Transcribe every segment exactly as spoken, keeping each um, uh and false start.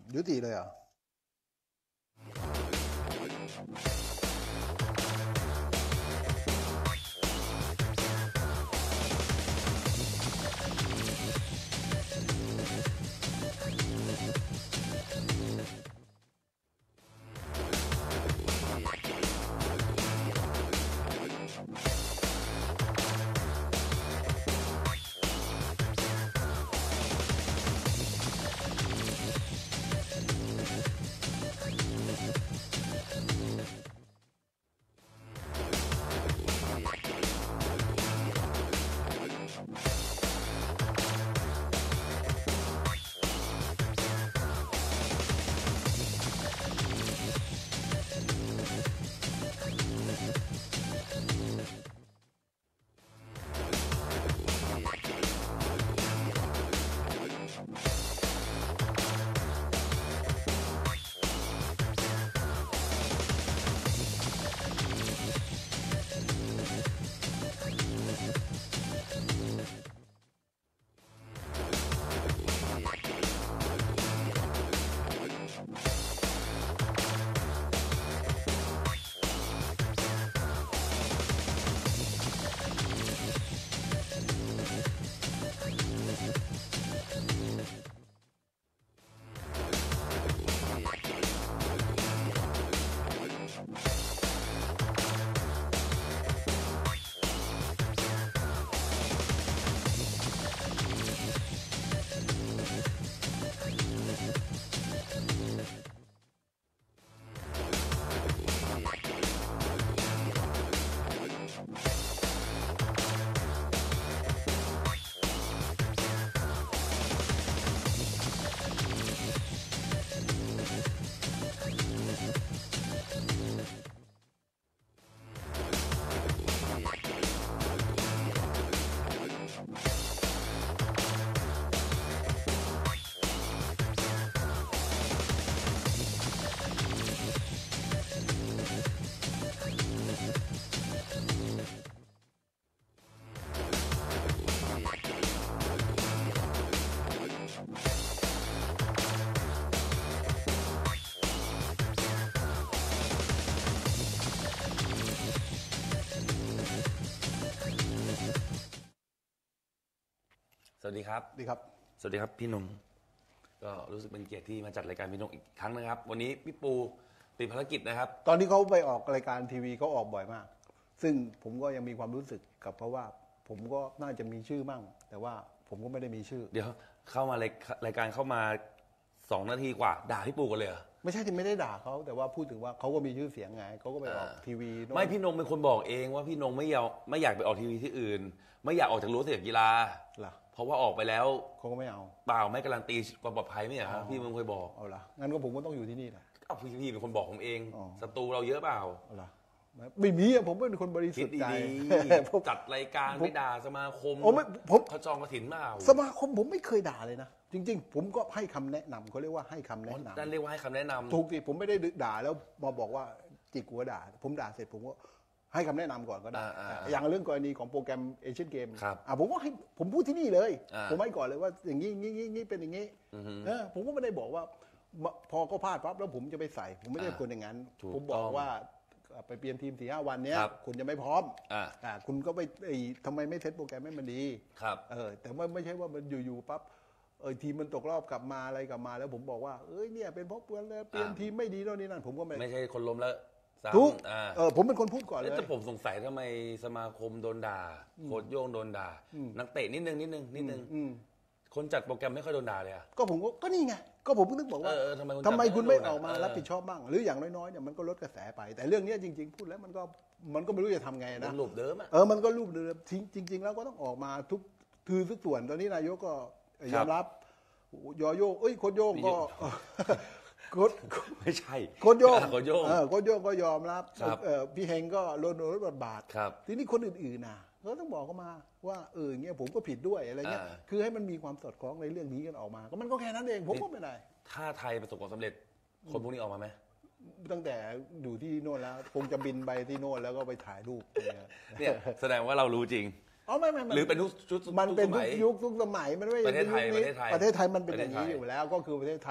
ยุติเลยเหรอสวัสดีครับดีครับสวัสดีครับพี่นงก็รู้สึกเป็นเกียรติที่มาจัดรายการพี่นงอีกครั้งนะครับวันนี้พี่ปูติดภารกิจนะครับตอนที่เขาไปออกรายการทีวีเขาออกบ่อยมากซึ่งผมก็ยังมีความรู้สึกกับเพราะว่าผมก็น่าจะมีชื่อมั่งแต่ว่าผมก็ไม่ได้มีชื่อเดี๋ยวเข้ามารายการเข้ามาสองนาทีกว่าด่าพี่ปูกันเลยเหรอไม่ใช่ที่ไม่ได้ด่าเขาแต่ว่าพูดถึงว่าเขาก็มีชื่อเสียงไงเขาก็ไปออกทีวีไม่พี่นงเป็นคนบอกเองว่าพี่นงไม่อยากไม่อยากไปออกทีวีที่อื่นไม่อยากออกจากรั้วสนามกีฬาเพราะว่าออกไปแล้วเขาก็ไม่เอาเปล่าไม่การันตีความปลอดภัยไม่เหรอครับพี่มึงเคยบอกเอาล่ะงั้นก็ผมก็ต้องอยู่ที่นี่แหละอ้าวพี่เป็นคนบอกผมเองศัตรูเราเยอะเปล่าเอาล่ะไม่มีผมเป็นคนบริสุทธิ์ใจจัดรายการไม่ด่าสมาคมเขาจองกระถินเปล่าสมาคมผมไม่เคยด่าเลยนะจริงๆผมก็ให้คำแนะนำเขาเรียกว่าให้คำแนะนำนั่นเรียกว่าให้คำแนะนำถูกดิผมไม่ได้ด่าแล้วมาบอกว่าจิกหัวด่าผมด่าเสร็จผมก็ให้คำแนะนำก่อนก็ได้อย่างเรื่องกรณีของโปรแกรมเอเชียนเกมผมก็ให้ผมพูดที่นี่เลยผมให้ก่อนเลยว่าอย่างนี้งี้งี้เป็นอย่างนี้ผมก็ไม่ได้บอกว่าพอก็พลาดปั๊บแล้วผมจะไปใส่ผมไม่ได้คนอย่างนั้นผมบอกว่าไปเปลี่ยนทีมสี่ห้าวันเนี้ยคุณจะไม่พร้อมคุณก็ไปทำไมไม่เซตโปรแกรมให้มันดีเออแต่ว่าไม่ใช่ว่ามันอยู่ๆปั๊บเออทีมมันตกรอบกลับมาอะไรกลับมาแล้วผมบอกว่าเอ้ยเนี่ยเป็นเพราะเปลี่ยนทีมไม่ดีโน่นนี่นั่นผมก็ไม่ไม่ใช่คนล้มแล้วทุกเออผมเป็นคนพูดก่อนเลยแต่ผมสงสัยทำไมสมาคมโดนด่าโค้ชโย่งโดนด่านักเตะนิดนึงนิดนึงนิดนึงคนจัดโปรแกรมไม่ค่อยโดนด่าเลยอ่ะก็ผมก็นี่ไงก็ผมเพิ่งบอกว่าทำไมคุณไม่ออกมารับผิดชอบบ้างหรืออย่างน้อยๆเนี่ยมันก็ลดกระแสไปแต่เรื่องนี้จริงๆพูดแล้วมันก็มันก็ไม่รู้จะทำไงนะรูปเดิมอ่ะเออมันก็รูปเดิมจริงๆแล้วก็ต้องออกมาทุกคือทุกส่วนตอนนี้นายกก็ยอมรับยอโยเอ้ยโค้ชโย่งก็โค้ชไม่ใช่โค้ชโย่งโค้ชโย่งโค้ชโย่งก็ยอมรับพี่เฮงก็ลดลดบทบาททีนี้คนอื่นๆนะเขาต้องบอกเขามาว่าเออเงี้ยผมก็ผิดด้วยอะไรเงี้ยคือให้มันมีความสอดคล้องในเรื่องนี้กันออกมาก็มันก็แค่นั้นเองผมก็ไม่ได้ถ้าไทยประสบความสำเร็จคนพวกนี้ออกมาไหมตั้งแต่อยู่ที่โน่นแล้วคงจะบินไปที่โน่นแล้วก็ไปถ่ายรูปเนี่ยแสดงว่าเรารู้จริงอ๋อไม่ไม่หรือเป็นทุกชุดมันเป็นทุกยุคทุกสมัยมันไม่ประเทศไทยประเทศไทยประเทศไทยมันเป็นอย่างนี้อยู่แล้วก็คือประเทศไทย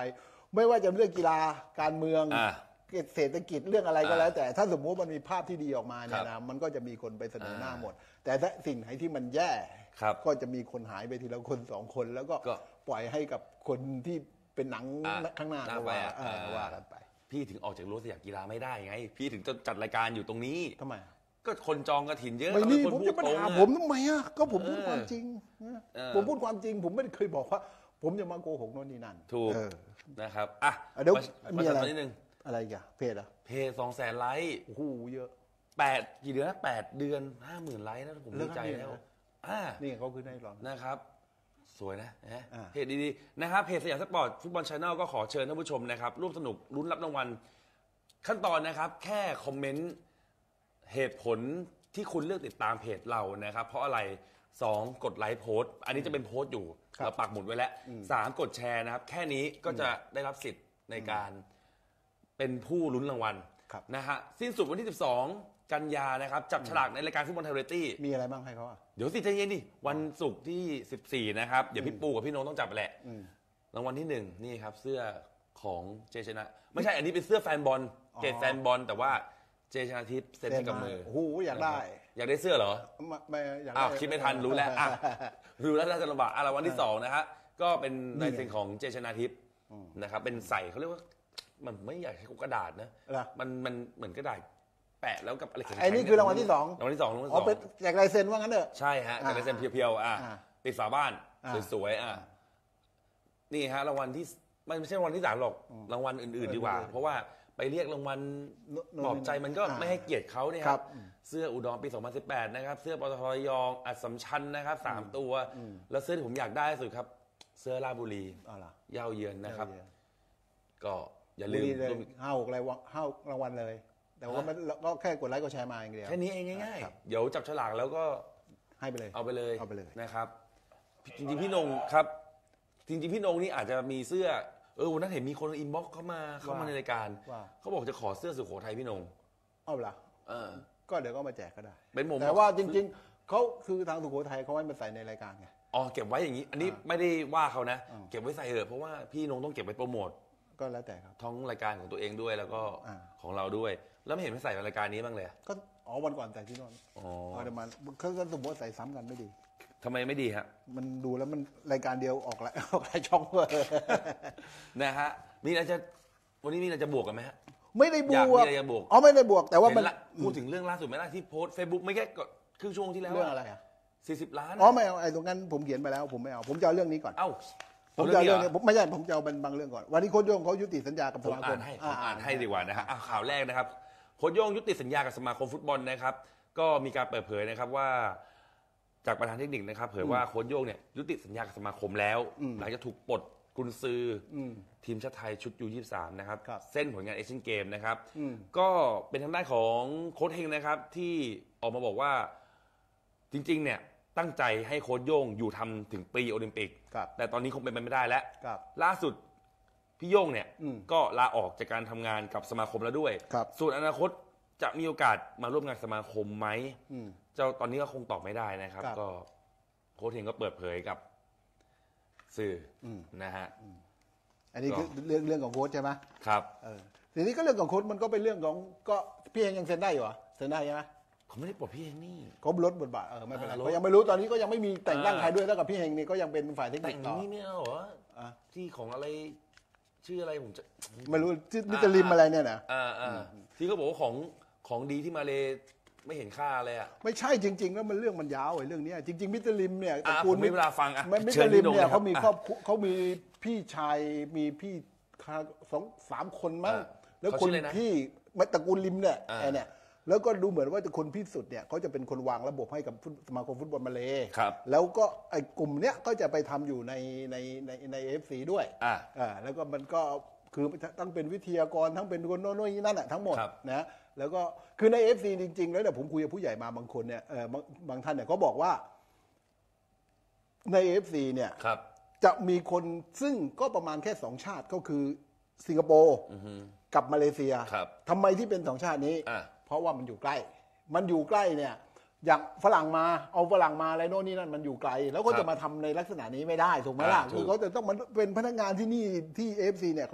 ไม่ว่าจะเรื่องกีฬาการเมืองเศรษฐกิจเรื่องอะไรก็แล้ว แต่ถ้าสมมติมันมีภาพที่ดีออกมาเนี่ยนะมันก็จะมีคนไปเสนอหน้าหมด แต่ถ้าสิ่งไหนที่มันแย่ก็จะมีคนหายไปทีละคนสองคนแล้วก็ปล่อยให้กับคนที่เป็นหนังข้างหน้าก็ว่าว่ากันไปพี่ถึงออกจากรั้วสยามกีฬาไม่ได้ไงพี่ถึงจะจัดรายการอยู่ตรงนี้ทำไมก็คนจองกระถินเยอะไม่นี่ผมจะมาด่าผมทำไมอ่ะก็ผมพูดความจริงผมพูดความจริงผมไม่ได้เคยบอกว่าผมจะมาโกหกโน่นนี่นั่นถูกนะครับอ่ะเดี๋ยวมีอะไรนิดนึงอะไรกันเพจอ่ะเพจสองแสนไลค์โอ้โหเยอะแปดกี่เดือนนะแปดเดือนห้าหมื่นไลค์นะผมดีใจแล้วอ่านี่เขาคือได้รองนะครับสวยนะเพจดีๆนะครับเพจสยามสปอร์ตฟุตบอลชาแนลก็ขอเชิญท่านผู้ชมนะครับร่วมสนุกลุ้นรับรางวัลขั้นตอนนะครับแค่คอมเมนต์เหตุผลที่คุณเลือกติดตามเพจเรานะครับเพราะอะไรสองกดไลค์โพสต์อันนี้จะเป็นโพสต์อยู่เราปักหมุดไว้แล้วสามกดแชร์นะครับแค่นี้ก็จะได้รับสิทธิ์ในการเป็นผู้ลุ้นรางวัลนะฮะสิ้นสุดวันที่สิบสองกันยานะครับจับฉลากในรายการฟุตบอลไทยเรตตี้มีอะไรบ้างให้เขาอ่ะเดี๋ยวสิใจเย็นดิวันศุกร์ที่สิบสี่นะครับเดี๋ยวพี่ปูกับพี่โน้ตต้องจับไปแหละรางวัลที่หนึ่งนี่ครับเสื้อของเจชนะไม่ใช่อันนี้เป็นเสื้อแฟนบอลเกตแฟนบอลแต่ว่าเจชนาทิพย์เซ็นให้กับมือโอ้โหอยากได้อยากได้เสื้อเหรอไม่อยากอ้าวคิดไม่ทันรู้แล้วอ่ะรู้แล้วน่าจะลำบากอ่ะรางวัลที่สองนะฮะก็เป็นลายเซ็นของเจชนาทิพย์นะครับเป็นใส่เขาเรียกว่ามันไม่อยากใช้กระดาษนะมันมันเหมือนกระดาษแปะแล้วกับอะไรแข็งๆไอ้นี่คือรางวัลที่สองรางวัลที่สองรางวัลที่สองอ๋อเป็นแจกลายเซ็นว่างั้นเถอะใช่ฮะแจกลายเซ็นเพียวๆอ่ะปิดฝาบ้านสวยๆอ่ะนี่ฮะรางวัลที่ไม่ใช่รางวัลที่สามหรอกรางวัลอื่นๆดีกว่าเพราะว่าไปเรียกรางวัลปลอบใจมันก็ไม่ให้เกียรติเขาเนี่ยครับเสื้ออุดรปีสองพันสิบแปดนะครับเสื้อปตทระยองอัศมชัญนะครับสามตัวแล้วเสื้อที่ผมอยากได้สุดครับเสื้อราชบุรีเย้าเยือนนะครับก็อย่าลืมห้าหกรายวันห้ารางวัลเลยแต่ว่ามันก็แค่กดไลค์กดแชร์มาอย่างเดียวแค่นี้เองง่ายๆเดี๋ยวจับฉลากแล้วก็ให้ไปเลยเอาไปเลยเอาไปเลยนะครับจริงๆพี่นงครับจริงๆพี่นงนี่อาจจะมีเสื้อเออวันนั้นเห็นมีคนอินบ็อกซ์เข้ามาเข้ามาในรายการเขาบอกจะขอเสื้อสุโขทัยพี่นงเอาล่ะก็เดี๋ยวก็มาแจกก็ได้เป็นผมแต่ว่าจริงๆเขาคือทางสุโขทัยเขาไว้มาใส่ในรายการไงอ๋อเก็บไว้อย่างนี้อันนี้ไม่ได้ว่าเขานะเก็บไว้ใส่เถอะเพราะว่าพี่นงต้องเก็บไว้โปรโมทก็แล้วแต่ครับท้องรายการของตัวเองด้วยแล้วก็ของเราด้วยแล้วไม่เห็นไม่ใส่รายการนี้บ้างเลยก็อ๋อวันก่อนใส่ที่นอนอ๋อเดี๋ยวมันเขาสมมติใส่ซ้ำกันไม่ดีทำไมไม่ดีฮะมันดูแล้วมันรายการเดียวออกหลายออกหลายช่องเลยนะฮะมีอะไรจะวันนี้มีอะไรจะบวกกันไหมฮะไม่ได้บวกมีอะไรจะบวกอ๋อไม่ได้บวกแต่ว่ามันพูดถึงเรื่องล่าสุดไหมล่ะที่โพสต์เฟซบุ๊กไม่แค่ครึ่งชั่วโมงที่แล้วเรื่องอะไรอ่ะสี่สิบล้านอ๋อไม่เอาไอ้ตรงนั้นผมเขียนไปแล้วผมไม่เอาผมจะเอาเรื่องนี้ก่อนเอ้าผมจะเอาเรื่องนี้ไม่ใช่ผมจะเอาเป็นบางเรื่องก่อนวันนี้โค้ชโย่งเขายุติสัญญากับสมาคมให้อ่านให้ดีกว่านะฮะข่าวแรกนะครับโค้ชโย่งยุติสัญญากับสมาคมฟุตบอลนะครับก็มีการเปิดเผยนะครับว่าจากประธานเทคนิคนะครับเผยว่าโค้ชโย่งเนี่ยยุติสัญญากับสมาคมแล้วหลังจากถูกปลดกุนซือทีมชาติไทยชุดยูยี่สิบสามนะครับเส้นผลงานเอเชียนเกมนะครับก็เป็นทางด้านของโค้ชเฮงนะครับที่ออกมาบอกว่าจริงๆเนี่ยตั้งใจให้โค้ชโย่งอยู่ทำถึงปีโอลิมปิกแต่ตอนนี้คงเป็นไปไม่ได้แล้วล่าสุดพี่โย่งเนี่ยก็ลาออกจากการทำงานกับสมาคมแล้วด้วยส่วนอนาคตจะมีโอกาสมาร่วมงานสมาคมไหมเจ้าตอนนี้ก็คงตอบไม่ได้นะครับก็โค้ชเฮงก็เปิดเผยกับสื่อนะฮะอันนี้คือเรื่องเรื่องของโค้ชใช่ไหมครับทีนี้ก็เรื่องของโค้ชมันก็เป็นเรื่องของก็พี่เฮงยังเซ็นได้อยู่อ่ะเซ็นได้ใช่ไหมเขาไม่ได้ปลดพี่เฮงนี่เขาลดบทบาทเออไม่เป็นไรเขายังไม่รู้ตอนนี้ก็ยังไม่มีแต่งตั้งใครด้วยแล้วกับพี่เฮงนี่ก็ยังเป็นฝ่ายเทคนิคต่อนี่ไม่เอาเหรอที่ของอะไรชื่ออะไรผมจะไม่รู้มิสเตอร์ลิมอะไรเนี่ยนะที่เขาบอกว่าของของดีที่มาเลไม่เห็นค่าเลยอ่ะไม่ใช่จริงๆแล้วมันเรื่องมันยาวไอ้เรื่องนี้จริงๆมิสเตอร์ลิมเนี่ยตระกูลมีเวลาฟังอ่ะมิสเตอร์ลิมเนี่ยเขามีครอบเขามีพี่ชายมีพี่สองสามคนมั้งแล้วคนพี่ตระกูลลิมเนี่ยไอ้เนี่ยแล้วก็ดูเหมือนว่าคนพิสุทธิ์เนี่ยเขาจะเป็นคนวางระบบให้กับสมาคมฟุตบอลมาเลย์แล้วก็ไอ้กลุ่มเนี้ยก็จะไปทำอยู่ในในในในเอฟซีด้วยอ่าแล้วก็มันก็คือทั้งเป็นวิทยากรทั้งเป็นคนโน้นนี่นั่นแหละทั้งหมดนะแล้วก็คือใน เอฟ ซี จริงๆแล้วเนี่ยผมคุยกับผู้ใหญ่มาบางคนเนี่ยเออบางบางท่านเนี่ยเขาบอกว่าใน เอฟ ซี เนี่ยจะมีคนซึ่งก็ประมาณแค่สองชาติก็คือสิงคโปร์กับมาเลเซียทำไมที่เป็นสองชาตินี้เพราะว่ามันอยู่ใกล้มันอยู่ใกล้เนี่ยอย่างฝรั่งมาเอาฝรั่งมาอะไรโน่นนี่นั่นมันอยู่ไกลแล้วก็จะมาทำในลักษณะนี้ไม่ได้ถูกไหมล่ะคือเขาจะต้องมันเป็นพนักงานที่นี่ที่ เอฟ ซี เนี่ยเขา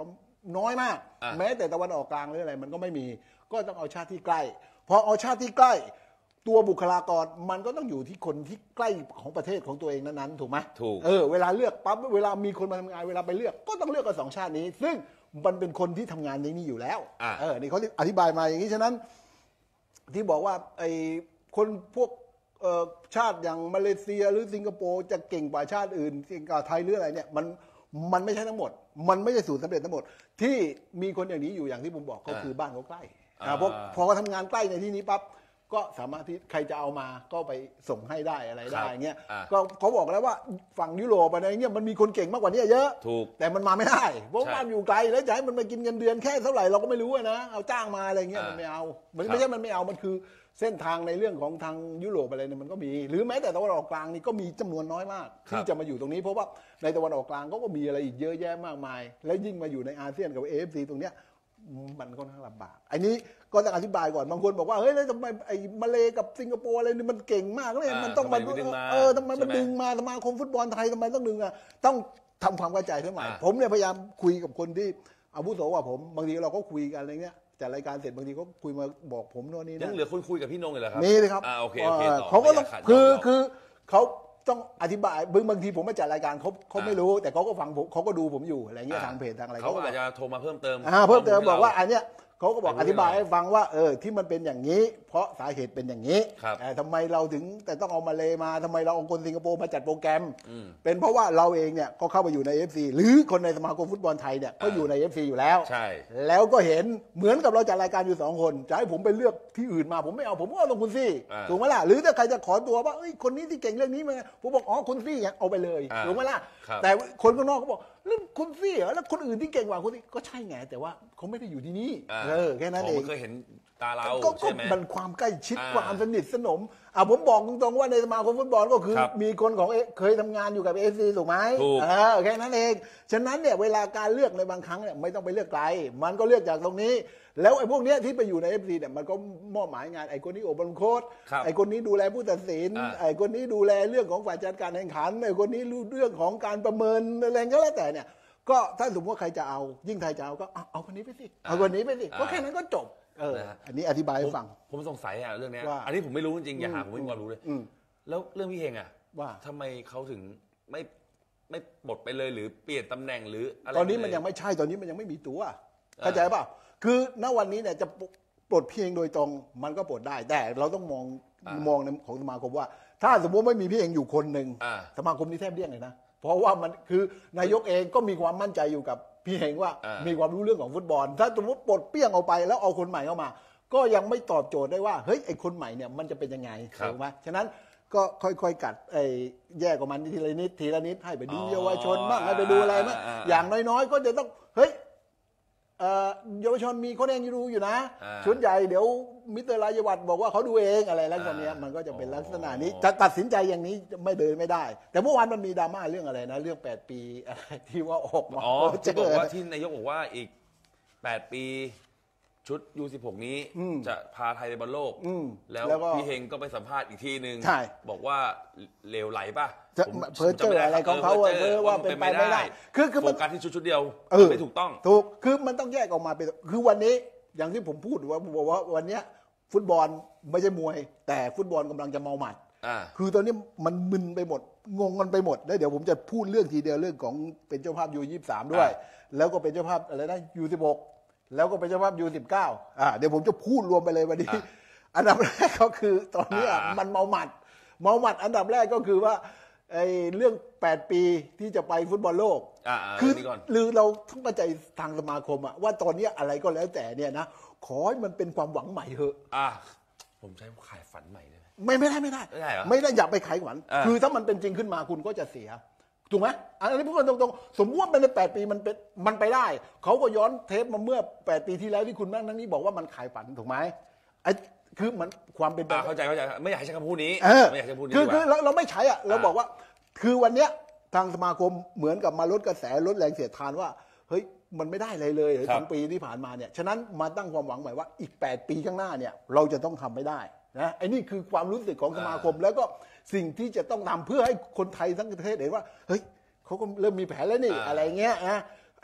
น้อยมากแม้แต่ตะวันออกกลางหรืออะไรมันก็ไม่มีก็ต้องเอาชาติที่ใกล้พอเอาชาติที่ใกล้ตัวบุคลากรมันก็ต้องอยู่ที่คนที่ใกล้ของประเทศของตัวเองนั้นๆถูกไหมถูกเออเวลาเลือกปั๊บเวลามีคนมาทำงานเวลาไปเลือกก็ต้องเลือกกันสองชาตินี้ซึ่งมันเป็นคนที่ทำงานในนี้อยู่แล้วเออนี่เขาอธิบายมาอย่างนี้ฉะนั้นที่บอกว่าไอ้คนพวกชาติอย่างมาเลเซียหรือสิงคโปร์จะเก่งกว่าชาติอื่นเก่งกว่าไทยหรืออะไรเนี่ยมันมันไม่ใช่ทั้งหมดมันไม่ใช่สูตรสำเร็จทั้งหมดที่มีคนอย่างนี้อยู่อย่างที่ผมบอกก็คือบ้านเขาใกล้เพราะพอเขาทำงานใกล้ในที่นี้ปั๊บก็สามารถที่ใครจะเอามาก็ไปส่งให้ได้อะไรได้เงี้ยก็เขาบอกแล้วว่าฝั่งยุโรปอะไรเงี้ยมันมีคนเก่งมากกว่านี้เยอะแต่มันมาไม่ได้เพราะบ้านอยู่ไกลแล้วจะให้มันมากินเงินเดือนแค่เท่าไหร่เราก็ไม่รู้นะเอาจ้างมาอะไรเงี้ยมันไม่เอามันไม่ใช่มันไม่เอามันคือเส้นทางในเรื่องของทางยุโรปอะไรเนี่ยมันก็มีหรือแม้แต่ตะวันออกกลางนี่ก็มีจำนวนน้อยมากที่จะมาอยู่ตรงนี้เพราะว่าในตะวันออกกลางเขาก็มีอะไรอีกเยอะแยะมากมายแล้วยิ่งมาอยู่ในอาเซียนกับ เอ เอฟ ซี ตรงเนี้ยมันก็น่าลำบากอันนี้ก็ต้องอธิบายก่อนบางคนบอกว่าเฮ้ยแล้วทำไมไอ้มาเลกับสิงคโปร์อะไรนี่มันเก่งมากเลยมันต้องมาเออทำไมมันดึงมาสมาคมฟุตบอลไทยทำไมต้องดึงอ่ะต้องทำความเข้าใจเท่าไหร่ผมเนี่ยพยายามคุยกับคนที่อาวุโสกว่าผมบางทีเราก็คุยกันอะไรเงี้ยจัดรายการเสร็จบางทีเขาคุยมาบอกผมโน่นนี่นั่นยังเหลือคุยคุยกับพี่นงเลยเหรอครับมีเลยครับอ่าโอเคโอเคเขาก็ต้องคือคือเขาต้องอธิบายบางทีผมมาจัดรายการเขาเขาไม่รู้แต่เขาก็ฟังผมเขาก็ดูผมอยู่อะไรเงี้ยทางเพจทางอะไรเขาอาจจะโทรมาเพิ่มเติมเพิ่มเติมบอกว่าอันเนี้ยเขาก็บอกอธิบายให้ฟังว่าเออที่มันเป็นอย่างนี้เพราะสาเหตุเป็นอย่างนี้ทำไมเราถึงแต่ต้องเอามาเลมาทำไมเราเอาคนสิงคโปร์มาจัดโปรแกรมเป็นเพราะว่าเราเองเนี่ยก็เข้ามาอยู่ใน เอฟ ซี หรือคนในสมาคมฟุตบอลไทยเนี่ยก็อยู่ใน เอฟ ซี อยู่แล้วใช่แล้วก็เห็นเหมือนกับเราจัดรายการอยู่สองคนจะให้ผมไปเลือกที่อื่นมาผมไม่เอาผมก็เอาตรงคุณซี่ถูกไหมล่ะหรือถ้าใครจะขอตัวว่าคนนี้ที่เก่งเรื่องนี้มาผมบอกอ๋อคุณซี่เอาไปเลยถูกไหมล่ะแต่คนข้างนอกเขาบอกเรื่องคุณซี่เหรอแล้วคนอื่นที่เก่งกว่าคุณซี่ก็ใช่ไงแต่ว่าเขาไม่ได้อยู่ที่นี่เออแค่นั้นเองเคยเห็นตาเราใช่ไหมมันความใกล้ชิดความสนิทสนมอ่ะผมบอกตรงๆว่าในสมาคมฟุตบอลก็คือมีคนของเคยทำงานอยู่กับ เอฟ ซี ถูกไหมเออแค่นั้นเองฉะนั้นเนี่ยเวลาการเลือกในบางครั้งเนี่ยไม่ต้องไปเลือกไกลมันก็เลือกจากตรงนี้แล้วไอ้พวกเนี้ยที่ไปอยู่ใน เอฟ ซี เนี่ยมันก็มอบหมายงานไอ้คนนี้โอบอลโค้ชไอ้คนนี้ดูแลผู้ตัดสินไอ้คนนี้ดูแลเรื่องของฝ่ายจัดการแข่งขันไอ้คนนี้รู้เรื่องของการประเมินอะไรก็แล้วแต่เนี่ยก็ถ้าสมมติว่าใครจะเอายิ่งไทยจะเอาก็เอาคนนี้ไปสิเอาคนนี้ไปสิก็แค่นั้นก็จบเอออันนี้อธิบายให้ฟังผมสงสัยอ่ะเรื่องนี้อันนี้ผมไม่รู้จริงๆอย่าหาผมไม่มีความรู้เลยแล้วเรื่องพี่เฮงอ่ะว่าทำไมเขาถึงไม่ไม่ปลดไปเลยหรือเปลี่ยนตำแหน่งหรืออะไรตอนนี้มันยังไม่ใช่ตอนนี้มันยังไม่มีตัวเข้าใจเปล่าคือณวันนี้เนี่ยจะปลดพี่เฮงโดยตรงมันก็ปลดได้แต่เราต้องมองมองในของสมาคมว่าถ้าสมมติไม่มีพี่เฮงอยู่คนหนึ่งสมาคมนี้แทบเดี้ยงเลยนะเพราะว่ามันคือนายกเองก็มีความมั่นใจอยู่กับพี่เฮงว่ามีความรู้เรื่องของฟุตบอลถ้าสมมติปลดเปี้ยงออกไปแล้วเอาคนใหม่เข้ามาก็ยังไม่ตอบโจทย์ได้ว่าเฮ้ยไอ้คนใหม่เนี่ยมันจะเป็นยังไงถูกไหมฉะนั้นก็ค่อยๆกัดไอ้แยกออกมาทีละนิดทีละนิดให้ไปดูเยาวชนบ้างให้ไปดูอะไรบ้างอย่างน้อยๆก็จะต้องเฮ้ยเยาวชนมีคนเองดูอยู่นะชุดใหญ่เดี๋ยวมิสเตอร์รายวัฒน์บอกว่าเขาดูเองอะไรแล้วแบบนี้มันก็จะเป็นลักษณะนี้จะตัดสินใจอย่างนี้ไม่เดินไม่ได้แต่เมื่อวานมันมีดราม่าเรื่องอะไรนะเรื่องแปดปีอะไรที่ว่าออกมาอ๋อจะบอกว่าที่นายกบอกว่าอีกแปดปีชุด ยู สิบหก นี้จะพาไทยไปบอลโลกแล้วพี่เฮงก็ไปสัมภาษณ์อีกทีนึงบอกว่าเลวไหลป่ะเพ้อเจ้ออะไรของเขาเพ้อว่าเป็นไปไม่ได้คือคือโฟกัสที่ชุดชุดเดียวไม่ถูกต้องถูกคือมันต้องแยกออกมาเป็นคือวันนี้อย่างที่ผมพูดว่าบอกว่าวันนี้ฟุตบอลไม่ใช่มวยแต่ฟุตบอลกำลังจะเมาหมัดคือตอนนี้มันมึนไปหมดงงกันไปหมดแล้วเดี๋ยวผมจะพูดเรื่องทีเดียวเรื่องของเป็นเจ้าภาพ ยู ยี่สิบสาม ด้วยแล้วก็เป็นเจ้าภาพอะไรนะ ยู สิบหกแล้วก็เป็นเจ้าภาพ ยู สิบเก้า อ่าเดี๋ยวผมจะพูดรวมไปเลยวันนี้อันดับแรกก็คือตอนนี้มันเมาหมัดเมาหมัดอันดับแรกก็คือว่าไอ้เรื่องแปดปีที่จะไปฟุตบอลโลกคือหรือเราต้องเข้าใจทางสมาคมอะว่าตอนนี้อะไรก็แล้วแต่เนี่ยนะขอให้มันเป็นความหวังใหม่เถอะอ่าผมใช้ขายฝันใหม่เลยไม่ไม่ได้ไม่ได้ไม่ได้เหรอไม่ได้อย่าไปขายฝันคือถ้ามันเป็นจริงขึ้นมาคุณก็จะเสียถูกไหมอันนี้พูดกันตรงๆสมมติว่ามันในแปดปีมันเป็นมันไปได้เขาก็ย้อนเทปมาเมื่อแปดปีที่แล้วที่คุณนั่งนั่งนี่บอกว่ามันขายฝันถูกไหมไอ้คือมันความเป็นไปเข้าใจเข้าใจไม่อยากใช้คำพูดนี้ไม่อยากใช้คำพูดนี้คือคือเราเราไม่ใช้อ่ะเราบอกว่าคือวันเนี้ยทางสมาคมเหมือนกับมาลดกระแสลดแรงเสียดทานว่าเฮ้ยมันไม่ได้อะไรเลยสองปีที่ผ่านมาเนี่ยฉะนั้นมาตั้งความหวังใหม่ว่าอีกแปดปีข้างหน้าเนี่ยเราจะต้องทำไม่ได้นะไอ้นี่คือความรู้สึกของสมาคมแล้วก็สิ่งที่จะต้องทำเพื่อให้คนไทยทั้งประเทศเห็นว่าเฮ้ยเขาก็เริ่มมีแผนแล้วนี่อะไรเงี้ยนะไ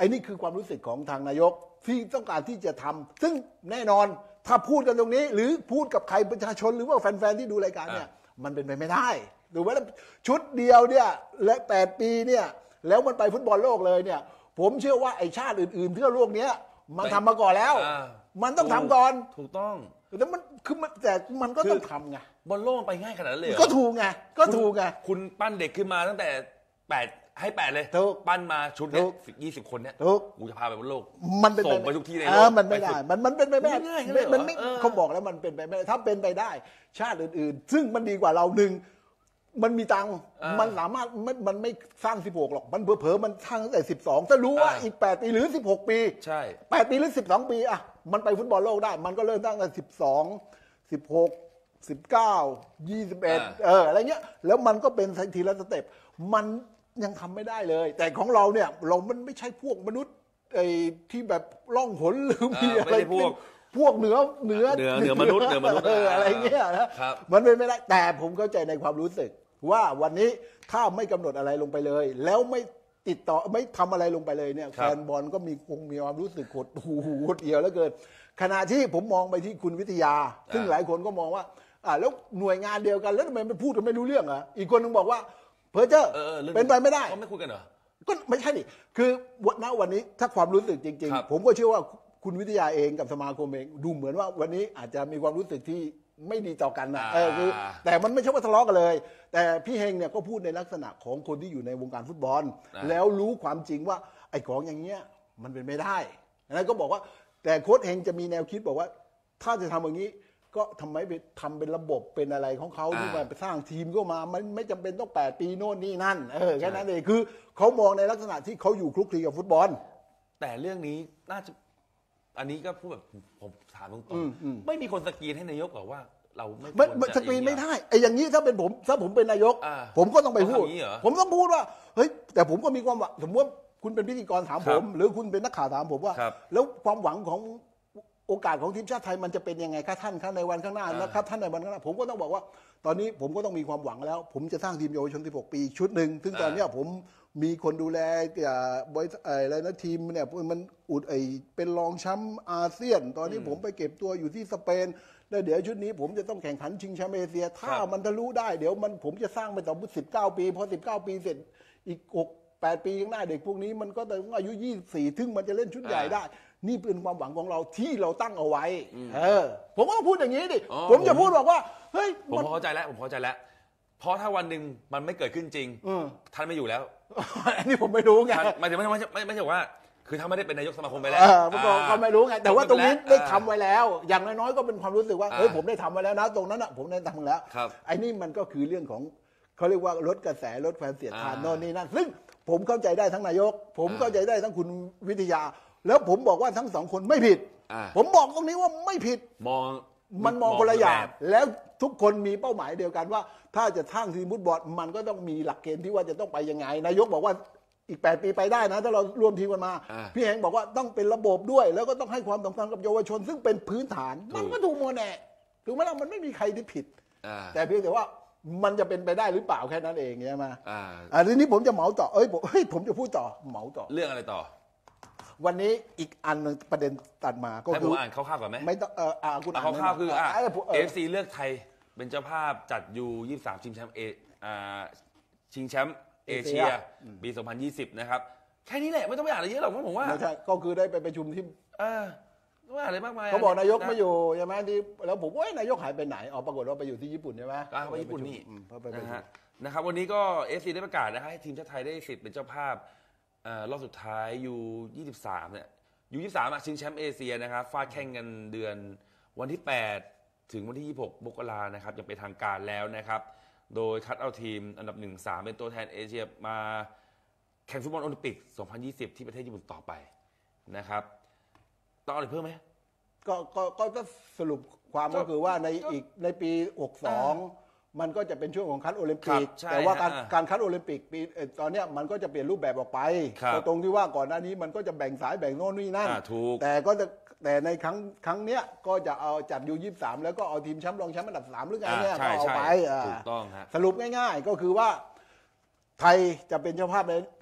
อ้นี่คือความรู้สึกของทางนายกที่ต้องการที่จะทำซึ่งแน่นอนถ้าพูดกันตรงนี้หรือพูดกับใครประชาชนหรือว่าแฟนๆที่ดูรายการเนี่ยมันเป็นไปไม่ได้ถูกไหมชุดเดียวเนี่ยและแปดปีเนี่ยแล้วมันไปฟุตบอลโลกเลยเนี่ยผมเชื่อว่าไอ้ชาติอื่นๆทั่วโลกเนี้ยมันทำมาก่อนแล้วมันต้องทำก่อนถูกต้องแต่มันคือมันแต่มันก็ต้องทำไงบอลโลกมันไปง่ายขนาดนั้นเลยก็ถูกไงก็ถูกไงคุณปั้นเด็กขึ้นมาตั้งแต่แปดให้แปดเลยปั้นมาชุดเนี้ยยี่สิบคนเนี้ยกูจะพาไปบอลโลกมันเป็นส่งไปทุกที่ในโลกมันไม่ได้มันมันเป็นไปไม่ได้มันไม่เขาบอกแล้วมันเป็นไปไม่ได้ถ้าเป็นไปได้ชาติอื่นๆซึ่งมันดีกว่าเราหนึ่งมันมีตังค์มันสามารถมันมันไม่สร้างสิบหกหรอกมันเผลอๆมันสร้างตั้งแต่สิบสองถ้ารู้ว่าอีกแปดปีหรือสิบหกปีใช่แปดปีหรือสิบสองปีอ่ะมันไปฟุตบอลโลกได้มันก็เริ่มตั้งแต่สิบสอง สิบหก สิบเก้า ยี่สิบเอ็ดเอออะไรเงี้ยแล้วมันก็เป็นทีละสเต็ปมันยังทำไม่ได้เลยแต่ของเราเนี่ยเรามันไม่ใช่พวกมนุษย์ไอ้ที่แบบล่องหนหรือมีอะไรพวกพวกเหนือเหนือเหนือเหนือมนุษย์เหนือมนุษย์อะไรเงี้ยนะมันเป็นไม่ได้แต่ผมเข้าใจในความรู้สึกว่าวันนี้ถ้าไม่กำหนดอะไรลงไปเลยแล้วไม่ติดต่อไม่ทำอะไรลงไปเลยเนี่ยแฟนบอลก็มีคงมีความรู้สึกหดหูหดเหี่ยวแล้วเกินขณะที่ผมมองไปที่คุณวิทยาซึ่งหลายคนก็มองว่าอ่าแล้วหน่วยงานเดียวกันแล้วทำไมไม่พูดกันไม่รู้เรื่องอ่ะอีกคนนึงบอกว่าเพอเจอร์เป็นไปไม่ได้เขาไม่คุยกันเหรอก็ไม่ใช่ดิคือณวันนี้ถ้าความรู้สึกจริงๆผมก็เชื่อว่าคุณวิทยาเองกับสมาคมเองดูเหมือนว่าวันนี้อาจจะมีความรู้สึกที่ไม่ดีต่อกันนะเออคือแต่มันไม่ใช่ว่าทะเลาะกันเลยแต่พี่เฮงเนี่ยก็พูดในลักษณะของคนที่อยู่ในวงการฟุตบอลแล้วรู้ความจริงว่าไอ้ของอย่างเงี้ยมันเป็นไม่ได้แล้วก็บอกว่าแต่โค้ชเฮงจะมีแนวคิดบอกว่าถ้าจะทำอย่างนี้ก็ทำไมไปทำเป็นระบบเป็นอะไรของเขาที่มาไปสร้างทีมก็มามันไม่จำเป็นต้องแปดปีโน่นนี่นั่นเออแค่นั้นเองคือเขามองในลักษณะที่เขาอยู่คลุกคลีกับฟุตบอลแต่เรื่องนี้น่าจะอันนี้ก็พูดแบบผมถามตรงๆไม่มีคนสกรีนให้นายกหรอว่าเราไม่ควรจะสกรีนไม่ได้ไอ้อย่างนี้ถ้าเป็นผมถ้าผมเป็นนายกผมก็ต้องไปพูดผมต้องพูดว่าเฮ้ยแต่ผมก็มีความหวังสมมติว่าคุณเป็นพิธีกรถามผมหรือคุณเป็นนักข่าวถามผมว่าแล้วความหวังของโอกาสของทีมชาติไทยมันจะเป็นยังไงครับท่านครับในวันข้างหน้านะครับท่านในวันข้างหน้าผมก็ต้องบอกว่าตอนนี้ผมก็ต้องมีความหวังแล้วผมจะสร้างทีมเยาวชนสิบหกปีชุดหนึ่งซึ่งตอนนี้ผมมีคนดูแลบริษัทอะไรนะทีมเนี่ยมันอุดไอเป็นรองแชมป์อาเซียนตอนนี้ผมไปเก็บตัวอยู่ที่สเปนแล้วเดี๋ยวชุดนี้ผมจะต้องแข่งขันชิงแชมป์เอเชียถ้ามันทะลุได้เดี๋ยวมันผมจะสร้างไปต่อสิบเก้าปีพอสิบเก้าปีเสร็จอีกหก แปดปีข้างหน้าเด็กพวกนี้มันก็ต้องอายุยี่สิบสี่ถึงมันจะเล่นชุดใหญ่ได้นี่เป็นความหวังของเราที่เราตั้งเอาไว้เออผมก็พูดอย่างนี้ดิผมจะพูดบอกว่าเฮ้ยผมเข้าใจแล้วผมเข้าใจแล้วเพราะถ้าวันหนึ่งมันไม่เกิดขึ้นจริงท่านไม่อยู่แล้วอันนี้ผมไม่รู้ไงไม่ใช่ไม่ใช่ไม่ไม่ใช่ว่าคือถ้าไม่ได้เป็นนายกสมาคมไปแล้วก็ไม่รู้ไงแต่ว่าตรงนี้ได้ทำไว้แล้วอย่างน้อยๆก็เป็นความรู้สึกว่าเฮ้ยผมได้ทำไว้แล้วนะตรงนั้นอ่ะผมได้ทำแล้วไอ้นี่มันก็คือเรื่องของเขาเรียกว่าลดกระแสลดความเสียดทานโน่นนี่นั่นซึ่งผมเข้าใจได้ทั้งนายกผมเข้าใจได้ทั้งคุณวิทยาแล้วผมบอกว่าทั้งสองคนไม่ผิดผมบอกตรงนี้ว่าไม่ผิดมองมันมองคนละอย่างแล้วทุกคนมีเป้าหมายเดียวกันว่าถ้าจะสร้างทีมฟุตบอลมันก็ต้องมีหลักเกณฑ์ที่ว่าจะต้องไปยังไงนายกบอกว่าอีกแปดปีไปได้นะถ้าเรารวมทีมกันมาพี่แหงบอกว่าต้องเป็นระบบด้วยแล้วก็ต้องให้ความสำคัญกับเยาวชนซึ่งเป็นพื้นฐานมันก็ถูกหมดแน่ถูกไหมล่ะมันไม่มีใครที่ผิดแต่เพียงแต่ว่ามันจะเป็นไปได้หรือเปล่าแค่นั้นเองใช่ไหมอ่าทีนี้ผมจะเหมาต่อเอ้ยผมเฮ้ยผมจะพูดต่อเหมาต่อเรื่องอะไรต่อวันนี้อีกอันนึงประเด็นตัดมาก็คืออ่านคร่าวๆก่อนไหมไม่ต้องเอออ่าคุณอ่านคร่าวๆคืออ่าเอฟซีเลือกไทยเป็นเจ้าภาพจัดยูยี่สิบสามชิงแชมป์เออ่าชิงแชมป์เอเชียปีสองพันยี่สิบนะครับแค่นี้แหละไม่ต้องไปอ่านอะไรเยอะหรอกผมว่าไม่ใช่ก็คือได้ไปประชุมที่อ่าว่าอะไรมากมายเขาบอกนายกไม่อยู่ใช่ไหมที่แล้วผมว่านายกหายไปไหนอ๋อปรากฏว่าไปอยู่ที่ญี่ปุ่นใช่ไหมไปญี่ปุ่นนี่นะครับวันนี้ก็เอฟซีได้ประกาศนะให้ทีมชาติไทยได้สิทธิ์เป็นเจ้าภาพรอบสุดท้ายยูยี่สิบสามเนี่ยยูยี่สิบสามชิงแชมป์เอเชียนะครับฟาดแข่งกันเดือนวันที่แปดถึงวันที่ยี่สิบหกมกรานะครับอย่างเป็นทางการแล้วนะครับโดยคัดเอาทีมอันดับหนึ่ง สามเป็นตัวแทนเอเชียมาแข่งฟุตบอลโอลิมปิกสองพันยี่สิบที่ประเทศญี่ปุ่นต่อไปนะครับต้องอะไรเพิ่มไหมก็ก็ก็จะสรุปความก็คือว่าในอีกในปีหกสิบสองมันก็จะเป็นช่วงของคัดโอลิมปิกแต่ว่าการการคัดโอลิมปิกปีตอนนี้มันก็จะเปลี่ยนรูปแบบออกไปตรงที่ว่าก่อนหน้านี้มันก็จะแบ่งสายแบ่งโน่นนี่นั่นแต่ก็จะแต่ในครั้งครั้งเนี้ยก็จะเอาจัดยูยี่สิบสามแล้วก็เอาทีมแชมป์รองแชมป์อันดับสามหรือไงเนี่ยก็เอาไปถูกต้องฮะสรุปง่ายๆก็คือว่าไทยจะเป็นเจ้าภาพใน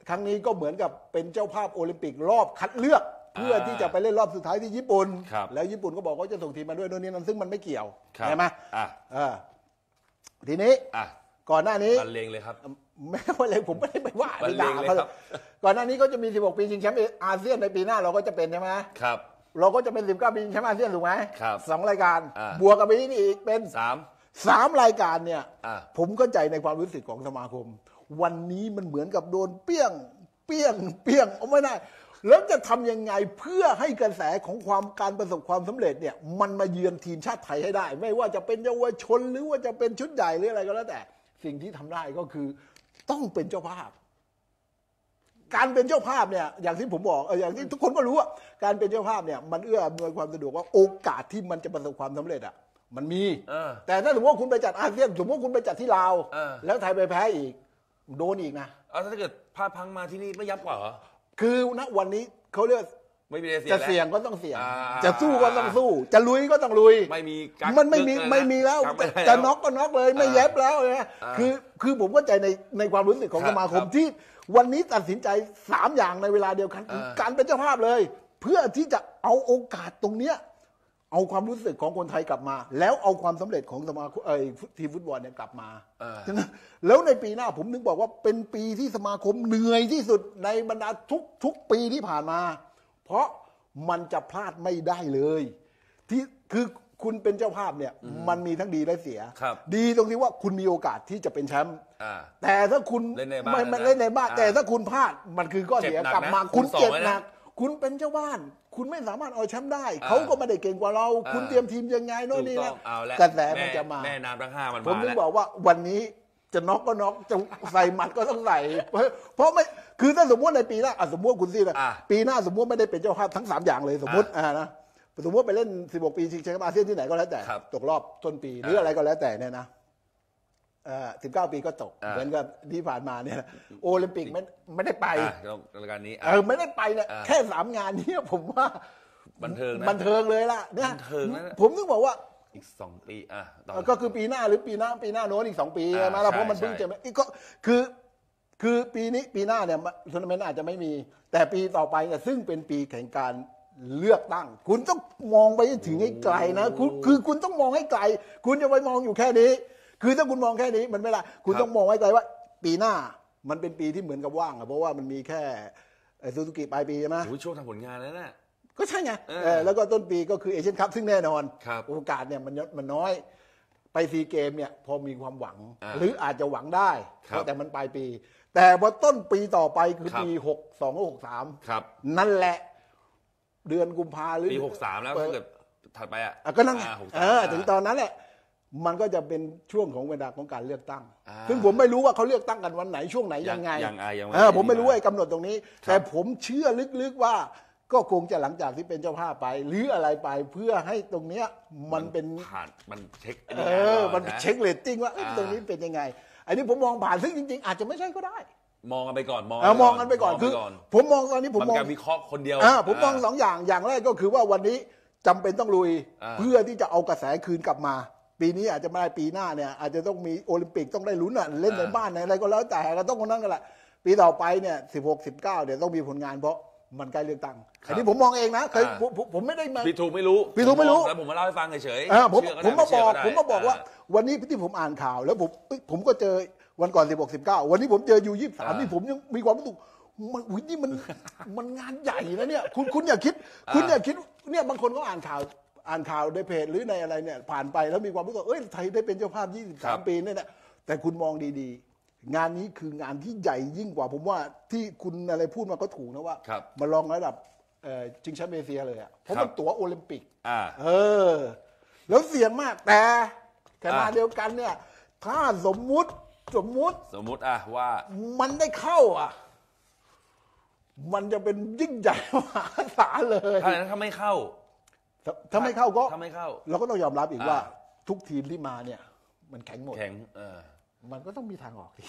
ครั้งนี้ก็เหมือนกับเป็นเจ้าภาพโอลิมปิกรอบคัดเลือกเพื่อที่จะไปเล่นรอบสุดท้ายที่ญี่ปุ่นแล้วญี่ปุ่นก็บอกว่าจะส่งทีมมาด้วยโน่นนี่นั่นซึ่งมันไม่เกี่ยวใช่ไหมทีนี้ก่อนหน้านี้บรรเลงเลยครับไม่ว่าเลยผมไม่ได้ไปว่าไปด่าเขาก่อนหน้านี้ก็จะมีสิบหกปีชิงแชมป์อาเซียนในปีหน้าเราก็จะเป็นใช่ไหมครับเราก็จะเป็นสิบเก้าปีชิงแชมป์อาเซียนถูกไหมครับสองรายการบวกกับไปนี่อีกเป็นสามสามรายการเนี่ยผมเข้าใจในความรู้สึกของสมาคมวันนี้มันเหมือนกับโดนเปี้ยงเปี้ยงเปี้ยงเอาไม่ได้แล้วจะทำยังไงเพื่อให้กระแสของความการประสบความสำเร็จเนี่ยมันมาเยือนทีมชาติไทยให้ได้ไม่ว่าจะเป็นเยาวชนหรือว่าจะเป็นชุดใหญ่หรืออะไรก็แล้วแต่สิ่งที่ทำได้ก็คือต้องเป็นเจ้าภาพการเป็นเจ้าภาพเนี่ยอย่างที่ผมบอกอย่างที่ทุกคนก็รู้ว่าการเป็นเจ้าภาพเนี่ยมันเอื้ออำนวยความสะดวกว่าโอกาสที่มันจะประสบความสำเร็จอ่ะมันมีแต่ถ้าสมมติว่าคุณไปจัดอาเซียนสมมติว่าคุณไปจัดที่ลาวแล้วไทยไปแพ้อีกโดนอีกนะเอาถ้าเกิดพลาดพังมาที่นี่ไม่ยับกว่าเหรอคือณวันนี้เขาเรียกไม่มีจะเสี่ยงก็ต้องเสี่ยงจะสู้ก็ต้องสู้จะลุยก็ต้องลุยไม่มีมันไม่มีไม่มีแล้วจะน็อกก็น็อกเลยไม่เย็บแล้วนะคือคือผมเข้าใจในในความรู้สึกของสมาคมที่วันนี้ตัดสินใจสามอย่างในเวลาเดียวกันการเป็นเจ้าภาพเลยเพื่อที่จะเอาโอกาสตรงเนี้ยเอาความรู้สึกของคนไทยกลับมาแล้วเอาความสำเร็จของสมาคมทีมฟุตบอลเนี่ยกลับมาแล้วในปีหน้าผมถึงบอกว่าเป็นปีที่สมาคมเหนื่อยที่สุดในบรรดาทุกทุกปีที่ผ่านมาเพราะมันจะพลาดไม่ได้เลยที่คือคุณเป็นเจ้าภาพเนี่ยมันมีทั้งดีและเสียดีตรงที่ว่าคุณมีโอกาสที่จะเป็นแชมป์แต่ถ้าคุณไม่ไม่เล่นในบ้านแต่ถ้าคุณพลาดมันคือข้อเสียกลับมาคุณเจ็บหนักคุณเป็นเจ้าบ้านคุณไม่สามารถเอาแชมป์ได้เขาก็ไม่ได้เก่งกว่าเราคุณเตรียมทีมยังไงโน่นนี่นะกระแสมันจะมาแม่น้ำทั้งห้ามันมาผมถึงบอกว่าวันนี้จะน็อกก็น็อกจะใส่หมัดก็ต้องใส่เพราะไม่คือถ้าสมมติในปีหน้าสมมติคุณซี่นะปีหน้าสมมติไม่ได้เป็นเจ้าภาพทั้งสามอย่างเลยสมมติอ่านะสมมติไปเล่นสิบหกปีชิงแชมป์อาเซียนที่ไหนก็แล้วแต่ตกรอบต้นปีหรืออะไรก็แล้วแต่เนี่ยนะสิบเก้าปีก็ตกเหมือนกับที่ผ่านมาเนี่ยโอลิมปิกไม่ไม่ได้ไปรายการนี้เออไม่ได้ไปเนี่ยแค่สามงานนี้ผมว่าบันเทิงนะบันเทิงเลยล่ะเนี่ยผมถึงบอกว่าอีกสองปีอ่ะก็คือปีหน้าหรือปีหน้าปีหน้าโน้นอีกสองปีใช่ไหมล่ะเพราะมันเพิ่งจะอีกก็คือคือปีนี้ปีหน้าเนี่ยทัวร์นาเมนต์อาจจะไม่มีแต่ปีต่อไปเนี่ยซึ่งเป็นปีแข่งการเลือกตั้งคุณต้องมองไปถึงให้ไกลนะคุณคือคุณต้องมองให้ไกลคุณจะไปมองอยู่แค่นี้คือถ้าคุณมองแค่นี้มันไม่ได้คุณต้องมองไว้ไกลว่าปีหน้ามันเป็นปีที่เหมือนกับว่างอะเพราะว่ามันมีแค่ซูซูกิปลายปีใช่ไหมช่วงทำผลงานแล้วนะก็ใช่ไงแล้วก็ต้นปีก็คือเอเชียนคัพซึ่งแน่นอนโอกาสเนี่ยมันมันน้อยไปซีเกมเนี่ยพอมีความหวังหรืออาจจะหวังได้แต่มันปลายปีแต่พอต้นปีต่อไปคือปีหกสองหกสามนั่นแหละเดือนกุมภาหรือปีหกสามแล้วถ้าเกิดถัดไปอ่ะก็นั่นไงถึงตอนนั้นแหละมันก็จะเป็นช่วงของเวลาของการเลือกตั้งซึ่งผมไม่รู้ว่าเขาเลือกตั้งกันวันไหนช่วงไหนยังไงผมไม่รู้ไอ้กำหนดตรงนี้แต่ผมเชื่อลึกๆว่าก็คงจะหลังจากที่เป็นเจ้าภาพไปหรืออะไรไปเพื่อให้ตรงเนี้ยมันเป็นผ่านมันเช็คเออมันเช็คเรตติ้งว่าตรงนี้เป็นยังไงอันนี้ผมมองผ่านซึ่งจริงๆอาจจะไม่ใช่ก็ได้มองกันไปก่อนมองมองกันไปก่อนคือผมมองตอนนี้ผมมองการวิเคราะห์คนเดียวผมมองสองอย่างอย่างแรกก็คือว่าวันนี้จำเป็นต้องลุยเพื่อที่จะเอากระแสคืนกลับมาปีนี้อาจจะไม่ได้ปีหน้าเนี่ยอาจจะต้องมีโอลิมปิกต้องได้ลุ้นอ่ะเล่นในบ้านในอะไรก็แล้วแต่ก็ต้องคนนั้นกันแหละปีต่อไปเนี่ยสิบหก สิบเก้าเนี่ยต้องมีผลงานเพราะมันใกล้เลือกตั้งอันนี้ผมมองเองนะเคยผมไม่ได้มาพี่ถูกไม่รู้พี่ถูกไม่รู้แล้วผมมาเล่าให้ฟังเฉยๆผมผมมาบอกผมมาบอกว่าวันนี้ที่ผมอ่านข่าวแล้วผมผมก็เจอวันก่อนสิบหก สิบเก้าวันนี้ผมเจอยูยี่สิบสามนี่ผมยังมีความรู้สึกมันอุ้ยนี่มันมันงานใหญ่นะเนี่ยคุณคุณอย่าคิดคุณอย่าคิดเนี่ยบางคนก็อ่านข่าวอ่านข่าวในเพจหรือในอะไรเนี่ยผ่านไปแล้วมีความรู้สึกเอ้ยไทยได้เป็นเจ้าภาพยี่สิบสามปีเนี่ยนะแต่คุณมองดีๆงานนี้คืองานที่ใหญ่ยิ่งกว่าผมว่าที่คุณอะไรพูดมาก็ถูกนะว่ามาลองระดับชิงแชมป์เอเชียเลยอ่ะเพราะมันตั๋วโอลิมปิกเออแล้วเสี่ยงมากแต่ขณะเดียวกันเนี่ยถ้าสมมุติสมมุติสมมุติอ่ะว่ามันได้เข้าอ่ะมันจะเป็นยิ่งใหญ่มหาศาลเลยถ้าถ้าไม่เข้าถ้าไม่เข้าก็ถ้าไม่เข้าเราก็ต้องยอมรับอีกว่าทุกทีมที่มาเนี่ยมันแข็งหมดแข็งเออมันก็ต้องมีทางออก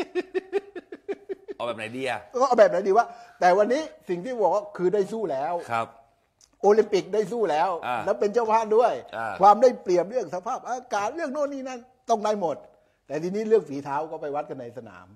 เอาแบบไหนดีอ่ะก็เอาแบบไหนดีว่าแต่วันนี้สิ่งที่บอกก็คือได้สู้แล้วครับโอลิมปิกได้สู้แล้วแล้วเป็นเจ้าภาพด้วยความได้เปรียบเรื่องสภาพอากาศเรื่องโน่นนี่นั่นต้องได้หมดแต่ทีนี้เรื่องฝีเท้าก็ไปวัดกันในสนาม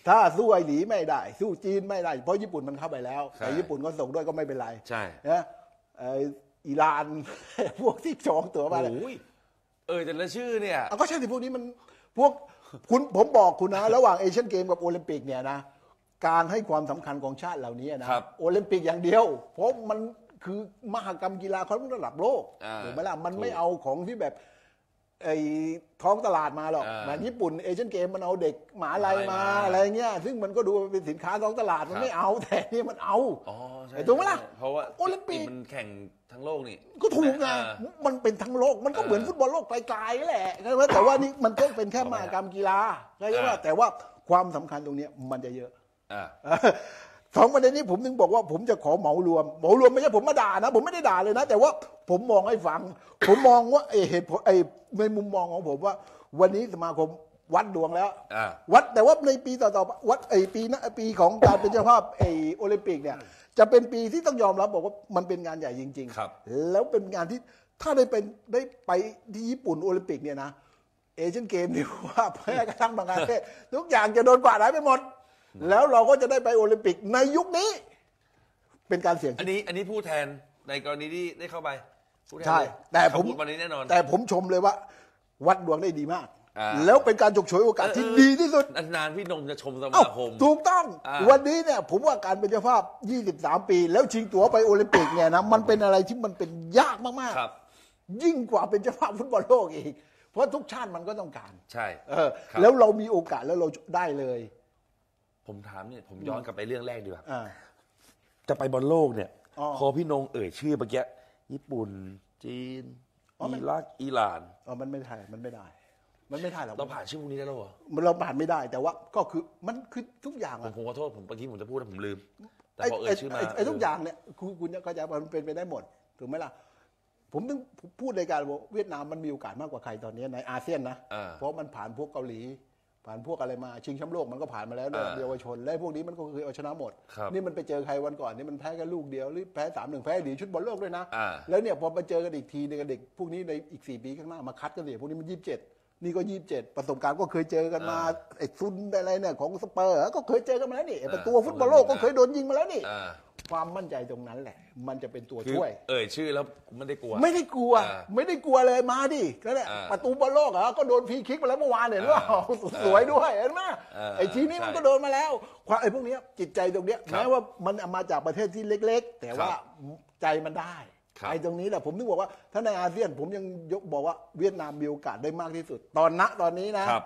ถ้าสู้ไอ้หลีไม่ได้สู้จีนไม่ได้เพราะญี่ปุ่นมันเข้าไปแล้วแต่ญี่ปุ่นก็ส่งด้วยก็ไม่เป็นไรใช่นะอิหร่านพวกที่จองตัวมาเลยเออแต่ละชื่อเนี่ยก็ใช่ที่พวกนี้มันพวกคุณผมบอกคุณนะระหว่างเอเชียนเกมกับโอลิมปิกเนี่ยนะการให้ความสำคัญของชาติเหล่านี้นะโอลิมปิกอย่างเดียวเพราะมันคือมหกรรมกีฬาเขาระดับโลกถูกไหมล่ะมันไม่เอาของที่แบบไอ้ท้องตลาดมาหรอกนะญี่ปุ่นเอเชียนเกมมันเอาเด็กหมาลัยมาอะไรเงี้ยซึ่งมันก็ดูเป็นสินค้าท้องตลาดมันไม่เอาแต่นี่มันเอาถูกไหมล่ะเพราะว่าโอลิมปิกมันแข่งทั้งโลกนี่ก็ถูกไงมันเป็นทั้งโลกมันก็เหมือนฟุตบอลโลกไกลๆแหละแต่ว่านี่มันก็เป็นแค่มหกรรมกีฬาใช่ไหมแต่ว่าความสำคัญตรงนี้มันจะเยอะสองประเด็นนี้ผมถึงบอกว่าผมจะขอเหมารวมเหมารวมไม่ใช่ผมมาด่านะผมไม่ได้ด่าเลยนะแต่ว่าผมมองให้ฟังผมมองว่าไอเหตุผลไอในมุมมองของผมว่าวันนี้สมาคมวัดดวงแล้ววัดแต่ว่าในปีต่อๆวัดไอปีนะปีของการเป็นเจ้าภาพไอโอลิมปิกเนี่ยจะเป็นปีที่ต้องยอมรับบอกว่ามันเป็นงานใหญ่จริงๆแล้วเป็นงานที่ถ้าได้เป็นได้ไปที่ญี่ปุ่นโอลิมปิกเนี่ยนะเอเชียนเกมนี่ว่าแพ้กระทั่งบางประเทศทุกอย่างจะโดนกวาดหายไปหมดแล้วเราก็จะได้ไปโอลิมปิกในยุคนี้เป็นการเสี่ยงอันนี้อันนี้พูดแทนในกรณีที่ได้เข้าไปใช่แต่ผมวันนี้แน่นอนแต่ผมชมเลยว่าวัดดวงได้ดีมากแล้วเป็นการฉกฉวยโอกาสที่ดีที่สุดนานๆพี่นงจะชมสมาคมถูกต้องวันนี้เนี่ยผมว่าการเป็นเจ้าภาพยี่สิบสามปีแล้วชิงตั๋วไปโอลิมปิกเนี่ยนะมันเป็นอะไรที่มันเป็นยากมากๆยิ่งกว่าเป็นเจ้าภาพฟุตบอลโลกอีกเพราะทุกชาติมันก็ต้องการใช่แล้วเรามีโอกาสแล้วเราได้เลยผมถามเนี่ยผมย้อนกลับไปเรื่องแรกดีกว่าจะไปบอลโลกเนี่ยพอพี่นงเอ่ยชื่อเมื่อกี้ญี่ปุ่นจีนอิรักอิหร่านอ๋อมันไม่ได้มันไม่ได้มันไม่ได้หรอกเราผ่านชื่อพวกนี้ได้แล้วเหรอเราผ่านไม่ได้แต่ว่าก็คือมันคือทุกอย่างผมผมขอโทษผมเมื่อกี้ผมจะพูดแต่ผมลืมแต่พอเอ่ยชื่อมาไอ้ทุกอย่างเนี่ยคุณคุณเข้าใจมันเป็นไปได้หมดถูกไหมล่ะผมต้องพูดในการว่าเวียดนามมันมีโอกาสมากกว่าใครตอนนี้ในอาเซียนนะเพราะมันผ่านพวกเกาหลีผ่านพวกอะไรมาชิงแชมป์โลกมันก็ผ่านมาแล้วเยาวชนและพวกนี้มันก็เคยเอาชนะหมดนี่มันไปเจอใครวันก่อนนี่มันแพ้แค่ลูกเดียวหรือแพ้สามหนึ่งแพ้ดีชุดบอลโลกด้วยนะแล้วเนี่ยพอไปเจอกันอีกทีนึงเด็กพวกนี้ในอีกสี่ปีข้างหน้ามาคัดกันเดี๋ยวพวกนี้มันยี่สิบเจ็ดนี่ก็ยี่สิบเจ็ดประสบการณ์ก็เคยเจอกันมาไอ้ซุนอะไรเนี่ยของสเปอร์ก็เคยเจอกันมาแล้วนี่ประตูฟุตบอลโลกก็เคยโดนยิงมาแล้วนี่ความมั่นใจตรงนั้นแหละมันจะเป็นตัวช่วยเอ่ยชื่อแล้วไม่ได้กลัวไม่ได้กลัวไม่ได้กลัวเลยมาดิก็เนี่ยประตูบอลโลกเหรอก็โดนฟรีคิกมาแล้วเมื่อวานเห็นว่าสวยด้วยเห็นไหมไอ้ทีนี้มันก็โดนมาแล้วความไอ้พวกนี้จิตใจตรงเนี้ยแม้ว่ามันมาจากประเทศที่เล็กๆแต่ว่าใจมันได้ไอ้ตรงนี้แหละผมถึงบอกว่าถ้าในอาเซียนผมยังยกบอกว่าเวียดนามมีโอกาสได้มากที่สุดตอนณตอนนี้นะ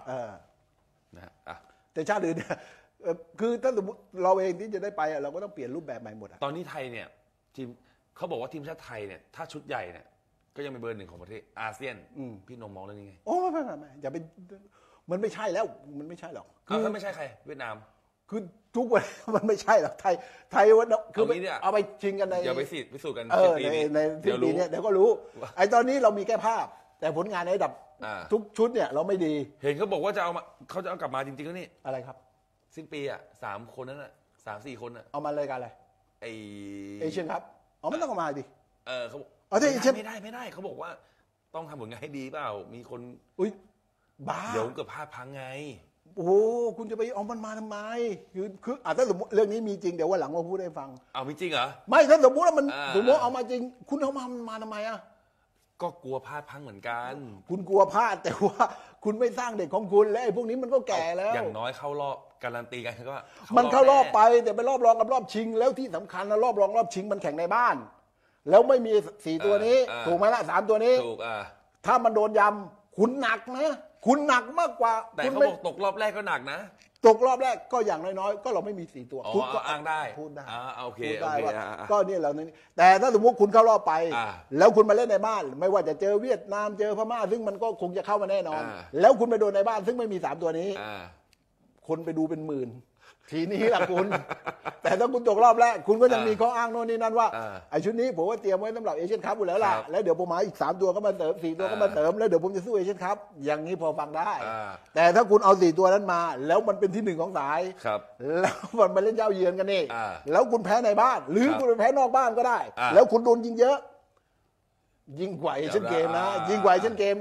แต่ชาติอื่นเนี่ยคือถ้าสมมติเราเองที่จะได้ไปเราก็ต้องเปลี่ยนรูปแบบใหม่หมดตอนนี้ไทยเนี่ยทีมเขาบอกว่าทีมชาติไทยเนี่ยถ้าชุดใหญ่เนี่ยก็ยังเป็นเบอร์หนึ่งของประเทศอาเซียนพี่นงมองเรื่องนี้ไงโอ้ไม่ไม่ไม่อย่าเป็นมันไม่ใช่แล้วมันไม่ใช่หรอกคือไม่ใช่ใครเวียดนามคือทุกวันมันไม่ใช่หรอกไทยไทยวันคือเอาไปชิงกันในเดี๋ยวไปสิพิสูจน์กันในในทีปีนี้เดี๋ยวก็รู้ไอ้ตอนนี้เรามีแค่ภาพแต่ผลงานในระดับทุกชุดเนี่ยเราไม่ดีเห็นเขาบอกว่าจะเอามาเขาจะเอากลับมาจริงๆแล้วนี่อะไรครับสิ้นปีอ่ะสามคนนั้นอ่ะสามสี่คนอ่ะเอามาเลยกันอะไรไอเอเชียนครับอ๋อไม่ต้องเอามาดิเออเขาเอาที่เอเชียนไม่ได้ไม่ได้เขาบอกว่าต้องทำผลงานให้ดีเปล่ามีคนอุ้ยบ้าเดี๋ยวเกิดพลาดพังไงโอ้คุณจะไปเอามันมาทำไมคือคืออ่ะถ้าสมมติเรื่องนี้มีจริงเดี๋ยววันหลังมาพูดให้ฟังเอามีจริงเหรอไม่ถ้าสมมติว่ามันสมมติเอามาจริงคุณเอามามันมาทำไมอ่ะก็กลัวพลาดพังเหมือนกันคุณกลัวพลาดแต่ว่าคุณไม่สร้างเด็กของคุณและไอ้พวกนี้มันก็แก่แล้วอย่างน้อยเข้ารอบการันตีกันก็มันเข้ารอบไปแต่ไปรอบรองกับรอบชิงแล้วที่สำคัญนะรอบรองรอบชิงมันแข่งในบ้านแล้วไม่มีสี่ตัวนี้ถูกไหมล่ะสามตัวนี้ถูกอ่ะถ้ามันโดนยำคุณหนักนะคุณหนักมากกว่าแต่เขาบอกตกรอบแรกก็หนักนะตกรอบแรกก็อย่างน้อยๆก็เราไม่มีสี่ตัวพูดก็อ้างได้พูดได้อ่าโอเคพูดได้ว่าก็เนี่ยเราเนี่ยแต่ถ้าสมมติคุณเข้ารอบไปแล้วคุณมาเล่นในบ้านไม่ว่าจะเจอเวียดนามเจอพม่าซึ่งมันก็คงจะเข้ามาแน่นอนแล้วคุณไปโดนในบ้านซึ่งไม่มีสามตัวนี้คนไปดูเป็นหมื่นทีนี้ล่ะคุณแต่ถ้าคุณตกรอบแรกคุณก็ยังมีข้ออ้างโน่นนี่นั่นว่าไอ้ชุดนี้ผมว่าเตรียมไว้สำหรับเอเชียนคัพอยู่แล้วล่ะแล้วเดี๋ยวผมมาอีกสามตัวก็มาเติมสี่ตัวก็มาเติมแล้วเดี๋ยวผมจะสู้เอเชียนคัพอย่างนี้พอฟังได้แต่ถ้าคุณเอาสี่ตัวนั้นมาแล้วมันเป็นที่หนึ่งของสายแล้วมันมาเล่นเย้าเยือนกันนี่แล้วคุณแพ้ในบ้านหรือคุณแพ้นอกบ้านก็ได้แล้วคุณโดนยิงเยอะยิงกว่าเอเชียนเกมนะยิงกว่าเอเชียนเกมนะ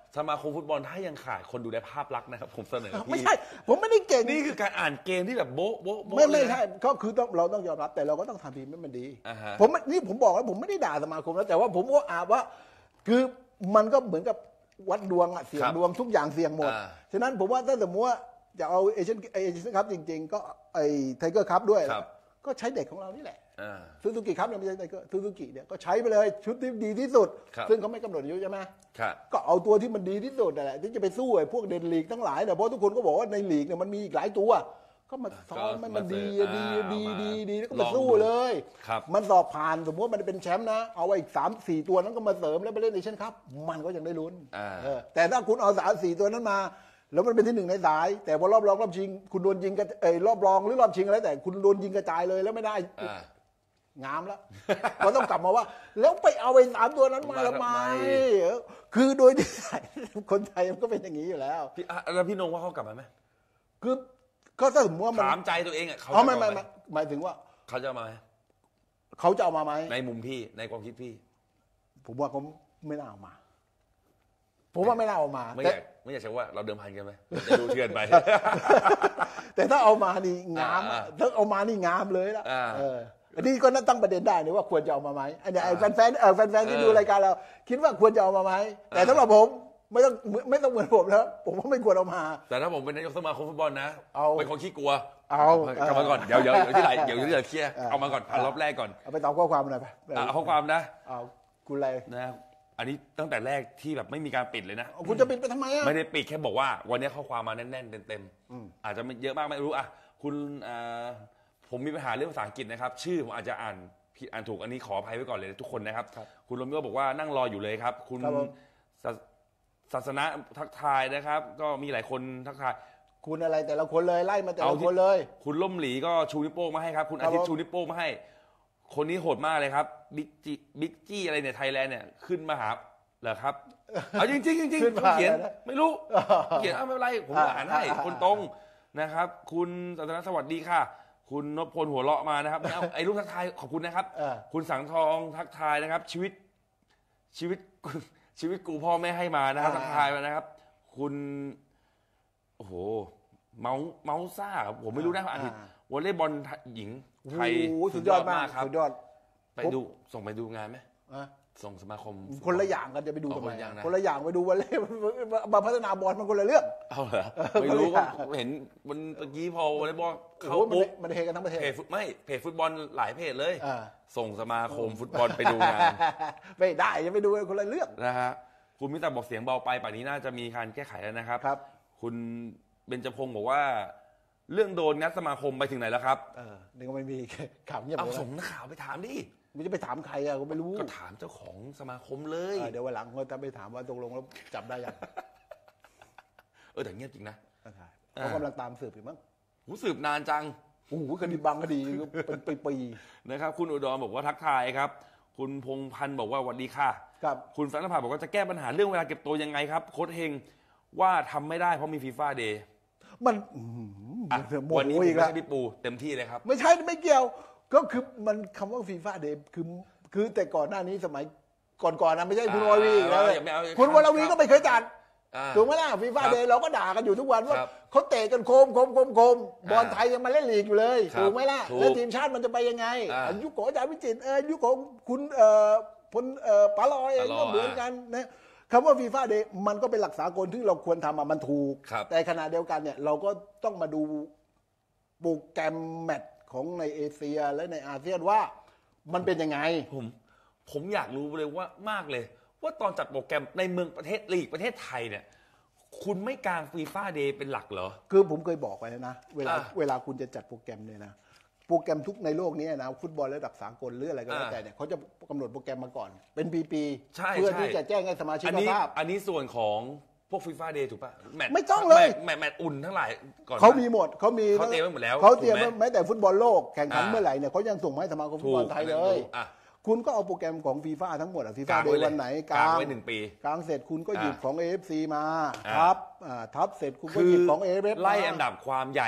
สมาคมฟุตบอลถ้ายังขาดคนดูแลภาพลักษณ์นะครับผมเสนอพี่ไม่ใช่ผมไม่ได้เก่งนี่คือการอ่านเกมที่แบบโบ๊ะโบ๊ะโบ๊ะไม่ไม่เลยนะใช่ก็คือต้องเราต้องยอมรับแต่เราก็ต้องทำทีมให้มันดีอ่าฮะผมนี่ผมบอกแล้วผมไม่ได้ด่าสมาคมแล้วแต่ว่าผมก็อาจว่า คือมันก็เหมือนกับวัดดวงอะเสี่ยงครับดวงทุกอย่างเสี่ยงหมดอ่าฉะนั้นผมว่าถ้าสมมติว่าจะเอาเอเชียนเอเชียนคัพจริง ๆ ก็ไอ้ไทเกอร์คัพด้วยครับก็ใช้เด็กของเรานี่แหละอ่าซูซูกิครับเนี่ยไม่ใช่ไทเกอร์ซูซูกิเนี่ยก็ใช้ไปเลยชุดที่ดีที่สุดครับซึ่งเขาไม่กำหนดอายุใช่ไหมครับก็เอาตัวที่มันดีที่สุดนั่นแหละที่จะไปสู้ไอ้พวกเด่นลีกทั้งหลายเนี่ยเพราะทุกคนก็บอกว่าในลีกเนี่ยมันมีอีกหลายตัว ก็มาซ้อมมันมันดีดีดีดีดีแล้วก็มาสู้เลยครับมันสอบผ่านสมมติว่ามันเป็นแชมป์นะเอาไว้อีกสามสี่ตัวนั้นก็มาเสริมแล้วไปเล่นเอเชียนคัพมันก็ยังได้ลุ้นอ่าเออแต่ถ้าคุณเอาสามสี่ตัวนั้นมา แล้วมันเป็นที่หนึ่งในสาย แต่พอรอบรองรอบชิง คุณโดนยิงกระเอยรอบรองหรือรอบชิงอะไรแต่คุณโดนยิงกระจายเลยแล้วไม่ได้อ่างามแล้ว ก็ต้องกลับมาว่า แล้วไปเอาไอ้สามตัวนั้นมามาทำไมทำไมเออคือโดยที่คนไทยมันก็เป็นอย่างนี้อยู่แล้วพี่อ่ะแล้วพี่นงว่าเขากลับมาไหมคือก็ถ้าสมมติว่ามันถามใจตัวเองอ่ะเขาอ๋อจะไม่เอาไม่ไหมไม่หมายถึงว่าเขาจะเอามาไหมเขาจะเอามาไหมในมุมพี่ในความคิดพี่ผมว่าเขาไม่น่าเอามา ผมว่าไม่น่าเอามาไม่อแต่ยากไม่อยากใช้ว่าเราเดิมพันกันไหมจะดูเถื่อนไปแต่ถ้าเอามานี่งามอ่าอะถ้าเอามานี่งามเลยละอ่าเอออันนี้ก็น่าตั้งประเด็นได้นะว่าควรจะเอามาไหมอันนี้ไอ้อ่าแฟนๆเออแฟนๆที่เออดูรายการเรา คิดว่าควรจะเอามาไหมแต่สำหรับผมไม่ต้องไม่ต้องเหมือนผมแล้วผมว่าไม่ควรเอามาแต่ถ้าผมเป็นนายกสมาคมฟุตบอลนะเอาเป็นคนขี้กลัวเอากลับมาก่อนเดี๋ยวเดี๋ยวเดี๋ยวที่ไหนเดี๋ยวที่ไหนเคลียร์เออเอามาก่อนผ่านรอบแรกก่อนเอาไปตอบข้อความหน่อยไปอ่ะเอาข้อความนะเอาคุณอะไรนะอันนี้ตั้งแต่แรกที่แบบไม่มีการปิดเลยนะเอาคุณจะปิดไปทำไมอ่ะไม่ได้ปิดแค่บอกว่าวันนี้ข้อความมาแน่นๆเต็มอืมๆอาจจะไม่เยอะมากไม่รู้อ่ะคุณอ่าผมมีปัญหาเรื่องภาษาอังกฤษนะครับ ชื่อผมอาจจะอ่านผิดอ่านถูกอันนี้ขออภัยไว้ก่อนเลยทุกคนนะครับ คุณโรมิโอบอกว่านั่งรออยู่เลยครับ คุณครับผมศาศาสนาทักทายนะครับ ก็มีหลายคนทักทายคุณอะไรแต่ละคนเลยไล่มาแต่เอาละที่คนเลยคุณล่มหลีก็ชูนิ้วโป้งมาให้ครับ คุณครัอาบทิตย์ผมชูนิ้วโป้งมาให้ คนนี้โหดมากเลยครับบิ๊กจีบิ๊กจี้อะไรเนี่ยไทยแลนด์เนี่ยขึ้นมาหาเหรอครับเอาจริงจริงจริงขึ้นเขามาเขียนอะไรนะไม่รู้ เขียนอ้าวไม่เป็นไรผมอ่านให้อ่าคนตรงนะครับ คุณสันทนาสวัสดีค่ะ คุณนพพลหัวเราะมานะครับไม่เอาไอ้รูปทักทายขอบคุณนะครับเออคุณสังทองทักทายนะครับ ชีวิตชีวิตชีวิตกูพ่อแม่ให้มานะครับทักทายมานะครับ คุณโอ้โหเมาส์เมาส์ซ่าครับผมไม่รู้นะอาทิตย์วอลเลย์บอลหญิงไทยโอ้โหสุดยอดมากครับสุดยอดไปดูส่งไปดูงานไหมอ่ะส่งสมาคมคนละอย่างกันจะไปดูอ๋อทำไมคนละอย่างนะคนละอย่างไปดูวันเล่มาพัฒนาบอลมันคนละเรื่องเอาเหรอเออไม่รู้คนละก็อย่างเห็นวันเมื่อกี้พอวอลเลย์บอลโอ้เขาโหมันปุ๊บมันเฮกันทั้งประเทศเพจฟุตไม่เพจฟุตบอลหลายเพจเลยอ่าส่งสมาคมฟุตบอลไปดูงานไม่ได้จะไปดูคนละเรื่องนะฮะคุณมิตรบอกเสียงเบาไปป่านนี้น่าจะมีการแก้ไขแล้วนะครับครับคุณเบญจพงศ์บอกว่า เรื่องโดนงัดสมาคมไปถึงไหนแล้วครับเออนี่ก็ไม่มีข่าวเงียบเอาเลยส่งนะนักข่าวไปถามดิมันจะไปถามใครอะก็ไม่รู้ก็ถามเจ้าของสมาคมเลยเออเดี๋ยววันหลังก็จะไปถามว่าตกลงแล้วจับได้ยังเออแต่เงียบจริงนะเขากำลังตามสืบอยู่มั้งหูสืบนานจังโอ้โหคดีบางคดีเป็นปีนะครับ คุณอุดรบอกว่าทักทายครับ คุณพงพันธ์บอกว่าสวัสดีค่ะๆครับคุณสันนภาบอกว่าจะแก้ปัญหาเรื่องเวลาเก็บตัวยังไงครับ โค้ชเฮงว่าทำไม่ได้เพราะมีฟีฟ่าเดย์มันอื้อหือโมวันนี้โหผมอีกไม่แล้วใช่พี่ปูเต็มที่เลยครับไม่ใช่ไม่เกี่ยว ก็คือมันคำว่าฟีฟ่าเดย์คือคือแต่ก่อนหน้านี้สมัยก่อนๆนะไม่ใช่คุณวรวีอีกแล้วอ่าอย่าไม่เอาคุณวรวีก็ไม่เคยจัดอ่าถูกไหมล่ะฟีฟ่าครับเดย์เราก็ด่ากันอยู่ทุกวันว่าครับเขาเตะกันโคมโคมโคมโคมบอลไทยยังมาเล่นลีกอยู่เลยครับถูกไหมล่ะถูกแล้วทีมชาติมันจะไปยังไงอ่ายุคของอาจารย์วิจิตรเออยุคของคุณเอ่อพลเอ่อปาลอยเองปาลอยก็เหมือนกันนะคำว่าฟีฟ่าเดย์มันก็เป็นหลักสากลที่เราควรทำอะมันถูกครับแต่ขณะเดียวกันเนี่ยเราก็ต้องมาดูโปรแกรมแมตช์ของในเอเชียและในอาเซียนว่ามันเป็นยังไงผมผมอยากรู้เลยว่ามากเลย ว่าตอนจัดโปรแกรมในเมืองประเทศลีกประเทศไทยเนี่ย คุณไม่กางฟีฟ่าเดย์เป็นหลักเหรอคือผมเคยบอกไว้แล้วนะเวลาอ่าเวลาคุณจะจัดโปรแกรมเนี่ยนะโปรแกรมทุกในโลกนี้นะฟุตบอลระดับสากลหรืออะไรก็แล้วอ่าแต่เนี่ยเขาจะกำหนดโปรแกรมมาก่อน เป็นปีใช่ๆเพื่อใช่ที่จะแจ้งให้สมาชิกอันนี้ทราบอันนี้ส่วนของพวกฟีฟ่าเดย์ถูกป่ะแมตช์ไม่ต้องเลยแมตช์แมตช์อุ่นทั้งหลายก่อนเขามีหมดเขามีเขาเตรียมไว้หมดแล้วเขาเตรียมถูกไหมแม้แต่ฟุตบอลโลกแข่งขันอ่าเมื่อไหร่เนี่ยเขายังส่งมาให้สมาคมฟุตบอลไทยเลยอ่ะคุณก็เอาโปรแกรมของฟีฟ่าทั้งหมดอะฟีฟ่ากางเดไว้ย์เลยวันไหนกางไว้หนึ่งปีกลางเสร็จคุณก็หยิบอ่าของ เอ เอฟ ซี มาอ่าทับอ่าทับเสร็จคุณก็คือหยิบของ เอ เอฟไล่อันดับความใหญ่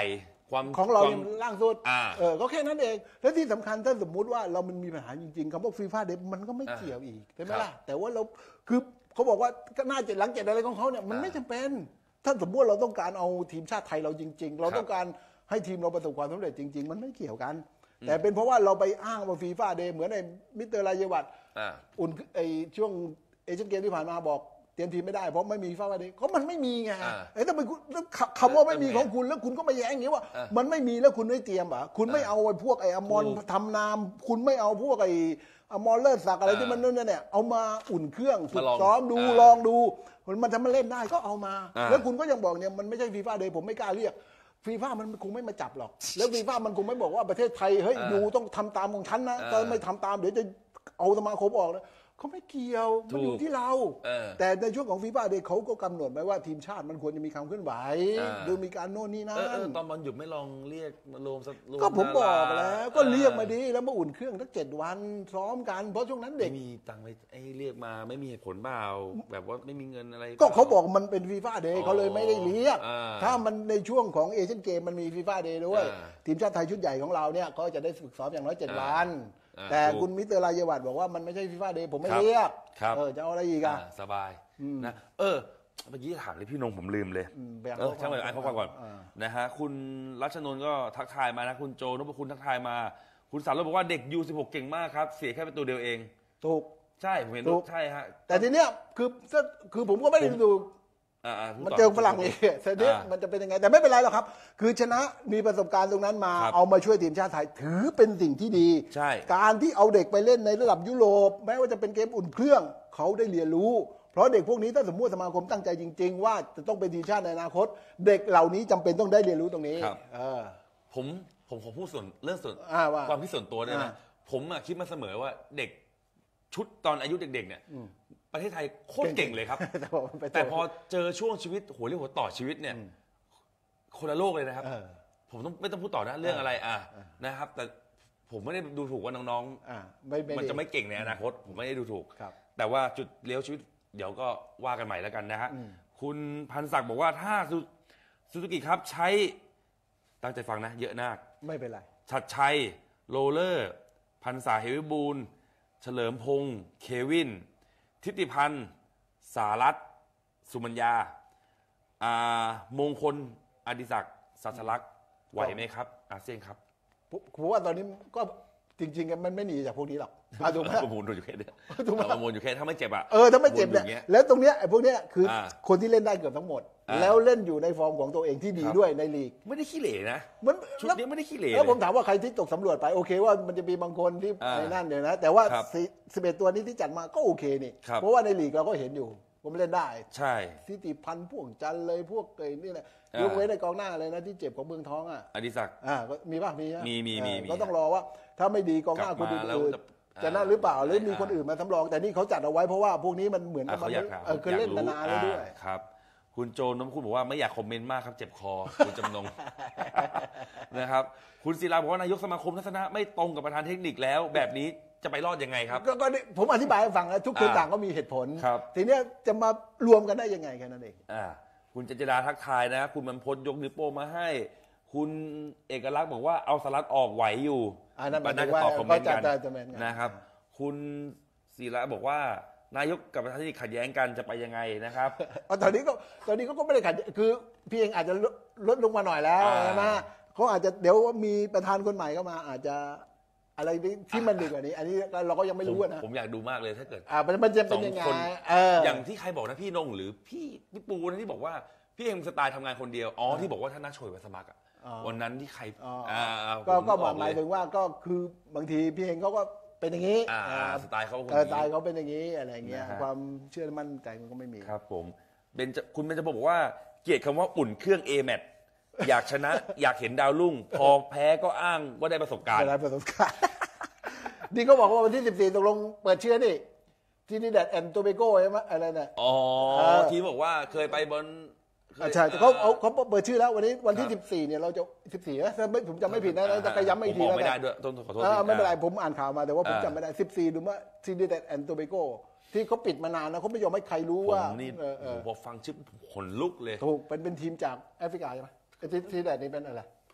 ความของเราควมยังล่างสุดอ่าเออก็แค่นั้นเองและที่สำคัญถ้าสมมุติว่าเรามันมีปัญหาจริงๆคำว่าฟีฟ่าเดย์มันก็ไม่อ่าเกี่ยวอีกใช่ไหมครับล่ะแต่ว่าเราคือเขาบอกว่าก็น่าจะหลังเจ็ดอะไรของเขาเนี่ยมันอ่าไม่จำเป็นถ้าสมมติเราต้องการเอาทีมชาติไทยเราจริง ๆ เราครับต้องการให้ทีมเราประสบความสำเร็จจริง ๆ มันไม่เกี่ยวกัน แต่เป็นเพราะว่าเราไปอ้างว่าฟีฟ่าเดย์เหมือนไอ้มิสเตอร์รายวัตอ่าอุ่นไอ้ช่วงเอเชียนเกมที่ผ่านมาบอกเตรียมทีมไม่ได้เพราะไม่มีฟีฟ่าเดย์เขามันไม่มีไงอ่าไอ้ถ้าเป็นคุณแล้วคคำว่าไม่มีของคุณแล้วคุณก็มาแย้งอย่างนี้ว่าอ่ามันไม่มีแล้วคุณไม่เตรียมเหรอคุณไม่เอาไอ้พวกไอ้อมรถูกทำนาม คุณไม่เอาพวกไอ้อมรเลิศศักดิ์อะไรอ่าที่มันนั่นเนี่ยเอามาอุ่นเครื่องฝึมาก ลองซ้อมดูอ่าลองดูมันทำมันเล่นได้ก็เอามาอ่าแล้วคุณก็ยังบอกเนี่ยมันไม่ใช่ฟีฟ่าเดย์ผมไม่กล้าเรียกฟีฟ่ามันคงไม่มาจับหรอก แล้วฟีฟ่ามันคงไม่บอกว่าประเทศไทยเฮ้ยอ่าอยู่ต้องทำตามของฉันนะอ่าถ้าไม่ทำตามเดี๋ยวจะเอาสมาคมออกนะเขาไม่เกี่ยวมันอยู่ถูกที่เราเออแต่ในช่วงของฟีฟ่าเดย์เขาก็กำหนดไว้ว่าทีมชาติมันควรจะมีความเคลื่อนไหวอ่าหรือมีการโน่นนี่นั่เออเออน ตอนบอลหยุดไม่ลองเรียกมารวมสัรวมก็ผมบอกดาราแล้วก็เรียกมาดีแล้วมาอุ่นเครื่องทั้งเจ็ดวันซ้อมกันเพราะช่วงนั้นเด็ไม่กมีตังค์ไปไอ้เรียกมาไม่มีเหตุผลเปล่าแบบว่าไม่มีเงินอะไรก็เขาบอกมันเป็นฟีฟ่าเดย์เขาเลยไม่ได้เรียกอ่าถ้ามันในช่วงของเอเชียนเกมมันมีฟีฟ่าเดย์ด้วยอ่าทีมชาติไทยชุดใหญ่ของเราเนี่ยก็จะได้ฝึกซ้อมอย่างน้อยเจ็ดอ่าวันอ่าแต่ถูกคุณมิสเตอร์รายวัตบอกว่ามันไม่ใช่ฟีฟ่าเดย์ผมไม่ครับเรียกครับเออจะเอาอะไรอีกอ่าอะสบายนะเออเมื่อกี้ถามเลยพี่นงผมลืมเลยอืมแบ่งเออช่างมันอ่านข้อความก่อนอ่านะฮะคุณรัชนนท์ก็ทักทายมานะคุณโจนพคุณทักทายมา คุณสารลบอกว่าเด็กยูสิบหกเก่งมากครับเสียแค่ประตูเดียวเองถูกใช่ผมเห็นถูกใช่ฮะแต่ทีเนี้ยคือคือผมก็ไม่ได้ดูอ่าอ่าพูดมันต่เจอฝรั่งเองแต่เนี้ยอ่ามัมันจะเป็นยังไงแต่ไม่เป็นไรหรอกครับ คือชนะมีประสบการณ์ตรงนั้นมาครับเอามาช่วยทีมชาติไทยถือเป็นสิ่งที่ดีใช่การที่เอาเด็กไปเล่นในระดับยุโรปแม้ว่าจะเป็นเกมอุ่นเครื่องเขาได้เรียนรู้ เพราะเด็กพวกนี้ถ้าสมมติสมาคมตั้งใจจริง ๆ ว่าจะต้องเป็นทีมชาติในอนาคต เด็กเหล่านี้จำเป็นต้องได้เรียนรู้ตรงนี้ครับเออผมผมขอพูดส่วนเรื่องส่วนอ่าว่าความคิดส่วนตัวด้วยนะอ่าผมอะคิดมาเสมอว่าเด็กชุดตอนอายุเด็ก ๆ เนี่ย ประเทศไทยโคตรเก่งเลยครับแต่ว่ามันไปแต่พอเจอช่วงชีวิตหัวเรียวหัวต่อชีวิตเนี่ยคนละโลกเลยนะครับเออผมต้องไม่ต้องพูดต่อนะเรื่องอะไรอ่ะนะครับ แต่ผมไม่ได้ดูถูกว่าน้องอ่าไม่ๆ มันจะไม่เก่งในอนาคต ผมไม่ได้ดูถูกครับแต่ว่าจุดเลี้ยวชีวิตเดี๋ยวก็ว่ากันใหม่แล้วกันนะฮะคุณพันศักดิ์บอกว่าถ้าซูซูกิครับใช้ตั้งใจฟังนะ เยอะมากไม่เป็นไรชัดชัยโรเลอร์ พันษาเหวิบูลย์เฉลิมพงษ์เควิน ทิติพันธ์สารัตน์สุมัญญาอ่ามงคลอดิศักดิ์สัชลักษณ์ไหวไหมครับ อาเซียนครับผมผมว่าตอนนี้ก็จริงๆกันมันไม่หนีจากพวกนี้หรอกอ่ะถูกไหมประมูลอยู่แค่เนี้ยถูกไหมประมูลอยู่แค่ถ้าไม่เจ็บอ่ะเออถ้าไม่เจ็บเนี่ยวนอยู่างงี้แล้วตรงเนี้ยไอ้พวกเนี้ยคืออา คนที่เล่นได้เกือบทั้งหมดอ่าแล้วเล่นอยู่ในฟอร์มของตัวเองที่ดีครับด้วยในลีกไม่ได้ขี้เหร่นะมันชุดแล้วนี้ไม่ได้ขี้เหร่แล้วผมเลยถามว่าใครที่ตกสำรวจไปโอเคว่ามันจะมีบางคนที่อ่าในนั่นเดี๋ยวนะ แต่ว่าครับสิบเอ็ดตัวนี้ที่จัดมาก็โอเคนี่ครับเพราะว่าในลีกเราก็เห็นอยู่ ผมเล่นได้ใช่ทิติพันธ์พวกจันทร์เลยพวกไอ้นี่แหละอ่ายกเว้นในกองหน้าเลยนะที่เจ็บของเมืองท้องอ่ะอดิศักดิ์อ่าก็มีป่ะมีฮะมีมีมีเออมีก็ต้องรอว่า ถ้าไม่ดีกองหน้ากลัคนบมาแล้วอื่นจะๆจะนั่นหรือเปล่าหรือมีอ่าคนอื่นมาสำรอง แต่นี่เขาจัดเอาไว้เพราะว่าพวกนี้มันเหมือนกัอ่ะบมัเขานอยากถามเออคือเล่นมานานแล้วด้วยอ่าครับ คุณโจนน้ำคุณบอกว่าไม่อยากคอมเมนต์มากครับเจ็บคอ คุณจำนง นะครับ คุณศิลาบอกว่านายกสมาคมทัศนะไม่ตรงกับประธานเทคนิคแล้ว แบบนี้จะไปรอดยังไงครับก็ก็นี่ผมอธิบายให้ฟังแล้วทุกคนอ่าต่างก็มีเหตุผลครับทีเนี้ยจะมารวมกันได้ยังไงแค่นั้นเองอ่าคุณเจษดาทักทายนะ คุณบรรพตยกนิ้วโป้งมาให้ คุณเอกลักษณ์บอกว่าเอาสลัดออกไหวอยู่อ่านั่นหมายถึน่าง จะว่าตอบคอมเมนต์กันก็จะจะเป็นกันนะครับ คุณศิระบอกว่านายกกับประธานเทคนิคขัดแย้งกันจะไปยังไงนะครับเอาตอนนี้ก็ตอนนี้ก็ไม่ได้ขัดคือพี่เองอาจจะลดลดลงมาหน่อยแล้วอ่าใช่ไหมเขาอาจจะเดี๋ยวมีประธานคนใหม่เข้ามา อาจจะอะไรที่มันดีกว่านี้ อันนี้เราก็ยังไม่ผมรู้นะผมอยากดูมากเลยถ้าเกิดอ่ามันมันจะสเป็อน งยังไงคนเอออย่างที่ใครบอกนะพี่นงหรือพี่พี่ปูนะที่บอกว่าพี่เองสไตล์ทำงานคนเดียวอ๋อที่บอกว่าถ้าน้าโชยมาสมัครอ่ะอ๋อวันนั้นที่ใครอ๋ออ่อ่าก็ผมก็บหมายถึงว่าก็คือบางทีพี่เองเขาก็เป็นอย่างนี้อ่าอ่าสไตล์เขาคนเออนี้สไตล์เขาเป็นอย่างนี้อะไรเงี้ยนะฮะความเชื่อมั่นใจมันก็ไม่มีครับผมเบนจะคุณเบนจะบอกว่าเกลียดคำว่าอุ่นเครื่อง A แมทอยากชนะ อยากเห็นดาวรุ่ง พอแพ้ก็อ้างว่าได้ประสบการณ์ได้ประสบการณ์ นี่เขาบอกว่าวันที่สิบสี่ตกลงเปิดเชื้อนี่ที่นี่แดดแอนโตเบโกใช่ไหมอะไรเนี่ยอ๋อเออทีมบอกว่าเคยไปบนเคยใช่แต่เขาเอาเขาเปิดชื่อแล้ววันนี้วันที่ครับสิบสี่เนี่ยเราจะสิบสี่นะถ้าไม่ผมจำไม่ผิดนะแต่ก็ย้ำไม่อีกทีผมบแล้อกวไม่กัได้นด้วยต้องขอโทษเออทีไม่เป็นไรผมอ่านข่าวมาแต่ว่าผมอ่าจำไม่ได้สิบสี่ดูว่าที่นี่แดดแอนโตเบโกที่เขาปิดมานานนะเขาไม่ยอมให้ใครรู้ผมว่านี่เออเออผมพอฟังชื่อผมขนลุกเลยถูกเป็นเป็นทีมจากแอฟริกาใช่ไหมไอ้ที่ที่แดดนี่เป็นอะไรผม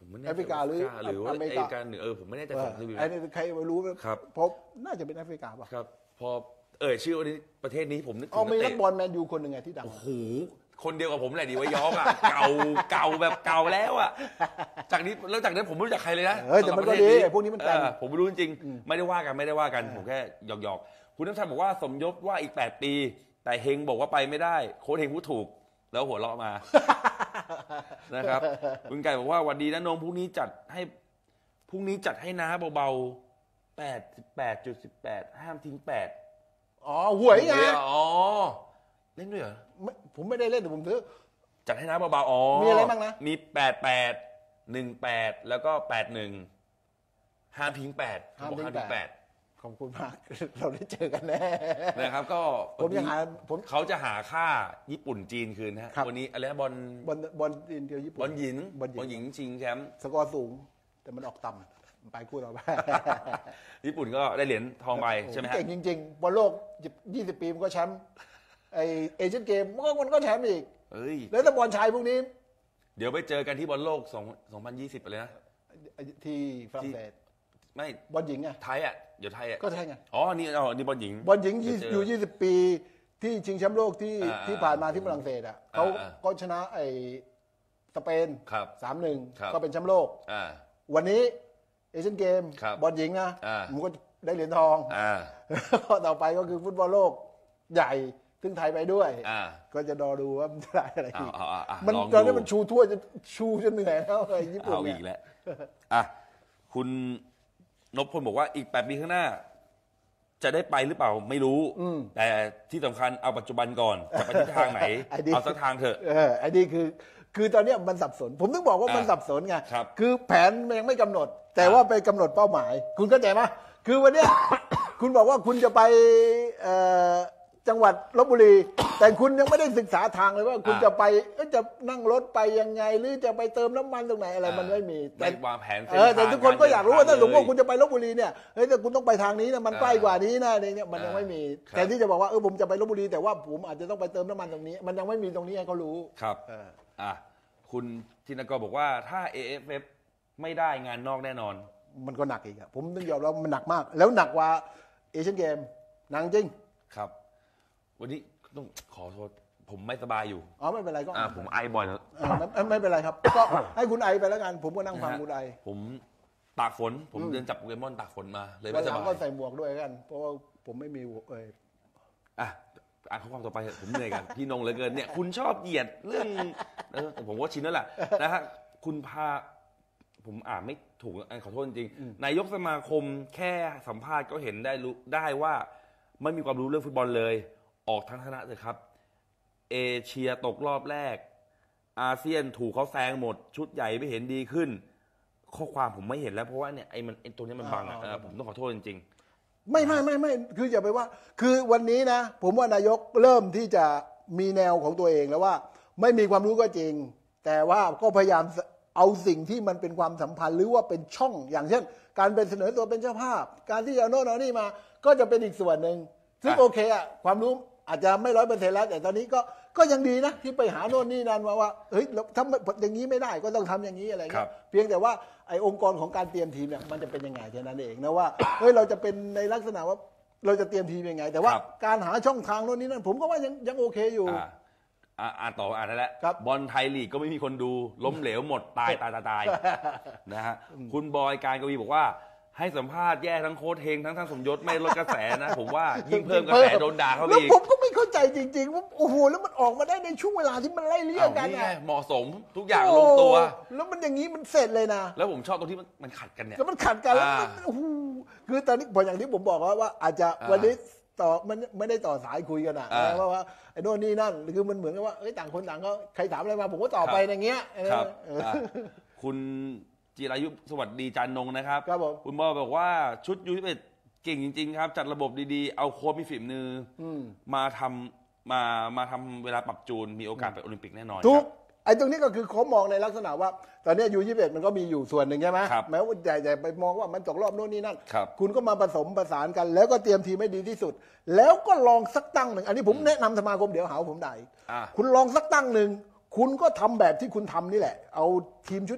ผมไม่แน่แอฟริกาหรือหรือว่าอเมอริกาเมริกาเหนือเออผมไม่แน่ใจสองทวีปไอ้นี่ใครไม่รู้ครับเพราะน่าจะเป็นแอฟริกาป่ะครับพอเอ่ยชื่อวันนี้ประเทศนี้ผมนึกถึอ๋อง มีนัเตะกบอลแมนยูคนหนึ่งไงที่ดังโอ้โหคนเดียวกับผมแหละดีไว้ยอกอ่ะ เก่าเก่าแบบเก่าแล้วอ่ะจากนี้แล้วจากนั้นผมไม่รู้จักใครเลยนะเออแต่มันก็ดีพวกนี้มันแต่งเออผมไม่รู้จริงๆไม่ได้ว่ากันไม่ได้ว่ากันผมแค่หยอกหยอกๆคุณน้ำชาบอกว่าสมยศว่าอีกแปดปีแต่เฮงบอกว่าไปไม่ได้โค้ชเฮงพูดถูกแล้วหัวเราะมา นะครับคุณไก่บอกว่าวันดีนะนงพรุ่งนี้จัดให้พรุ่งนี้จัดให้น้าเบาๆแปดสิบแปดจุดสิบแปดห้ามทิ้งแปดอ๋อหวยไงอ๋อเล่นด้วยเหรอไม่ผมไม่ได้เล่นแต่ผมซื้อจัดให้น้าเบาๆอ๋อมีอะไรบ้างนะมีแปดแปดหนึ่งแปดแล้วก็แปดหนึ่งห้ามทิ้งแปดห้ามบอกทิ้งห้ามทิ้งแปแปดดขอบคุณมาก เราได้เจอกันแน่นะครับก็ผมยังหาผมเขาจะหาค่าญี่ปุ่นจีนคืนนะฮะครับวันนี้อะไรนะบอลบอลบอลอินเดียญี่ปุ่นบอลหญิงบอลหญิงบอลหญิงชิงแชมป์สกอร์สูง แต่มันออกต่ำไปคู่เราไปญี่ปุ่นก็ได้เหรียญทองไปใช่ไหมฮะเก่งจริงๆบอลโลกยี่สิบปีมันก็แชมป์ไอเอเชียนเกมมันก็มันก็แชมป์อีกเอ้ยแล้วแต่บอลชายพวกนี้เดี๋ยวไปเจอกันที่บอลโลกสองพันยี่สิบไปเลยนะที่ฝรั่งเศสไม่บอลหญิงไงไทยอ่ะเดี๋ยวไทยอ่ะก็ใช่ไงอ๋อนี่อ๋อนี่บอลหญิงบอลหญิงยี่เดี๋วเจอยู่ยี่สิบปีที่ชิงแชมป์โลกที่อ่าที่ผ่านมาที่ฝรั่งเศสอ่ะเขาอ่าก็ชนะไอสเปนครับสามหนึ่งครับก็เป็นแชมป์โลกอ่าวันนี้เอเชียนเกมครับบอลหญิงนะอ่ามันก็ได้เหรียญทองอ่าต่อไปก็คือฟุตบอลโลกใหญ่ซึ่งไทยไปด้วยอ่าก็จะรอดูว่ามันจะได้อะไรอีกเอาเอาเอามันลองดูตอนนี้มันชูถ้วยจะชูจนเหนื่อยแล้วไอ้ญี่ปุ่นเอาเนี่อีกยแล้วอ่ะคุณนพพลบอกว่าอีกแปดปีข้างหน้า จะได้ไปหรือเปล่าไม่รู้ แต่ที่สำคัญเอาปัจจุบันก่อนจะไปทิศทางไหนไอ้นี่เอาสักทางเถอะเออไอ้นี่คือ คือตอนเนี้ยมันสับสน ผมถึงบอกว่ามันอ่ะสับสนไงครับคือแผนมันยังไม่กำหนด แต่อ่ะว่าไปกำหนดเป้าหมาย คุณเข้าใจไหมคือวันเนี้ย คุณบอกว่าคุณจะไปเอ่อจังหวัดลบบุรี แต่คุณยังไม่ได้ศึกษาทางเลยว่าคุณจะไปเอ้ยจะนั่งรถไปยังไง หรือจะไปเติมน้ำมันตรงไหนอะไรมันไม่มีแต่ไม่วางแผนเส้นเออแต่ทางทุกคนก็อยากรู้ว่าถ้าสมมติว่าคุณเลยจะไปลบบุรีเนี่ยเฮ้ยแต่คุณต้องไปทางนี้นะมันอ่าใกล้กว่านี้นะอะไรเนี่ยมันยังไม่มีครับแต่ที่จะบอกว่าเออผมจะไปลบบุรีแต่ว่าผมอาจจะต้องไปเติมน้ำมันตรงนี้ มันยังไม่มีตรงนี้ให้เขารู้ครับเอออ่ะคุณธินกรบอกว่าถ้า เอ เอฟ เอฟ ไม่ได้งานนอกแน่นอนมันก็หนักอีกอะผมต้องยอมรับว่ามันหนักมาก แล้วหนักกว่าเอเชียนเกมหนักจริงครับ วันนี้ต้องขอโทษผมไม่สบายอยู่อ๋อไม่เป็นไรก็อ่าผมไอบ่อยแล้วเออไม่ไม่เป็นไรครับ ก็ให้คุณไอไปแล้วกัน ผมก็นั่งฟังคุณไอผมตากฝน ผมเดินจับโปเกมอนตากฝนมาเลยวัไม่นสหลังบาก็ยใส่หมวกด้วยกัน เพราะว่าผมไม่มีหมวกเอยอ่ะอ่านข้อความต่อไปเถอะผมเหนื่อยกัน พี่นงเหลือเกินเนี่ยคุณชอบเหยียดเรื่องเออแต่ผมว่าชินแล้วแหละนะฮะคุณพาผมอ่านไม่ถูกอ่านขอโทษจริงๆนายกสมาคมแค่สัมภาษณ์ก็เห็นได้รู้ได้ว่าไม่มีความรู้เรื่องฟุตบอลเลย ออกทั้งคณะเลยครับ เอเชียตกรอบแรก อาเซียนถูกเขาแซงหมด ชุดใหญ่ไม่เห็นดีขึ้น ข้อความผมไม่เห็นแล้วเพราะว่าเนี่ยไอ้มันไอ้ตัวนี้มันบังอ่ะอ่าเออผมต้องขอโทษจริงไม่ไม่ไม่ไม่คืออย่าไปว่า คือวันนี้นะ ผมว่านายกเริ่มที่จะมีแนวของตัวเองแล้วว่า ไม่มีความรู้ก็จริง แต่ว่าก็พยายามเอาสิ่งที่มันเป็นความสัมพันธ์หรือว่าเป็นช่องอย่างเช่น การเป็นเสนอตัวเป็นเจ้าภาพ การที่จะเอาโน่นเอานี่มา ก็จะเป็นอีกส่วนหนึ่งซึ่งอ่ะโอเคอะความรู้อาจจะไม่ร้อยเปอร์เซ็นต์แล้ว แต่ตอนนี้ก็ก็ยังดีนะ ที่ไปหาโน่นนี่นั่นมาว่าเฮ้ยถ้าอย่างนี้ไม่ได้ก็ต้องทำอย่างนี้อะไรครัเงี้บยเพียงแต่ว่าไอ้องค์กรของการเตรียมทีมเนี่ยมันจะเป็นยังไงแค่นั้นเองนะว่าเฮ้ยเราจะเป็นในลักษณะว่าเราจะเตรียมทีมยังไง แต่ว่าครับการหาช่องทางโน่นนี่นั่นผมก็ว่ายังยังโอเคอยู่ๆอ่าอ่าอ่านต่ออ่านได้แล้วครับบอลไทยลีกก็ไม่มีคนดูล้มเหลวหมดตายตายตายตายนะฮะคุณบอยการกวีบอกว่าให้สัมภาษณ์แย่ทั้งโค้ชเฮงทั้งทั้งสมยศไม่ลดกระแสนะ ผมว่ายิ่งเพิ่มกระแสโดนด่าเข้าไปแล้วอีกผมก็ไม่เข้าใจจริงๆว่าโอ้โหแล้วมันออกมาได้ในช่วงเวลาที่มันไล่เลี่ยเอากันนี่ไงอะเหมาะสมทุกอย่างลงตัวโอ้แล้วมันอย่างนี้มันเสร็จเลยนะแล้วผมชอบตรงที่มันมันขัดกันเนี่ยแล้วมันขัดกันแล้วอ่ามันโอ้โหคือตอนนี้พออย่างที่ผมบอกว่าว่าอาจจะอ่าวันนี้ต่อมันไม่ได้ต่อสายคุยกันอะอ่าว่าว่าไอ้โน่นนี่นั่นคือมันเหมือนกับว่าเอ้ยต่างคนต่างก็ใครถามอะไรมาผมก็ตอบไปอย่างเงี้ยครับเอออ่ะคุณจิรายุสวัสดีจันนงนะครับครับผมคุณบอยบอกว่าชุดยูยี่สิบเอ็ดเก่งจริงๆครับ จัดระบบดีๆ เอาโค้ชมีฝีมืออมมาทำมามาทำเวลาปรับจูนมีโอกาสไปโอลิมปิกแน่นอนทุกครับไอ้ตรงนี้ก็คือเขามองในลักษณะว่า ตอนนี้ยูยี่สิบเอ็ดมันก็มีอยู่ส่วนหนึ่งใช่ไหมครับแม้ว่าแต่ไปมองว่ามันตกรอบโน่นนี่นั่นครับคุณก็มาผสมประสานกัน แล้วก็เตรียมทีมให้ดีที่สุด แล้วก็ลองสักตั้งหนึ่งอันนี้ผมแนะนำสมาคมเดี๋ยวหาว่าผมด่าอีกอ่ะคุณลองสักตั้งหนึ่งคุณก็ทำแบบที่คุณทำนี่แหละ เอาทีมชุดเนี้ย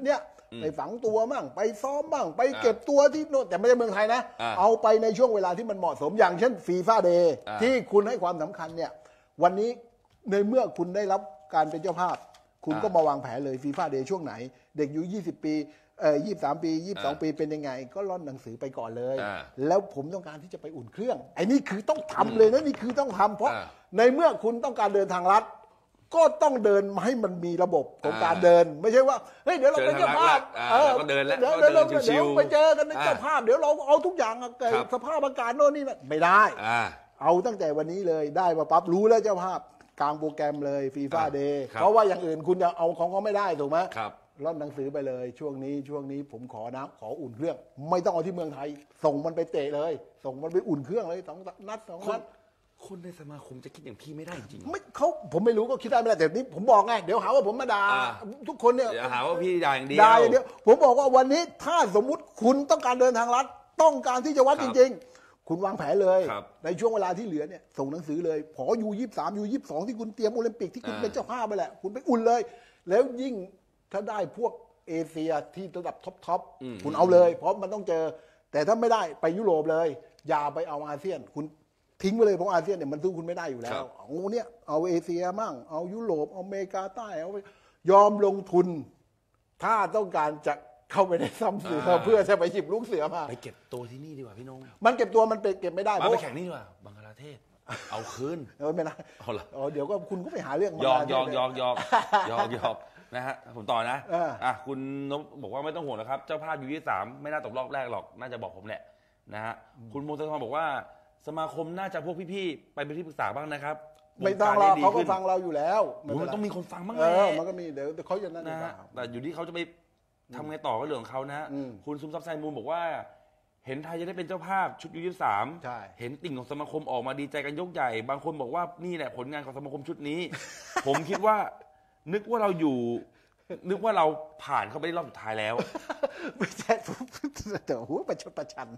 ไปฝังตัวมั่งไปซ้อมบ้างไปเก็บตัวที่โน่นแต่ไม่ใช่เมืองไทยนะเอาไปในช่วงเวลาที่มันเหมาะสมอย่างเช่นฟีฟ่าเดย์ที่คุณให้ความสำคัญเนี่ยวันนี้ในเมื่อคุณได้รับการเป็นเจ้าภาพคุณก็มาวางแผนเลยฟีฟ่าเดย์ช่วงไหนเด็กอายุยี่สิบปีเอ่อยี่สิบสามปียี่สิบสองปีเป็นยังไงก็ร่อนหนังสือไปก่อนเลยแล้วผมต้องการที่จะไปอุ่นเครื่องไอ้นี่คือต้องทำเลยนะนี่คือต้องทำเพราะในเมื่อคุณต้องการเดินทางลัดก็ต้องเดินให้มันมีระบบของการเดินไม่ใช่ว่าเฮ้ยเดี๋ยวเราเป็นเจ้าภาพเออก็เดินแล้วเดี๋ยวเดี๋ยวเราเดี๋ยวไปเจอกันในเจ้าภาพเดี๋ยวเราเอาทุกอย่างสภาพอากาศโน่นนี่ไม่ได้เอาตั้งแต่วันนี้เลยได้มาปั๊บรู้แล้วเจ้าภาพกลางโปรแกรมเลยฟีฟ่าเดย์เพราะว่าอย่างอื่นคุณจะเอาของเขาไม่ได้ถูกไหมร่อนหนังสือไปเลยช่วงนี้ช่วงนี้ผมขอนะขออุ่นเครื่องไม่ต้องเอาที่เมืองไทยส่งมันไปเตะเลยส่งมันไปอุ่นเครื่องเลยสองนัดสองนัดคนในสมาคมจะคิดอย่างพี่ไม่ได้จริงไม่เขาผมไม่รู้ก็คิดได้ไม่ได้แต่นี้ผมบอกไงเดี๋ยวหาว่าผมมาด่าทุกคนเนี่ยหาว่าพี่ด่าอย่างเดียวด่าอย่างเดียวผมบอกว่าวันนี้ถ้าสมมุติคุณต้องการเดินทางลัดต้องการที่จะวัดจริงๆคุณวางแผนเลยในช่วงเวลาที่เหลือเนี่ยส่งหนังสือเลยขอยูยี่สามยูยี่สองที่คุณเตรียมโอลิมปิกที่คุณเป็นเจ้าภาพไปแหละคุณไปอุ่นเลยแล้วยิ่งถ้าได้พวกเอเชียที่ระดับท็อปท็อปคุณเอาเลยเพราะมันต้องเจอแต่ถ้าไม่ได้ไปยุโรปเลยอย่าไปเอาอาเซียนคุณทิ้งไปเลยเพราะอาเซียนเนี่ยมันสู้คุณไม่ได้อยู่แล้วเอาเนี่ยเอาเอเชียมั่งเอายุโรปเอาอเมริกาใต้เอายอมลงทุนถ้าต้องการจะเข้าไปในซ้ำเสือเพื่อจะไปหยิบลูกเสือมาไปเก็บตัวที่นี่ดีกว่าพี่นงมันเก็บตัวมันเก็บไม่ได้เพราะไปแข่งนี่ดีกว่าบังกลาเทศเอาคืนเออไม่ได้อ๋อเดี๋ยวก็คุณก็ไปหาเรื่องยอกยอกยอกยอกยอกยอกนะฮะผมต่อนะอ่ะคุณนพบอกว่าไม่ต้องห่วงนะครับเจ้าภาพยูยี่สามไม่น่าตกรอบแรกหรอกน่าจะบอกผมแหละนะฮะคุณโมเสสบอกว่าสมาคมน่าจะพวกพี่ๆไปเป็นที่ปรึกษาบ้างนะครับไม่ต้องเราเขาก็ฟังเราอยู่แล้วมันต้องมีคนฟังบ้างแหละมันก็มีเดี๋ยวเขาจะนั่นนะแต่อยู่ที่เขาจะไปทำไงต่อก็เรื่องของเขานะคุณซุมซับไซมูลบอกว่าเห็นไทยจะได้เป็นเจ้าภาพชุดยูยี่สามเห็นติ่งของสมาคมออกมาดีใจกันยกใหญ่บางคนบอกว่านี่แหละผลงานของสมาคมชุดนี้ ผมคิดว่านึกว่าเราอยู่นึกว่าเราผ่านเข้าไปรอบสุดท้ายแล้วไม่ใช่แต่หัวประชดประชัน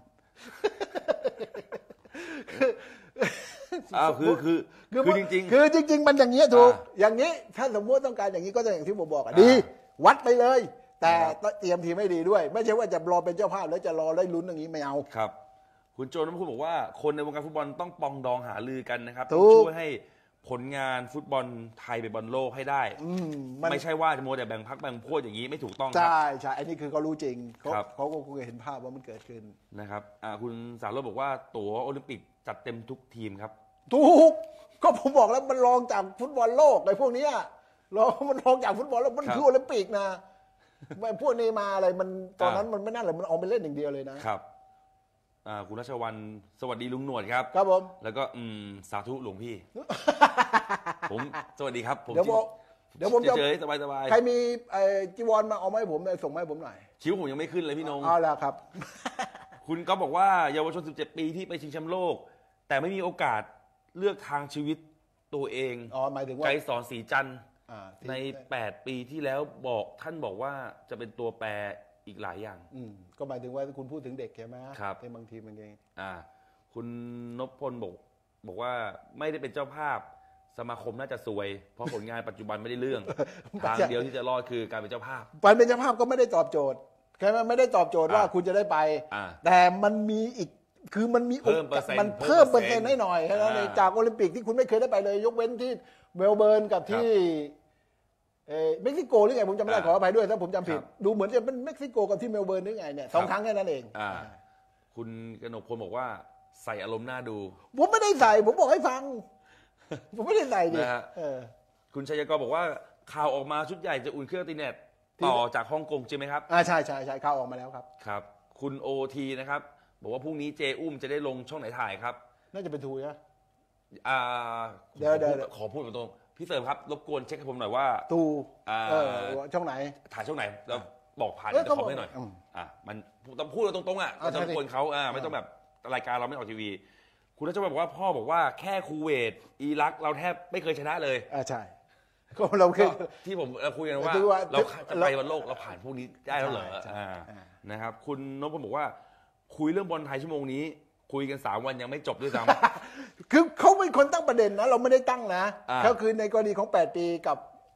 อ้าวคือคือคือจริงๆคือจริงๆมันอย่างนี้ถูกอย่างนี้ถ้าสมมติต้องการอย่างนี้ก็จะอย่างที่ผมบอกอ่ะดีวัดไปเลยแต่เตรียมทีมให้ดีด้วยไม่ใช่ว่าจะรอเป็นเจ้าภาพแล้วจะรอได้ลุ้นอย่างนี้ไม่เอาครับคุณโจนพูดบอกว่าคนในวงการฟุตบอลต้องปองดองหาลือกันนะครับช่วยให้ผลงานฟุตบอลไทยไปบอลโลกให้ได้ไม่ใช่ว่าจะโมแต่แบ่งพักแบ่งพวกอย่างนี้ไม่ถูกต้องครับใช่ใช่อันนี้คือเขารู้จริงเขาเขาก็คงเห็นภาพว่ามันเกิดขึ้นนะครับคุณสารโรจน์บอกว่าตั๋วโอลิมปิกจัดเต็มทุกทีมครับถูกก็ผมบอกแล้วมันรองจากฟุตบอลโลกไอ้พวกนี้รองมันรองจากฟุตบอลแล้วมันคือโอลิมปิกนะพวกนี้มาอะไรมันตอนนั้นมันไม่น่าเลยมันเอาไปเล่นอย่างเดียวเลยนะครับคุณรัชวันสวัสดีลุงหนวดครับครับผมแล้วก็สาธุหลวงพี่ผมสวัสดีครับผมเดี๋ยวผมเดี๋ยวผมจะเฉยสบายสบายใครมีจีวรมาเอาไหมผมส่งมาให้ผมหน่อยคิ้วผมยังไม่ขึ้นเลยพี่นงเอาแล้วครับคุณก็บอกว่าเยาวชนสิบเจ็ดปีที่ไปชิงแชมป์โลกแต่ไม่มีโอกาสเลือกทางชีวิตตัวเองอ๋อหมายถึงว่าไกรสอนศรีจันทร์ในแปดปีที่แล้วบอกท่านบอกว่าจะเป็นตัวแปรอีกหลายอย่างก็หมายถึงว่าคุณพูดถึงเด็กใช่ไหมครับในบางทีมันเองอ่าคุณนพพลบอกบอกว่าไม่ได้เป็นเจ้าภาพสมาคมน่าจะซวยเพราะผลงานปัจจุบันไม่ได้เรื่องทางเดียวที่จะรอดคือการเป็นเจ้าภาพการเป็นเจ้าภาพก็ไม่ได้ตอบโจทย์แค่ไม่ได้ตอบโจทย์ว่าคุณจะได้ไปแต่มันมีอีกคือมันมีมันเพิ่มเปอร์เซ็นต์ให้หน่อยแค่นั้นเองจากโอลิมปิกที่คุณไม่เคยได้ไปเลยยกเว้นที่เมลเบิร์นกับที่เม็กซิโกหรือไงผมจำไม่ได้ขออภัยด้วยถ้าผมจำผิดดูเหมือนจะเป็นเม็กซิโกกับที่เมลเบิร์นหรือไงเนี่ยสองครั้งแค่นั้นเองคุณกนกพลบอกว่าใส่อารมณ์น่าดูผมไม่ได้ใส่ผมบอกให้ฟังผมไม่ได้ใส่ดิคุณชัยกรบอกว่าข่าวออกมาชุดใหญ่จะอุ่นเครื่องตีเน็ตต่อจากฮ่องกงจริงไหมครับอ่าใช่ใช่ใช่ข่าวออกมาแล้วครับครับคุณโอทีนะครับบอกว่าพรุ่งนี้เจอุ้มจะได้ลงช่องไหนถ่ายครับน่าจะเป็นทูนะอ่าเดี๋ยวเดี๋ยวขอพูดตรงพี่เสริมครับรบกวนเช็คให้ผมหน่อยว่าตูช่องไหนถ่ายช่องไหนแล้วบอกผ่านจะคอมให้หน่อยอ่ะมันต้องพูดตรงๆอ่ะจะรบกวนเขาอ่าไม่ต้องแบบรายการเราไม่ออกทีวีคุณรัชวัฒน์บอกว่าพ่อบอกว่าแค่คูเวตอิรักเราแทบไม่เคยชนะเลยอ่าใช่ก็เราเคยที่ผมคุยกันว่าเราจะไปบอลโลกเราผ่านพวกนี้ได้แล้วเหรอนะครับคุณนพพลบอกว่าคุยเรื่องบอลไทยชั่วโมงนี้คุยกันสามวันยังไม่จบด้วยซ้ำคือเขาเป็นคนตั้งประเด็นนะเราไม่ได้ตั้งนะก็คือในกรณีของแปดปีกับ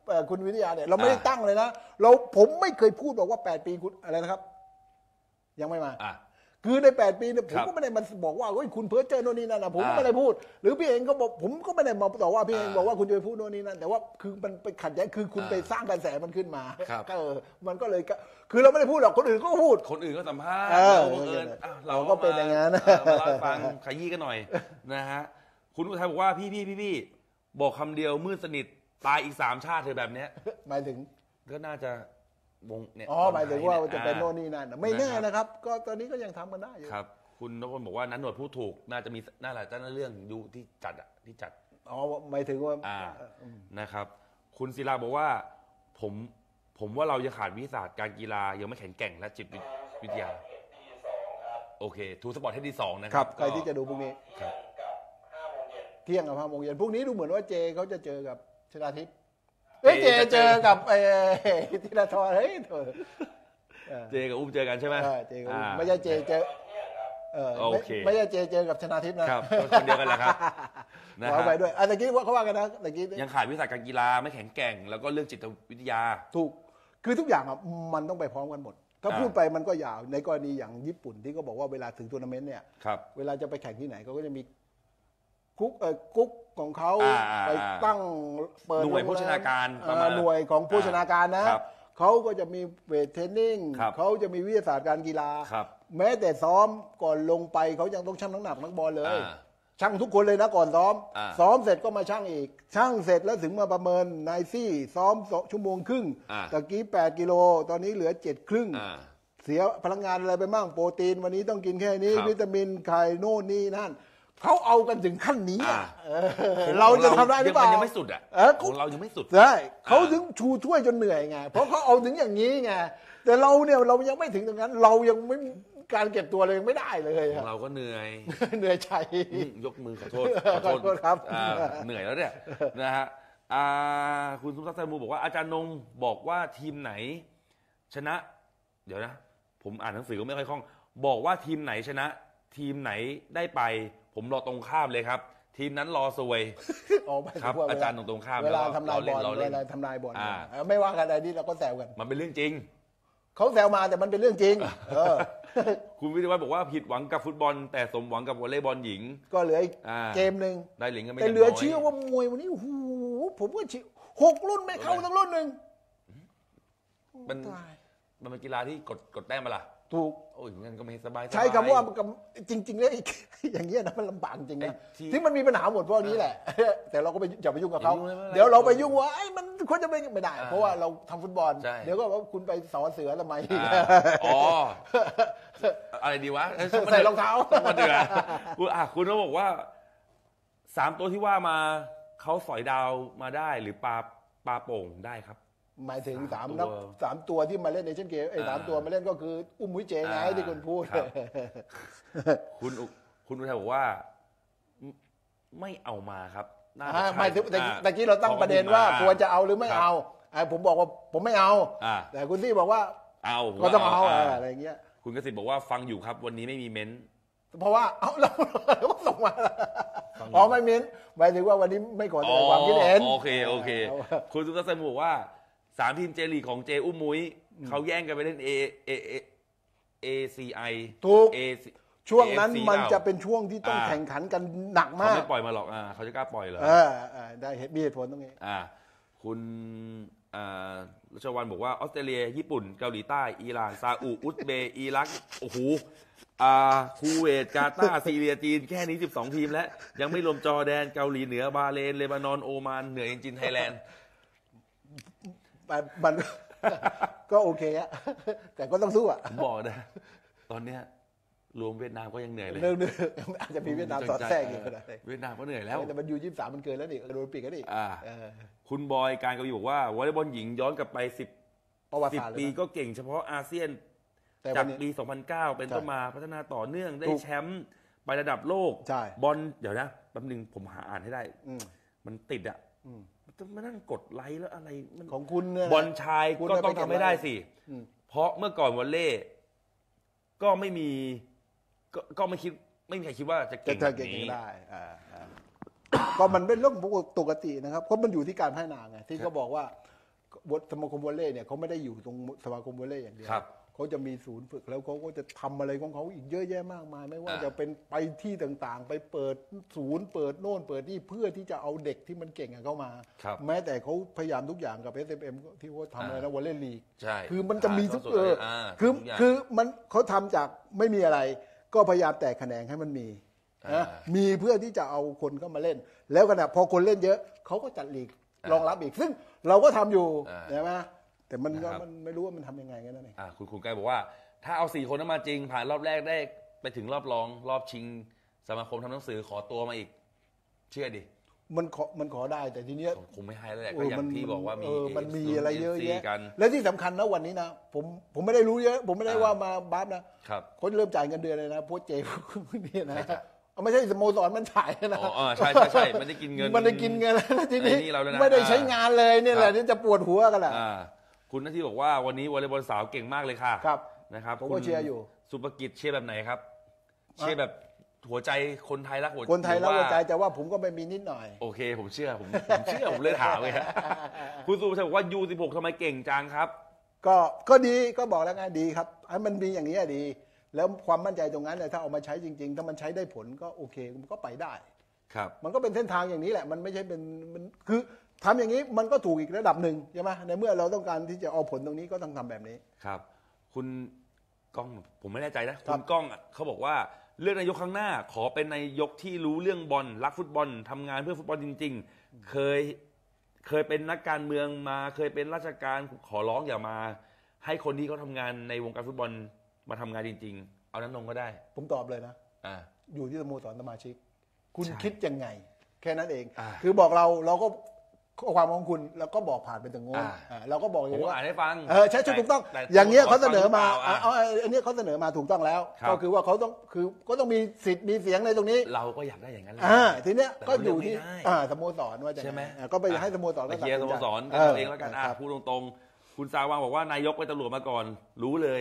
คุณวิทยาเนี่ยเราไม่ได้ตั้งเลยนะเราผมไม่เคยพูดบอกว่าแปดปีคุณอะไรนะครับยังไม่มาคือในแปดปีเนี่ยผมก็ไม่ได้มาบอกว่าเฮ้ยคุณเพ้อเจ้อโน่นนี่นั่นนะผมก็ไม่ได้พูดหรือพี่เองก็บอกผมก็ไม่ได้มาต่อว่าพี่เองบอกว่าคุณจะไปพูดโน่นนี่นั่นแต่ว่าคือมันไปขัดแย้งคือคุณไปสร้างกระแสมันขึ้นมาก็เออมันก็เลยคือเราไม่ได้พูดหรอกคนอื่นก็พูดคนอื่นก็สัมภาษณ์เราก็เป็นอย่างนั้นมาเล่าฟังขยี้กันหน่อยนะฮะคุณอุทัยบอกว่าพี่พี่พี่พี่บอกคำเดียวมืดสนิทตายอีกสามชาติเธอแบบเนี้ยหมายถึงก็น่าจะวงเนี่ยอ๋อหมายถึงว่าจะเป็นโน่นนี่นั่นไม่แน่นะครับก็ตอนนี้ก็ยังทำกันได้อยู่ครับคุณนพพลบอกว่านั้นหนวดพูดถูกน่าจะมีน่าหลายจ้าเรื่องดูที่จัดอ่ะที่จัดอ๋อหมายถึงว่านะครับคุณศิลาบอกว่าผมผมว่าเรายังขาดวิทยาศาสตร์การกีฬายังไม่แข็งแกร่งและจิตวิทยาโอเคทูสปอร์ตเฮดที่สองนะครับใครที่จะดูพรุ่งนี้เที่ยงกับห้าโมงเย็นพรุ่งนี้ดูเหมือนว่าเจเขาจะเจอกับชนาทิพย์เฮ้ยเจเจอกับไอ้ธีรทรเฮ้ยเจกับอุ้มเจอกันใช่ไหมเจกับอุ้มไม่ใช่เจเจอโอเคไม่ใช่เจเจอกับชนาทิพย์นะครับคนเดียวกันแหละครับนะฮะไปด้วยอันนี้ว่าเขาว่ากันนะตะกี้ยังขาดวิชาการกีฬาไม่แข็งแกร่งแล้วก็เรื่องจิตวิทยาถูกคือทุกอย่างอ่ะมันต้องไปพร้อมกันหมดถ้าพูดไปมันก็ยาวในกรณีอย่างญี่ปุ่นที่เขาบอกว่าเวลาถึงทัวร์นาเมนต์เนี่ยเวลาจะไปแข่งที่ไหนเขาก็จะมีกุ๊กเอ่อกุ๊กของเขาไปตั้งเปิดหน่วยโภชนาการหน่วยของโภชนาการนะเขาก็จะมีเวทเทรนนิ่งเขาจะมีวิทยาศาสตร์การกีฬาแม้แต่ซ้อมก่อนลงไปเขายังต้องชั่งน้ำหนักนักบอลเลยชั่งทุกคนเลยนะก่อนซ้อมซ้อมเสร็จก็มาชั่งอีกชั่งเสร็จแล้วถึงมาประเมินนายซี่ซ้อมชั่วโมงครึ่งตะกี้แปดกิโลตอนนี้เหลือเจ็ดครึ่งเสียพลังงานอะไรไปบ้างโปรตีนวันนี้ต้องกินแค่นี้วิตามินไข่โน่นนี่นั่นเขาเอากันถึงขั้นนี้เราจะทำได้หรือเปล่ายังไม่สุดอ่ะของเรายังไม่สุดใช่เขาถึงชูถ้วยจนเหนื่อยไงเพราะเขาเอาถึงอย่างนี้ไงแต่เราเนี่ยเรายังไม่ถึงตรงนั้นเรายังไม่การเก็บตัวเลยยังไม่ได้เลยของเราก็เหนื่อยเหนื่อยใจยกมือขอโทษขอโทษครับเหนื่อยแล้วเนี่ยนะฮะคุณสุทัศน์ไซมูบอกว่าอาจารย์นงบอกว่าทีมไหนชนะเดี๋ยวนะผมอ่านหนังสือก็ไม่ค่อยคล่องบอกว่าทีมไหนชนะทีมไหนได้ไปผมรอตรงข้ามเลยครับทีมนั้นรอซวยครับอาจารย์ตรงตรงข้ามเวลาทำนายบอลเวลาทำนายบอลไม่ว่ากันอะไรนี่เราก็แซวกันมันเป็นเรื่องจริงเขาแซวมาแต่มันเป็นเรื่องจริงคุณวิทยาวัฒน์บอกว่าผิดหวังกับฟุตบอลแต่สมหวังกับวอลเลย์บอลหญิงก็เหลือเกมหนึ่งได้เหรียญก็ไม่แต่เหลือเชื่อว่ามวยวันนี้โอ้โหผมก็หกรุ่นไม่เข้าทั้งรุ่นหนึ่งมันมันเป็นกีฬาที่กดกดแต้มมาล่ะถูกโอ้ยงั้นก็ไม่สบายใช้คำว่าจริงๆแล้วอย่างเงี้ยนะมันลำบากจริงนะที่มันมีปัญหาหมดพวกนี้แหละแต่เราก็ไปอย่าไปยุ่งกับเขาเดี๋ยวเราไปยุ่งว่าไอ้มันควรจะไม่ไม่ได้เพราะว่าเราทำฟุตบอลเดี๋ยวก็ว่าคุณไปสอนเสือทำไมอ๋ออะไรดีวะใส่รองเท้ามาเดือดคุณอ่ะคุณต้องบอกว่าสามตัวที่ว่ามาเขาสอยดาวมาได้หรือปลาปลาโป่งได้ครับหมายถึงสามนักสามตัวที่มาเล่นในเช่นเกมไอ้สามตัวมาเล่นก็คืออุ้มมุ้ยเจไงที่คุณพูดคุณคุณอุทัยบอกว่าไม่เอามาครับไม่แต่กี้เราตั้งประเด็นว่าควรจะเอาหรือไม่เอาผมบอกว่าผมไม่เอาแต่คุณที่บอกว่าเอาก็ต้องเอาอะไรเงี้ยคุณกสิทธิ์บอกว่าฟังอยู่ครับวันนี้ไม่มีเม้นเพราะว่าเอาเราก็ส่งมาอ๋อไม่เม้นหมายถึงว่าวันนี้ไม่ขอแสดงความคิดเห็นโอเคโอเคคุณสุทัศน์บอกว่าสามทีมเจลีของเจอุ้มมุ้ยเขาแย่งกันไปเล่นเอเอเอซีไอถูกช่วงนั้นมันจะเป็นช่วงที่ต้องแข่งขันกันหนักมากเขาไม่ปล่อยมาหรอกอ่าเขาจะกล้าปล่อยเหรอเออได้มีเหตุผลตรงนี้อ่าคุณอ่ารัชวันบอกว่าออสเตรเลียญี่ปุ่นเกาหลีใต้อิหร่านซาอุอุซเบย์อิรักโอ้โหอ่าคูเวตกาตาร์ซีเรียจีนแค่นี้สิบสองทีมแล้วยังไม่รวมจอร์แดนเกาหลีเหนือบาเลนเลบานอนโอมานเหนือจริงๆไทยแลนด์มันก็โอเคอะแต่ก็ต้องสู้อะผมบอกนะตอนเนี้ยรวมเวียดนามก็ยังเหนื่อยเลยเนื่อยๆอาจจะมีเวียดนามสอดแทรกอยู่ก็ได้เวียดนามก็เหนื่อยแล้วแต่มันยูยี่สิบสามมันเกินแล้วนี่โดนปีกแล้วนี่คุณบอยการกวีบอกว่าวอลเลย์บอลหญิงย้อนกลับไปสิบสิบปีก็เก่งเฉพาะอาเซียนจากปีสองพันเก้าเป็นต้นมาพัฒนาต่อเนื่องได้แชมป์ ไประดับโลกบอลเดี๋ยวนะแป๊บนึงผมหาอ่านให้ได้มันติดอ่ะจะมานั่งกดไลค์แล้วอะไรของคุณบอลชายก็ต้องทำให้ได้สิเพราะเมื่อก่อนวอลเล่ก็ไม่มีก็ไม่คิดไม่มีใครคิดว่าจะเก่งแบบนี้ได้ก็มันเป็นเรื่องปกตินะครับเพราะมันอยู่ที่การพัฒนาไงที่เขาบอกว่าสมาคมวอลเลย์เนี่ยเขาไม่ได้อยู่ตรงสมาคมวอลเลย์อย่างเดียวเขาจะมีศูนย์ฝึกแล้วเขาก็จะทำอะไรของเขาอีกเยอะแยะมากมายไม่ว่าจะเป็นไปที่ต่างๆ ไปเปิดศูนย์เปิดโน่นเปิดนี่เพื่อที่จะเอาเด็กที่มันเก่งเข้ามาแม้แต่เขาพยายามทุกอย่างกับ เอส เอ็ม เอ็ม ที่เขาทำอะไรนะวอลเลย์ลีกคือมันจะมีทุกเออคือคือมันเขาทำจากไม่มีอะไรก็พยายามแตกแขนงให้มันมีนะมีเพื่อที่จะเอาคนเข้ามาเล่นแล้วกันนะพอคนเล่นเยอะเขาก็จัดลีกรองรับอีกซึ่งเราก็ทำอยู่ใช่ไหมแต่มันก็มันไม่รู้ว่ามันทำยังไงกันนั่นเองคุณคุณไกบอกว่าถ้าเอาสี่คนนั้นมาจริงผ่านรอบแรกได้ไปถึงรอบรองรอบชิงสมาคมทำหนังสือขอตัวมาอีกเชื่อดิมันขอมันขอได้แต่ทีเนี้ยคงไม่ให้แล้วแหละก็อย่างที่บอกว่ามีมันมีอะไรเยอะแยะและที่สำคัญนะวันนี้นะผมผมไม่ได้รู้เยอะผมไม่ได้ว่ามาบ้านะครับเขาเริ่มจ่ายเงินเดือนเลยนะโพสเจพวกนี้นะไม่ใช่สโมสรมันถ่ายนะอ๋อใช่ใช่ใช่มันได้กินเงินมันได้กินเงินแล้วทีนี้ไม่ได้ใช้งานเลยนี่แหละที่จะปวดหัวกันแหละคุณนาทีบอกว่าวันนี้วอลเลย์บอลสาวเก่งมากเลยค่ะครับนะครับผมก็เชียร์อยู่สุภกิจเชียร์แบบไหนครับเชียร์แบบหัวใจคนไทยรักหัวใจคนไทยรักหัวใจแต่ว่าผมก็ไม่มีนิดหน่อยโอเคผมเชื่อผมผมเชื่อผมเลยถามเลยครับคุณสุภชัยบอกว่า ยู สิบหก ทำไมเก่งจังครับก็ก็ดีก็บอกแล้วไงดีครับไอ้มันมีอย่างนี้ดีแล้วความมั่นใจตรงนั้นเนี่ยถ้าเอามาใช้จริงๆถ้ามันใช้ได้ผลก็โอเคมันก็ไปได้ครับมันก็เป็นเส้นทางอย่างนี้แหละมันไม่ใช่เป็นมันคือทำอย่างนี้มันก็ถูกอีกระดับหนึ่งใช่ไหมในเมื่อเราต้องการที่จะเอาผลตรงนี้ก็ต้องทำแบบนี้ครับคุณก้องผมไม่แน่ใจนะคุณก้องเขาบอกว่าเลือกนายกครั้งหน้าขอเป็นนายกที่รู้เรื่องบอลรักฟุตบอลทำงานเพื่อฟุตบอลจริงๆเคยเคยเป็นนักการเมืองมาเคยเป็นราชการขอร้องอย่ามาให้คนที่เขาทำงานในวงการฟุตบอลมาทำงานจริงๆเอานั้นลงก็ได้ผมตอบเลยนะอ่าอยู่ที่สโมสรสมาชิกคุณคิดยังไงแค่นั้นเองคือบอกเราเราก็ข้อความของคุณแล้วก็บอกผ่านไปถึงโน้นเราก็บอกอย่างนี้ว่าอ่านให้ฟังเออใช่ถูกต้องอย่างเงี้ยเขาเสนอมาเอาอันนี้เขาเสนอมาถูกต้องแล้วก็คือว่าเขาต้องคือก็ต้องมีสิทธิ์มีเสียงในตรงนี้เราก็อยากได้อย่างนั้นอ่าทีเนี้ยก็อยู่ที่สโมสรว่าจะใช่ไหมก็ไปให้สโมสรก็เคลียร์สโมสรกันเองแล้วกันพูดตรงๆคุณซาวางบอกว่านายกเป็นตำรวจมาก่อนรู้เลย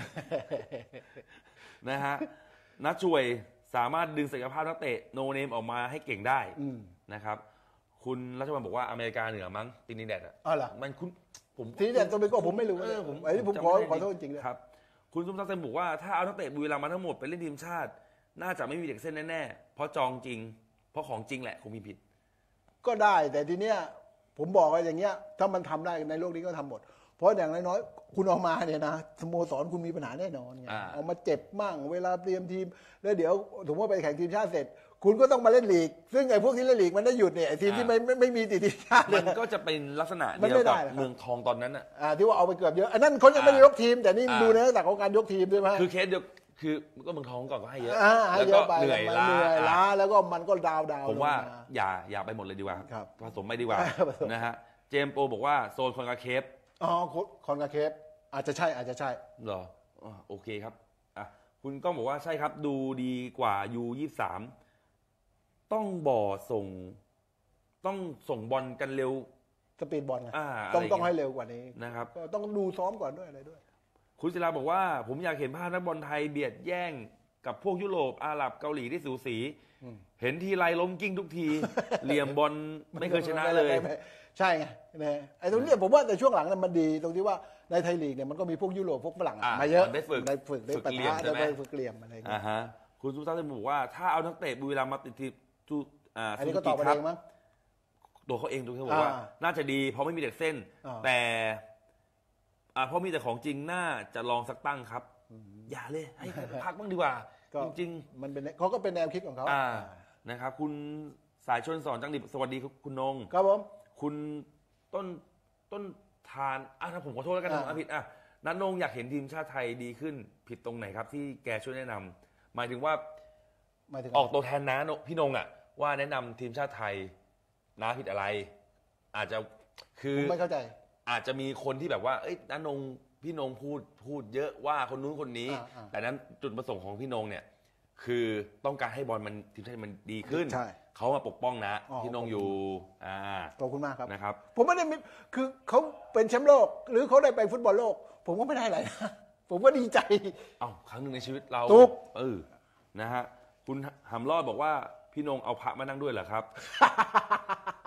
นะฮะนักช่วยสามารถดึงศักยภาพนักเตะโนเนมออกมาให้เก่งได้นะครับคุณรัชวัลบอกว่าอเมริกาเหนือมั้งตินิแดดอ่ะอ๋อเหรอมันคุณผมตินิแดดตัวเป็นก็ผมไม่รู้เลยผมไอ้ผมขอขอโทษจริงเลยครับคุณซุมซักเซนบอกว่าถ้าเอานักเตะบุรีรัมย์มาทั้งหมดไปเล่นทีมชาติน่าจะไม่มีเด็กเส้นแน่ๆเพราะจองจริงเพราะของจริงแหละคงมีผิดก็ได้แต่ทีเนี้ยผมบอกว่าอย่างเงี้ยถ้ามันทำได้ในโลกนี้ก็ทำหมดเพราะอย่างน้อยๆคุณออกมาเนี่ยนะสโมสรคุณมีปัญหาแน่นอนไงเอามาเจ็บมั่งเวลาเตรียมทีมแล้วเดี๋ยวถึงว่าไปแข่งทีมชาติเสร็จคุณก็ต้องมาเล่นลีกซึ่งไอ้พวกที่เล่นลีกมันได้หยุดเนี่ยไอ้ทีมที่ไม่ไม่ไม่มีติดทีมชาติมันก็จะเป็นลักษณะเดียวกับเมืองทองตอนนั้นอ่ะที่ว่าเอาไปเกือบเยอะอันนั้นเขายังไม่ได้ยกทีมแต่นี่ดูในลักษณะของการยกทีมใช่ไหมคือเคสเดียวคือก็เมืองทองก่อนก็ให้เยอะแล้วก็เหนื่อยล้าล้าแล้วก็มันก็ดาวดาวผมว่าอย่าอย่าไปหมดเลยดีกว่าผสมไม่ดีกว่านะฮะเจมโปบอกว่าโซนคอนกาเคฟอ๋อคอนกาเคฟอาจจะใช่อาจจะใช่เหรอโอเคครับอ่ะคุณก้องบอกว่าใช่ครับดูดีกว่า ยู ยี่สิบสาม ต้องบ่อส่งต้องส่งบอลกันเร็วสปีดบอลไงต้องต้องให้เร็วกว่านี้นะครับก็ต้องดูซ้อมก่อนด้วยอะไรด้วยคุณศิลาบอกว่าผมอยากเห็นภาพนักบอลไทยเบียดแย่งกับพวกยุโรปอาหรับเกาหลีที่สูสีเห็นทีไรล้มกิ้งทุกทีเหลี่ยมบอลไม่เคยชนะเลยใช่ไงนะไอ้ตรงนี้ผมว่าแต่ช่วงหลังมันดีตรงที่ว่าในไทยลีกเนี่ยมันก็มีพวกยุโรปพวกฝรั่งมาเยอะได้ฝึกได้ฝึกได้ปะทะได้ฝึกเหลี่ยมอะไรอย่างเงี้ยคุณสุทัศน์บอกว่าถ้าเอานักเตะบุรีรัมย์มาติดทีมอันนี้ก็ตอบเองมั้งตัวเขาเองตัวเขาบอกว่าน่าจะดีเพราะไม่มีเด็กเส้นแต่เพราะมีแต่ของจริงน่าจะลองสักตั้งครับอย่าเลยให้พักบ้างดีกว่าจริงๆมันเป็นเขาก็เป็นแนวคิดของเขานะครับคุณสายชนสอนจังดิบสวัสดีคุณนงครับผมคุณต้นต้นทานอ่ะผมขอโทษแล้วกันผมผิดอ่ะนันนงอยากเห็นทีมชาติไทยดีขึ้นผิดตรงไหนครับที่แกช่วยแนะนำหมายถึงว่าออกตัวแทนน้าพี่นงอ่ะว่าแนะนำทีมชาติไทยน้าผิดอะไรอาจจะคือไม่เข้าใจอาจจะมีคนที่แบบว่าเอ้ยนันนงพี่นงพูดพูดเยอะว่าคนนู้นคนนี้แต่นั้นจุดประสงค์ของพี่นงเนี่ยคือต้องการให้บอลมันทีมชาติมันดีขึ้นเขามาปกป้องนะพี่นงอยู่อ่าขอบคุณมากครับนะครับผมไม่ได้คือเขาเป็นแชมป์โลกหรือเขาได้ไปฟุตบอลโลกผมก็ไม่ได้อะไรนะผมก็ดีใจเอ้าครั้งหนึ่งในชีวิตเราถูกเออนะฮะคุณหำรอดบอกว่าพี่นงเอาพระมานั่งด้วยเหรอครับ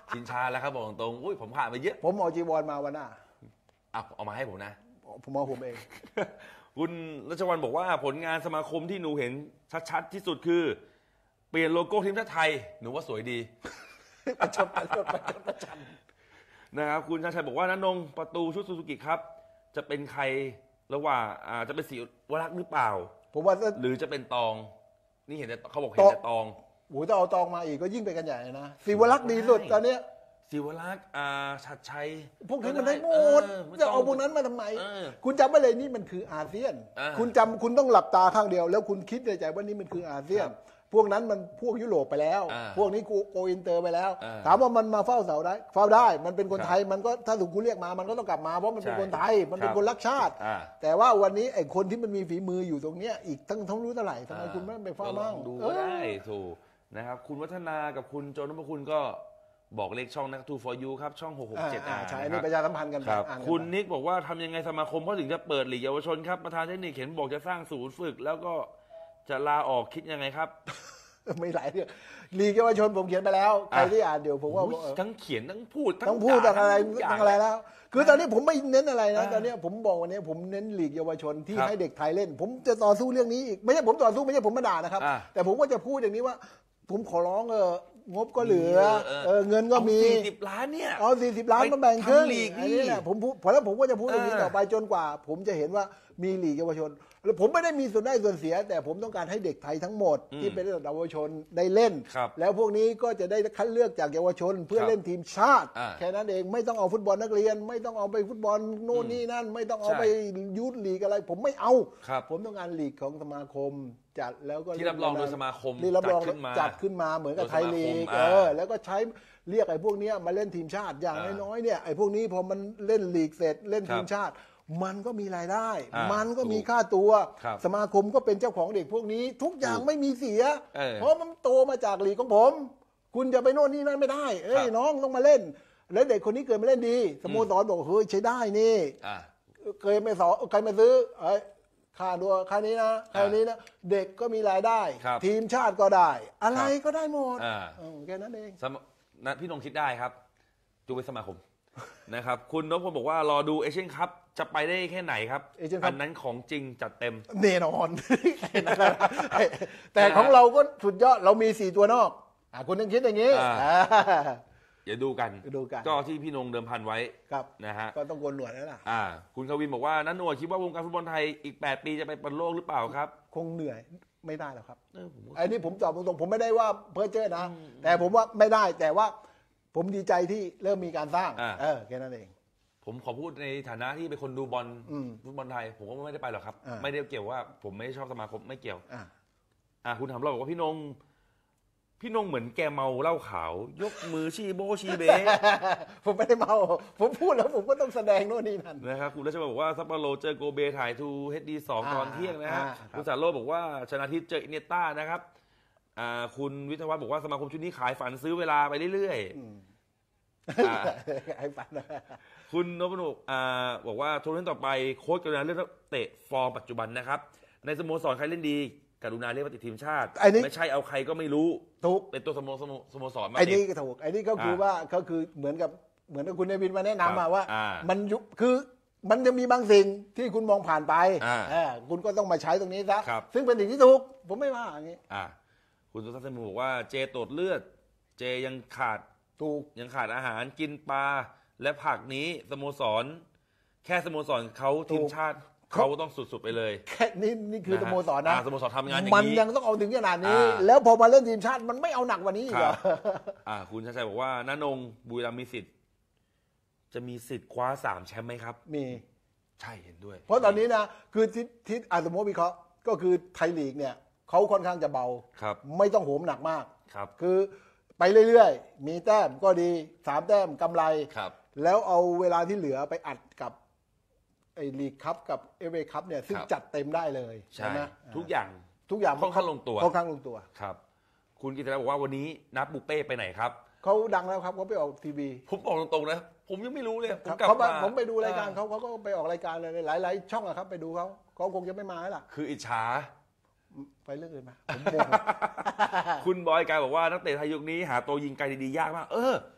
ชินชาแล้วครับบอกตรงๆอุ้ยผมผ่านไปเยอะผมเอาจีวรมาวันหน้าเอาเอามาให้ผมนะผมเอาผมเองคุณรัชวัลบอกว่าผลงานสมาคมที่หนูเห็นชัดๆที่สุดคือเปลี่ยนโลโก้ทีมชาติไทยหนูว่าสวยดีประชดประชดประชดประชันนะครับคุณชาชัยบอกว่าณนงประตูชุดซูซูกิครับจะเป็นใครระหว่างอ่าจะเป็นสีวรักษ์หรือเปล่าผมว่าหรือจะเป็นตองนี่เห็นแต่เขาบอกเห็นแต่ตองโอ้ยถ้าเอาตองมาอีกก็ยิ่งไปกันใหญ่นะสีวรักษ์ดีสุดตอนเนี้ยศิวรักษ์อ่าชัดชัยพวกนี้มันได้หมดจะเอาพวกนั้นมาทำไมคุณจำไว้เลยนี่มันคืออาเซียนคุณจำคุณต้องหลับตาข้างเดียวแล้วคุณคิดในใจว่านี่มันคืออาเซียนพวกนั้นมันพวกยุโรปไปแล้วพวกนี้โกอินเตอร์ไปแล้วถามว่ามันมาเฝ้าเสาได้เฝ้าได้มันเป็นคนไทยมันก็ถ้าถูกคุณเรียกมามันก็ต้องกลับมาเพราะมันเป็นคนไทยมันเป็นคนรักชาติแต่ว่าวันนี้ไอ้คนที่มันมีฝีมืออยู่ตรงเนี้ยอีกทั้งทั้งรู้เท่าไหร่ทำไมคุณไม่ไปเฝ้ามั่งดูได้ถูกนะครับคุณวัฒนากับคุณโจนพคุณก็บอกเลขช่องนะทู for you ครับช่องหกหกเจ็ดอ่าใช่นี่ประชาสัมพันธ์กันครับคุณนิกบอกว่าทำยังไงสมาคมเขาถึงจะเปิดหลีกเยาวชนครับประธานเทคนิคเห็นบอกจะสร้างศูนย์ฝึกแล้วก็จะลาออกคิดยังไงครับไม่หลายเรื่องลีกเยาวชนผมเขียนไปแล้วใครที่อ่านเดี๋ยวผมว่าทั้งเขียนทั้งพูดทั้งพูดทั้งอะไรทั้งอะไรแล้วคือตอนนี้ผมไม่เน้นอะไรนะตอนนี้ผมบอกวันนี้ผมเน้นลีกเยาวชนที่ให้เด็กไทยเล่นผมจะต่อสู้เรื่องนี้อีกไม่ใช่ผมต่อสู้ไม่ใช่ผมมาด่านะครับแต่ผมก็จะพูดอย่างนี้ว่าผมขอร้องเอองบก็เหลือเออเงินก็มีสี่สิบล้านเนี่ยเอาสี่สิบล้านมาแบ่งครึ่งอันนี้แหละผมพูดพอแล้วผมก็จะพูดอย่างนี้ต่อไปจนกว่าผมจะเห็นว่ามีลีกเยาวชนแล้วผมไม่ได้มีส่วนได้ส่วนเสียแต่ผมต้องการให้เด็กไทยทั้งหมดที่เป็นระดับเยาวชนได้เล่นแล้วพวกนี้ก็จะได้คัดเลือกจากเยาวชนเพื่อเล่นทีมชาติแค่นั้นเองไม่ต้องเอาฟุตบอลนักเรียนไม่ต้องเอาไปฟุตบอลโน่นนี่นั่นไม่ต้องเอาไปยูทลีกอะไรผมไม่เอาผมต้องการลีกของสมาคมจัดแล้วก็ที่รับรองโดยสมาคมที่รับรองจัดขึ้นมาเหมือนกับไทยลีกเออแล้วก็ใช้เรียกไอ้พวกนี้มาเล่นทีมชาติอย่างน้อยๆเนี่ยไอ้พวกนี้พอมันเล่นลีกเสร็จเล่นทีมชาติมันก็มีรายได้มันก็มีค่าตัวสมาคมก็เป็นเจ้าของเด็กพวกนี้ทุกอย่างไม่มีเสียเพราะมันโตมาจากลีกของผมคุณจะไปโน่นนี่นั่นไม่ได้เอ้ยน้องต้องมาเล่นแล้วเด็กคนนี้เกิดมาเล่นดีสโมสรบอกเฮ้ยใช้ได้นี่เคยไม่สอใครมาซื้อเอ้ยค่าตัวค่านี้นะค่านี้นะเด็กก็มีรายได้ทีมชาติก็ได้อะไรก็ได้หมดแค่นั้นเองนะพี่นงคิดได้ครับจูไปสมาคมนะครับคุณนพพลบอกว่ารอดูเอเชียนคัพจะไปได้แค่ไหนครับอันนั้นของจริงจัดเต็มแน่นอนแต่ของเราก็สุดยอดเรามีสี่ตัวนอกคุณยังคิดอย่างนี้เดี๋ยวดูกันดูกันก็ที่พี่นงเดิมพันไว้นะฮะก็ต้องโกนหนวดแล้วล่ะคุณควินบอกว่านันหนวดคิดว่าวงการฟุตบอลไทยอีกแปดปีจะไปบอลโลกหรือเปล่าครับคงเหนื่อยไม่ได้หรอกครับไอ้นี่ผมตอบตรงๆผมไม่ได้ว่าเพ้อเจ้อนะแต่ผมว่าไม่ได้แต่ว่าผมดีใจที่เริ่มมีการสร้างเออแค่นั้นเองผมขอพูดในฐานะที่เป็นคนดูบอลฟุตบอลไทยผมก็ไม่ได้ไปหรอกครับไม่ได้เกี่ยวว่าผมไม่ชอบสมาคมไม่เกี่ยวอ่าคุณถามเราบอกว่าพี่นงพี่นงเหมือนแกเมาเหล้าขาวยกมือชี้โบชี้เบ้ผมไม่ได้เมาผมพูดแล้วผมก็ต้องแสดงโน่นนี่นั่นนะครับคุณรัชบัลบอกว่าซัปโปโรเจอโกเบถ่ายทูเฮดดีสองตอนเที่ยงนะฮะคุณสารโรจน์บอกว่าชนะทิพย์เจออินเนต้านะครับคุณวิทยาวัฒน์บอกว่าสมาคมชุดนี้ขายฝันซื้อเวลาไปเรื่อยๆขายฝันคุณนพนุบอกว่าทัวร์นาเมนต์ต่อไปโค้ชกรุณาเลือกเตะฟอร์มปัจจุบันนะครับในสโมสรใครเล่นดีกรุณาเรียกว่าติดทีมชาติไม่ใช่เอาใครก็ไม่รู้ถูกเป็นตัวสโมสโมสรมาไอ้นี่ก็ถูกไอ้นี่ก็คือว่าก็คือเหมือนกับเหมือนกับคุณเนวินมาแนะนำมาว่ามันยุคือมันจะมีบางสิ่งที่คุณมองผ่านไปคุณก็ต้องมาใช้ตรงนี้ซะซึ่งเป็นสิ่งที่ถูกผมไม่ว่าอย่างนี้คุณสุทัศน์เสมูบอกว่าเจตดเลือดเจยังขาดถูกยังขาดอาหารกินปลาและผักนี้สโมสรแค่สโมสรเขาทีมชาติเขาต้องสุดๆไปเลยแค่นี้นี่คือสโมสรนะสโมสรทำงานอย่างนี้มันยังต้องเอาถึงขนาดนี้แล้วพอมาเล่นทีมชาติมันไม่เอาหนักกว่านี้อีกเหรอคุณชัยชัยบอกว่าณนงบุรีรัมย์มีสิทธิ์จะมีสิทธิ์คว้าสามแชมป์ไหมครับมีใช่เห็นด้วยเพราะตอนนี้นะคือทิศทิศอาสมมติวิเคราะห์ก็คือไทยลีกเนี่ยเขาค่อนข้างจะเบาไม่ต้องโหมหนักมากคือไปเรื่อยๆมีแต้มก็ดีสามแต้มกำไรแล้วเอาเวลาที่เหลือไปอัดกับไอ้ลีกคัพกับเอฟเอคัพเนี่ยซึ่งจัดเต็มได้เลยใช่ไหมทุกอย่างทุกอย่างค่อนข้างลงตัวค่อนข้างลงตัวครับคุณกิตติบอกว่าวันนี้นับบุเป้ไปไหนครับเขาดังแล้วครับเขาไปออกทีวีผมบอกตรงๆนะผมยังไม่รู้เลยผมกลับมาผมไปดูรายการเขาเขาก็ไปออกรายการเลยหลายๆช่องอะครับไปดูเขาเขาคงจะไม่มาแล้วล่ะคืออิจฉาไปเรื่องอื่นมาคุณบอยกายบอกว่านักเตะไทยยุคนี้หาตัวยิงไกลดีๆยากมากเออ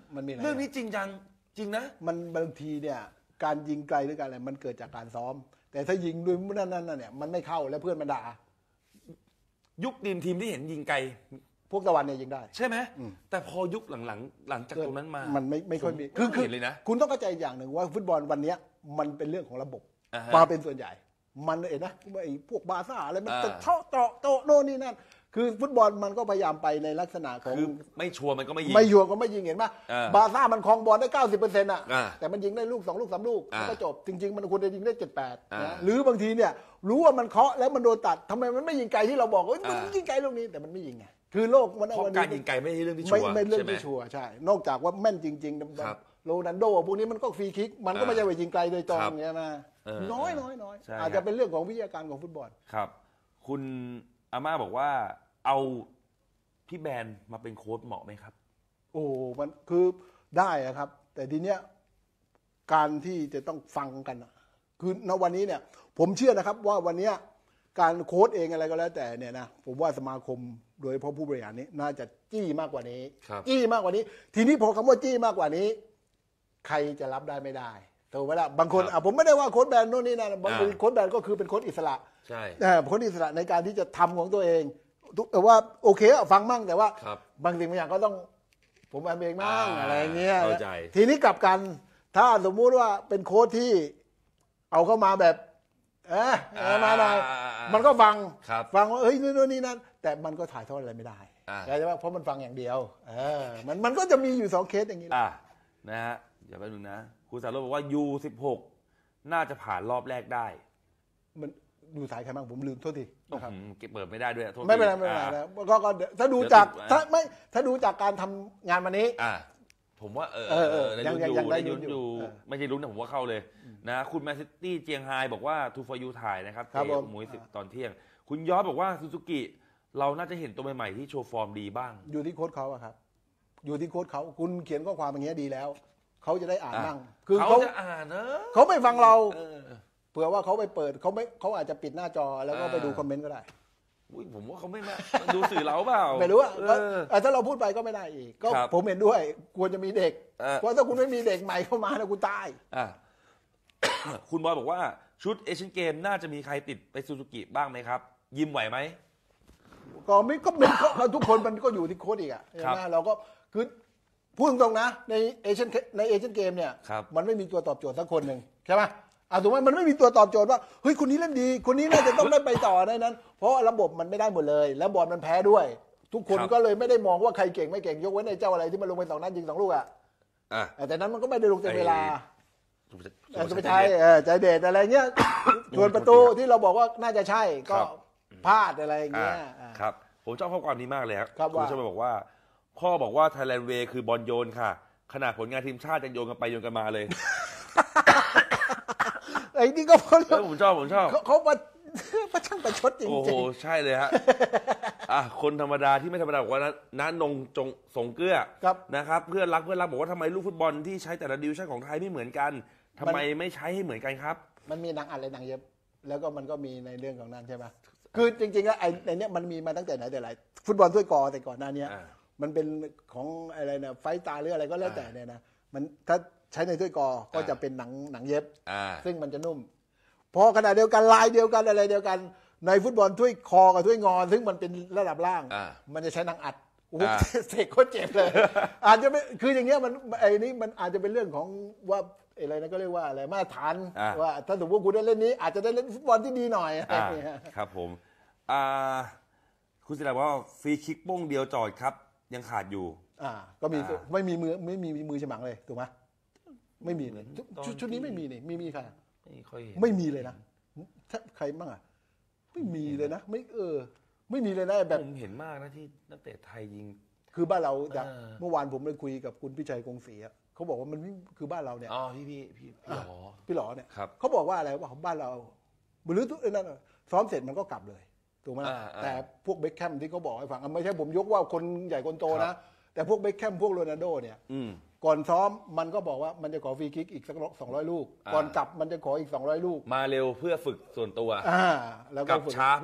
มันมีอะไรเรื่องนี้จริงจังจริงนะมันบางทีเนี่ยการยิงไกลหรือการอะไรมันเกิดจากการซ้อม แต่ถ้ายิงด้วยนั่นนั่นเนี่ยมันไม่เข้าแล้วเพื่อนมันด่ายุคทีมทีมที่เห็นยิงไกลพวกตะวันเนี่ยยิงได้ใช่ไหมแต่พอยุคหลังๆหลังจากตรงนั้นมามันไม่ไม่ค่อยมีคือคือเลยนะคุณต้องเข้าใจอย่างหนึ่งว่าฟุตบอลวันนี้มันเป็นเรื่องของระบบมาเป็นส่วนใหญ่ มันเองนะไอ้พวกบาซ่าอะไรมันจะเท่าเตาะโตโน่นนี่นั่นคือฟุตบอลมันก็พยายามไปในลักษณะของคือไม่ชัวร์มันก็ไม่ยิงไม่ชัวร์ก็ไม่ยิงเห็นไหมบาซ่ามันครองบอลได้ เก้าสิบเปอร์เซ็นต์ อ่ะแต่มันยิงได้ลูกสองลูกสามลูกมันก็จบจริงๆมันควรจะยิงได้เจ็ดแปดนะหรือบางทีเนี่ยรู้ว่ามันเคาะแล้วมันโดนตัดทำไมมันไม่ยิงไกลที่เราบอกว่ามันยิงไกลลูกนี้แต่มันไม่ยิงไงคือโลกมันเพราะการยิงไกลไม่ใช่เรื่องที่ชัวร์ไม่เรื่องที่ชัวร์ใช่นอกจากว่าแม่นจริงๆโรนัลโดพวกนี้มันก็ฟรีคิกมันก็ไม่ใช่ว่ายิงไกลโดยตรงเงี้ยนะน้อยน้อยน้อยอาจจะเป็นเรื่องของวิทยาการของฟุตบอลครับคุณอาม่าบอกว่าเอาพี่แบนมาเป็นโค้ชเหมาะไหมครับโอ้มันคือได้ครับแต่ทีเนี้ยการที่จะต้องฟังกันคือณวันนี้เนี่ยผมเชื่อนะครับว่าวันนี้การโค้ชเองอะไรก็แล้วแต่เนี่ยนะผมว่าสมาคมโดยเฉพาะผู้บริหารนี้น่าจะจี้มากกว่านี้จี้มากกว่านี้ทีนี้พอคำว่าจี้มากกว่านี้ใครจะรับได้ไม่ได้ถูกไหมล่ะบางคนอ่ะผมไม่ได้ว่าโค้ชแบนโน่นนี่นั่นบางคนโค้ชแบนก็คือเป็นโค้ชอิสระใช่โค้ชอิสระในการที่จะทำของตัวเองแต่ว่าโอเคฟังมั่งแต่ว่าบางสิ่งบางอย่างก็ต้องผมอ่านเองมั่งอะไรเงี้ยทีนี้กลับกันถ้าสมมุติว่าเป็นโค้ชที่เอาเข้ามาแบบเออมาหน่อยมันก็ฟังฟังว่าเฮ้ยนู่นนี่นั่นแต่มันก็ถ่ายทอดอะไรไม่ได้ใช่ไหมเพราะมันฟังอย่างเดียวเออมันมันก็จะมีอยู่สองเคสอย่างนี้นะฮะอย่าไปดูนะครูสารโรจน์บอกว่า ยู สิบหก น่าจะผ่านรอบแรกได้มันดูสายใครบ้างผมลืมโทษทีนะครับเปิดไม่ได้ด้วยไม่เป็นไรไม่เป็นไรแล้วก็ถ้าดูจากถ้าไม่ถ้าดูจากการทำงานวันนี้ผมว่าเออเออในรุ่นยูในรุ่นยูไม่ใช่รุ่นนะผมว่าเข้าเลยนะคุณแมนซิตี้เจียงไฮ้บอกว่าทูฟอร์ยูถ่ายนะครับเตะมวยสิบตอนเที่ยงคุณยอดบอกว่าซูซูกิเราน่าจะเห็นตัวใหม่ๆที่โชว์ฟอร์มดีบ้างอยู่ที่โค้ชเขาอะครับอยู่ที่โค้ชเขาคุณเขียนข้อความอย่างเงี้ยดีแล้วเขาจะได้อ่านบ้างคือเขาจะอ่านนะเขาไม่ฟังเราเผื่อว่าเขาไปเปิดเขาไม่เขาอาจจะปิดหน้าจอแล้วก็ไปดูคอมเมนต์ก็ได้ผมว่าเขาไม่มาดูสื่อเราเปล่าไม่รู้อะถ้าเราพูดไปก็ไม่ได้อีกก็ผมเห็นด้วยควรจะมีเด็กเพราะถ้าคุณไม่มีเด็กใหม่เข้ามานะคุณตายคุณบอยบอกว่าชุดเอเชียนเกมน่าจะมีใครติดไปซูซูกิบ้างไหมครับยิ้มไหวไหมก็ไม่ก็เป็นทุกคนมันก็อยู่ที่โค้ชอีกอะใช่ไหมเราก็คือพูดตรงๆนะในเอเชียนในเอเชียนเกมเนี่ยมันไม่มีตัวตอบโจทย์สักคนหนึ่งใช่ไหมอ่ะถูกไหมมันไม่มีตัวตอบโจทย์ว่าเฮ้ยคนนี้เล่นดีคนนี้น่าจะต้องได้ไปต่อได้นั้นเพราะระบบมันไม่ได้หมดเลยแล้วบอลมันแพ้ด้วยทุกคนก็เลยไม่ได้มองว่าใครเก่งไม่เก่งยกเว้นไอ้เจ้าอะไรที่มันลงไปสองนัดยิงสองลูกอ่ะแต่นั้นมันก็ไม่ได้ลงเต็มเวลาจะไปใช้ใจเด็ดอะไรเงี้ยส่วนประตูที่เราบอกว่าน่าจะใช่ก็พลาดอะไรเงี้ยครับผมชอบข้อความนี้มากเลยครับคุณชอบบอกว่าพ่อบอกว่าไทยแลนด์เวย์คือบอลโยนค่ะขนาดผลงานทีมชาติยังโยนกันไปโยนกันมาเลยไอ้นี่ก็เพราะผมชอบผมชอบเขาประประช่างประชดจริงๆโอ้โหใช่เลยฮะอ่ะคนธรรมดาที่ไม่ธรรมดาบอกว่าน้านงจงสงเกลือนะครับเพื่อนรักเพื่อนรักบอกว่าทำไมลูกฟุตบอลที่ใช้แต่ละดิวชั่นของไทยไม่เหมือนกันทำไมไม่ใช้ให้เหมือนกันครับมันมีหนังอะไรหนังเยอะแล้วก็มันก็มีในเรื่องของนั้นใช่ไหมคือจริงๆแล้วไอ้ในเนี้ยมันมีมาตั้งแต่ไหนแต่ไรฟุตบอลถ้วยกอแต่ก่อนหน้านี้มันเป็นของอะไรนะไฟตาหรืออะไรก็แล้วแต่เนี่ยนะมันถ้าใช้ในถ้วยกอก็จะเป็นหนังหนังเย็บซึ่งมันจะนุ่มพอขนาดเดียวกันลายเดียวกันอะไรเดียวกันในฟุตบอลถ้วยคอกับถ้วยงอซึ่งมันเป็นระดับล่างมันจะใช้หนังอัดโอ้โหเสกโคตรเจ็บเลยอาจจะไม่คืออย่างเงี้ยมันไอ้นี่มันอาจจะเป็นเรื่องของว่าอะไรนะก็เรียกว่าอะไรมาตรฐานว่าถ้าสมมติว่าคุณได้เล่นนี้อาจจะได้เล่นฟุตบอลที่ดีหน่อยครับผมคุณศิลาว่าฟรีคิกโป้งเดียวจอดครับยังขาดอยู่อ่าก็มีไม่มีมือไม่มีมือฉมังเลยถูกไหมไม่มีเลยชุดนี้ไม่มีนี่มีมีใครไม่ค่อยไม่มีเลยนะถ้าใครบ้างอ่ะไม่มีเลยนะไม่เออไม่มีเลยนะแบบผมเห็นมากนะที่นักเตะไทยยิงคือบ้านเราจากเมื่อวานผมไปคุยกับคุณพิชัยกงศรีอ่ะเขาบอกว่ามันคือบ้านเราเนี่ยอ๋อพี่พี่พี่พี่หลอพี่หลอเนี่ยเขาบอกว่าอะไรว่าบ้านเราหรือทุกนั่นซ้อมเสร็จมันก็กลับเลยถูกไหมแต่พวกเบคแคมที่เขาบอกให้ฟังไม่ใช่ผมยกว่าคนใหญ่คนโตนะแต่พวกเบคแคมพวกโรนัลโดเนี่ยก่อนซ้อมมันก็บอกว่ามันจะขอฟรีคิกอีกสักสองร้อยลูกก่อนกลับมันจะขออีกสองร้อยลูกมาเร็วเพื่อฝึกส่วนตัวอ่าแล้วก็กลับช้าเพื่อฝึก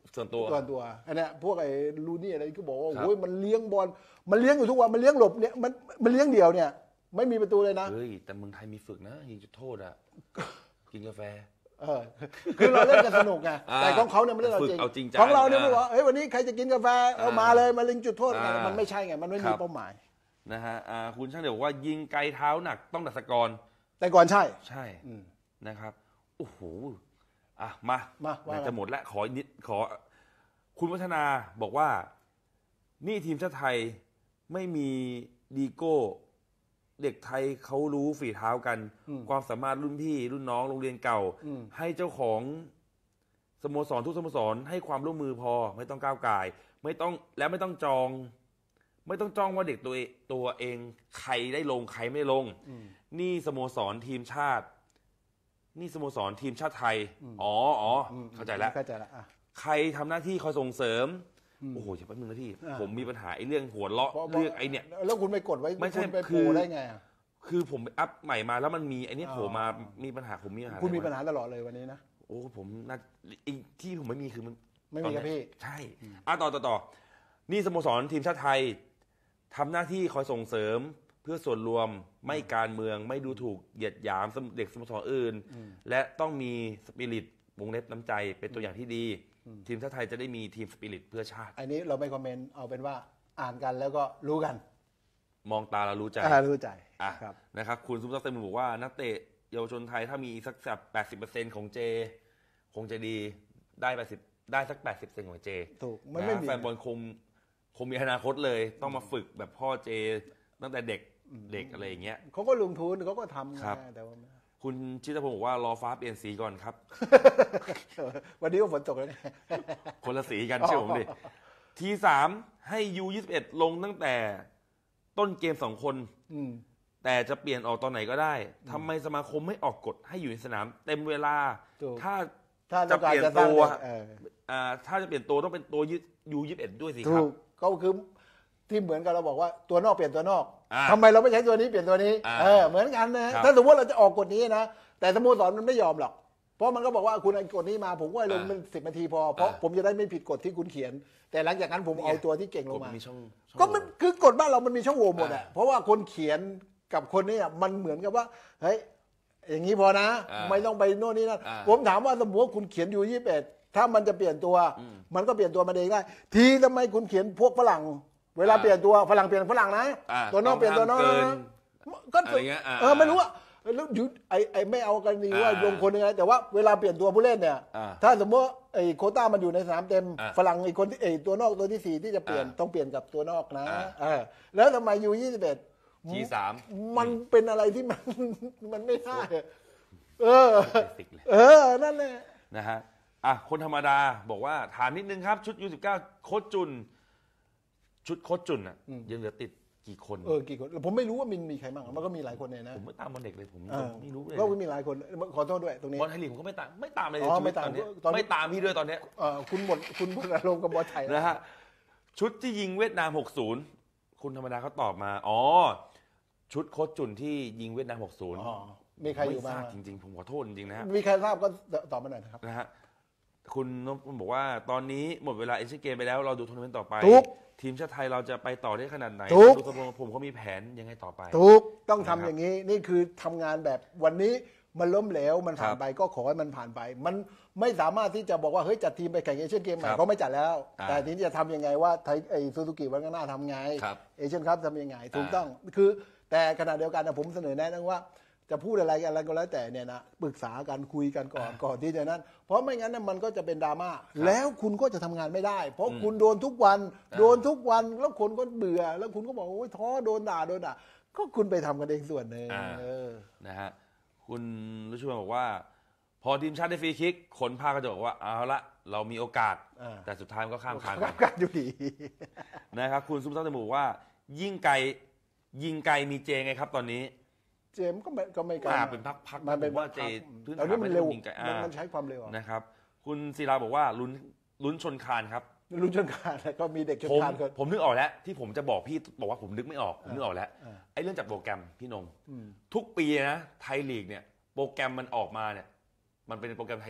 ส่วนตัวส่วนตัวอันนี้พวกไอ้ลูนี่อะไรก็บอกว่าโอ้ยมันเลี้ยงบอลมันเลี้ยงอยู่ทุกวันมันเลี้ยงหลบเนี่ยมันมันเลี้ยงเดี่ยวเนี่ยไม่มีประตูเลยนะเฮ้ยแต่เมืองไทยมีฝึกนะยิงจุดโทษอ่ะกินกาแฟเออคือเราเล่นกันสนุกไงแต่ของเขาเนี่ยไม่ได้เราจริงของเราเนี่ยไม่บอกเฮ้ยวันนี้ใครจะกินกาแฟเอามาเลยมาเล็งจุดโทษมันไม่ใช่ไงมันไม่มีเป้าหมายนะฮะคุณช่างเดี๋ยวบอกว่ายิงไกลเท้าหนักต้องดัชกรแต่ก่อนใช่ใช่นะครับโอ้โหอ่ะมามาจะหมดแล้วขอนิดขอคุณวัฒนาบอกว่านี่ทีมชาติไทยไม่มีดีโก้เด็กไทยเขารู้ฝีเท้ากันความสามารถรุ่นพี่รุ่นน้องโรงเรียนเก่าให้เจ้าของสโมสรทุกสโมสรให้ความร่วมมือพอไม่ต้องก้าวก่ายไม่ต้องแล้วไม่ต้องจองไม่ต้องจ้องว่าเด็กตัวตัวเองใครได้ลงใครไม่ลงนี่สโมสรทีมชาตินี่สโมสรทีมชาติไทยอ๋ออ๋อเข้าใจแล้วเข้าใจแล้วใครทำหน้าที่คอยส่งเสริมโอ้โหอย่าแป๊บนึงนะพี่ผมมีปัญหาไอ้เรื่องหัวเลาะเรื่องไอ้เนี่ยแล้วคุณไปกดไว้ไม่ใช่ไปโผล่ได้ไงคือผมอัพใหม่มาแล้วมันมีไอ้นี่โผล่มามีปัญหาผมมีปัญหาคุณมีปัญหาตลอดเลยวันนี้นะโอ้ผมน่าที่ผมไม่มีคือมันไม่มีครับพี่ใช่อ่ะต่อต่อต่อนี่สโมสรทีมชาติไทยทำหน้าที่คอยส่งเสริมเพื่อส่วนรวมไม่การเมืองไม่ดูถูกเหยียดหยามเด็กสโมสรอื่นและต้องมีสปิริตวงเล็บน้ำใจเป็นตัวอย่างที่ดีทีมชาติไทยจะได้มีทีมสปิริตเพื่อชาติอันนี้เราไม่คอมเมนต์เอาเป็นว่าอ่านกันแล้วก็รู้กันมองตาเรารู้ใจรู้ใจอ่ะนะครับคุณซุปเปอร์สตาร์เต็มบอกว่านักเตะเยาวชนไทยถ้ามีสักแปดสิบเปอร์เซ็นต์ของเจคงจะดีได้แปดสิบได้สักแปดสิบเปอร์เซ็นต์ของเจถูกมันไม่มีแฟนบอลคงคงมีอนาคตเลยต้องมาฝึกแบบพ่อเจตั้งแต่เด็กเด็กอะไรอย่างเงี้ยเขาก็ลงทุนเขาก็ทำนะแต่ว่าคุณชิตพงศ์บอกว่ารอฟ้าเปลี่ยนสีก่อนครับวันนี้ก็ฝนตกแล้วคนละสีกันเชื่อผมดิทีสามให้ ยู ยี่สิบเอ็ด ลงตั้งแต่ต้นเกมสองคนแต่จะเปลี่ยนออกตอนไหนก็ได้ทำไมสมาคมไม่ออกกฎให้อยู่ในสนามเต็มเวลาถ้าจะเปลี่ยนตัวถ้าจะเปลี่ยนตัวต้องเป็นตัว ยู ยี่สิบเอ็ด ด้วยสิครับก็คือที่เหมือนกันเราบอกว่าตัวนอกเปลี่ยนตัวนอกทำไมเราไม่ใช้ตัวนี้เปลี่ยนตัวนี้เออเหมือนกันนะถ้าสมมติเราจะออกกฎนี้นะแต่สโมสรมันไม่ยอมหรอกเพราะมันก็บอกว่าคุณเอากฎนี้มาผมก็ลงมันสิบนาทีพอเพราะผมจะได้ไม่ผิดกฎที่คุณเขียนแต่หลังจากนั้นผมเอาตัวที่เก่งลงมาก็มันคือกฎบ้านเรามันมีช่องโหว่หมดอ่ะเพราะว่าคนเขียนกับคนนี้มันเหมือนกับว่าเฮ้ยอย่างนี้พอนะไม่ต้องไปโน่นนี่นั่นผมถามว่าสมมติว่าคุณเขียนอยู่ยี่สิบเอ็ดถ้ามันจะเปลี่ยนตัวมันก็เปลี่ยนตัวมันเองได้ทีทำไมคุณเขียนพวกฝรั่งเวลาเปลี่ยนตัวฝรั่งเปลี่ยนฝรั่งนะตัวนอกเปลี่ยนตัวนอกก็เออไม่รู้ว่าแล้วยุดไอ้ไอ้ไม่เอากันนี่ว่าโยงคนยังไงแต่ว่าเวลาเปลี่ยนตัวผู้เล่นเนี่ยถ้าสมมติไอ้โควต้ามันอยู่ในสนามเต็มฝรั่งไอ้คนที่ไอ้ตัวนอกตัวที่สี่ที่จะเปลี่ยนต้องเปลี่ยนกับตัวนอกนะเออแล้วทำไมยูยี่สิบเอ็ดทีสามมันเป็นอะไรที่มันมันไม่ได้เออเออนั่นแหละนะฮะอ่ะคนธรรมดาบอกว่าถามนิดนึงครับชุดยูสิบเก้าโค้ชจุนชุดโค้ชจุนอ่ะยังเหลือติดกี่คนเออกี่คนผมไม่รู้ว่ามันมีใครบ้างมันก็มีหลายคนเนี่ยนะผมไม่ตามบอลเด็กเลยผมไม่รู้เลยก็มีหลายคนขอโทษด้วยตรงนี้บอลไทยลีกผมก็ไม่ตามไม่ตามเลยอ๋อไม่ตามไม่ตามพี่ด้วยตอนนี้คุณหมดคุณหมดอารมณ์กับบอลไทยนะฮะชุดที่ยิงเวียดนามหกศูนย์คุณธรรมดาเขาตอบมาอ๋อชุดโค้ชจุนที่ยิงเวียดนามหกศูนย์มีใครอยู่บ้างจริงๆผมขอโทษจริงๆนะฮะมีใครทราบก็ตอบมาหน่อยนะครับนะฮะคุณนพบอกว่าตอนนี้หมดเวลาเอเชียนเกมไปแล้วเราดูทัวร์นาเมนต์ต่อไปทีมชาติไทยเราจะไปต่อได้ขนาดไหนดูสโมสรผมเขามีแผนยังไงต่อไปถูกต้องทำอย่างนี้นี่คือทำงานแบบวันนี้มันล้มเหลวมันผ่านไปก็ขอให้มันผ่านไปมันไม่สามารถที่จะบอกว่าเฮ้ยจัดทีมไปแข่งเอเชียนเกมใหม่เขาไม่จัดแล้วแต่ทีนี้จะทำยังไงว่าไทยไอ้ซูซูกิวันข้างหน้าทำไงเอเชียนคัพทำยังไงถูกต้องคือแต่ขณะเดียวกันนะผมเสนอแนะนะว่าจะพูดอะไรกันอะไรก็แล้วแต่เนี่ยนะปรึกษากันคุยกันก่อนก่อนที่จะนั้นเพราะไม่งั้นมันก็จะเป็นดราม่าแล้วคุณก็จะทำงานไม่ได้เพราะคุณโดนทุกวันโดนทุกวันแล้วคนก็เบื่อแล้วคุณก็บอกโอ้ยท้อโดนด่าโดนด่าก็คุณไปทำกันเองส่วนหนึ่งนะฮะคุณรุชมาบอกว่าพอทีมชาติได้ฟรีคิกคนภาคก็จะบอกว่าเอาละเรามีโอกาสแต่สุดท้ายก็ข้ามคานกันอยู่ดีนะครับคุณซุปเปอร์สตาร์จะบอกว่ายิ่งไกลยิงไกลมีเจไงครับตอนนี้เจมก็ไม่ก็ไม่ไกลเป็นพักๆมันเป็นว่าเจพื้นฐานมันเร็วมันใช้ความเร็วนะครับคุณศิลาบอกว่าลุ้นลุ้นชนคานครับลุ้นชนคานก็มีเด็กชนคานผมนึกออกแล้วที่ผมจะบอกพี่บอกว่าผมนึกไม่ออกผมนึกออกแล้วไอ้เรื่องจัดโปรแกรมพี่นงทุกปีนะไทยลีกเนี่ยโปรแกรมมันออกมาเนี่ยมันเป็นโปรแกรมไทยลีก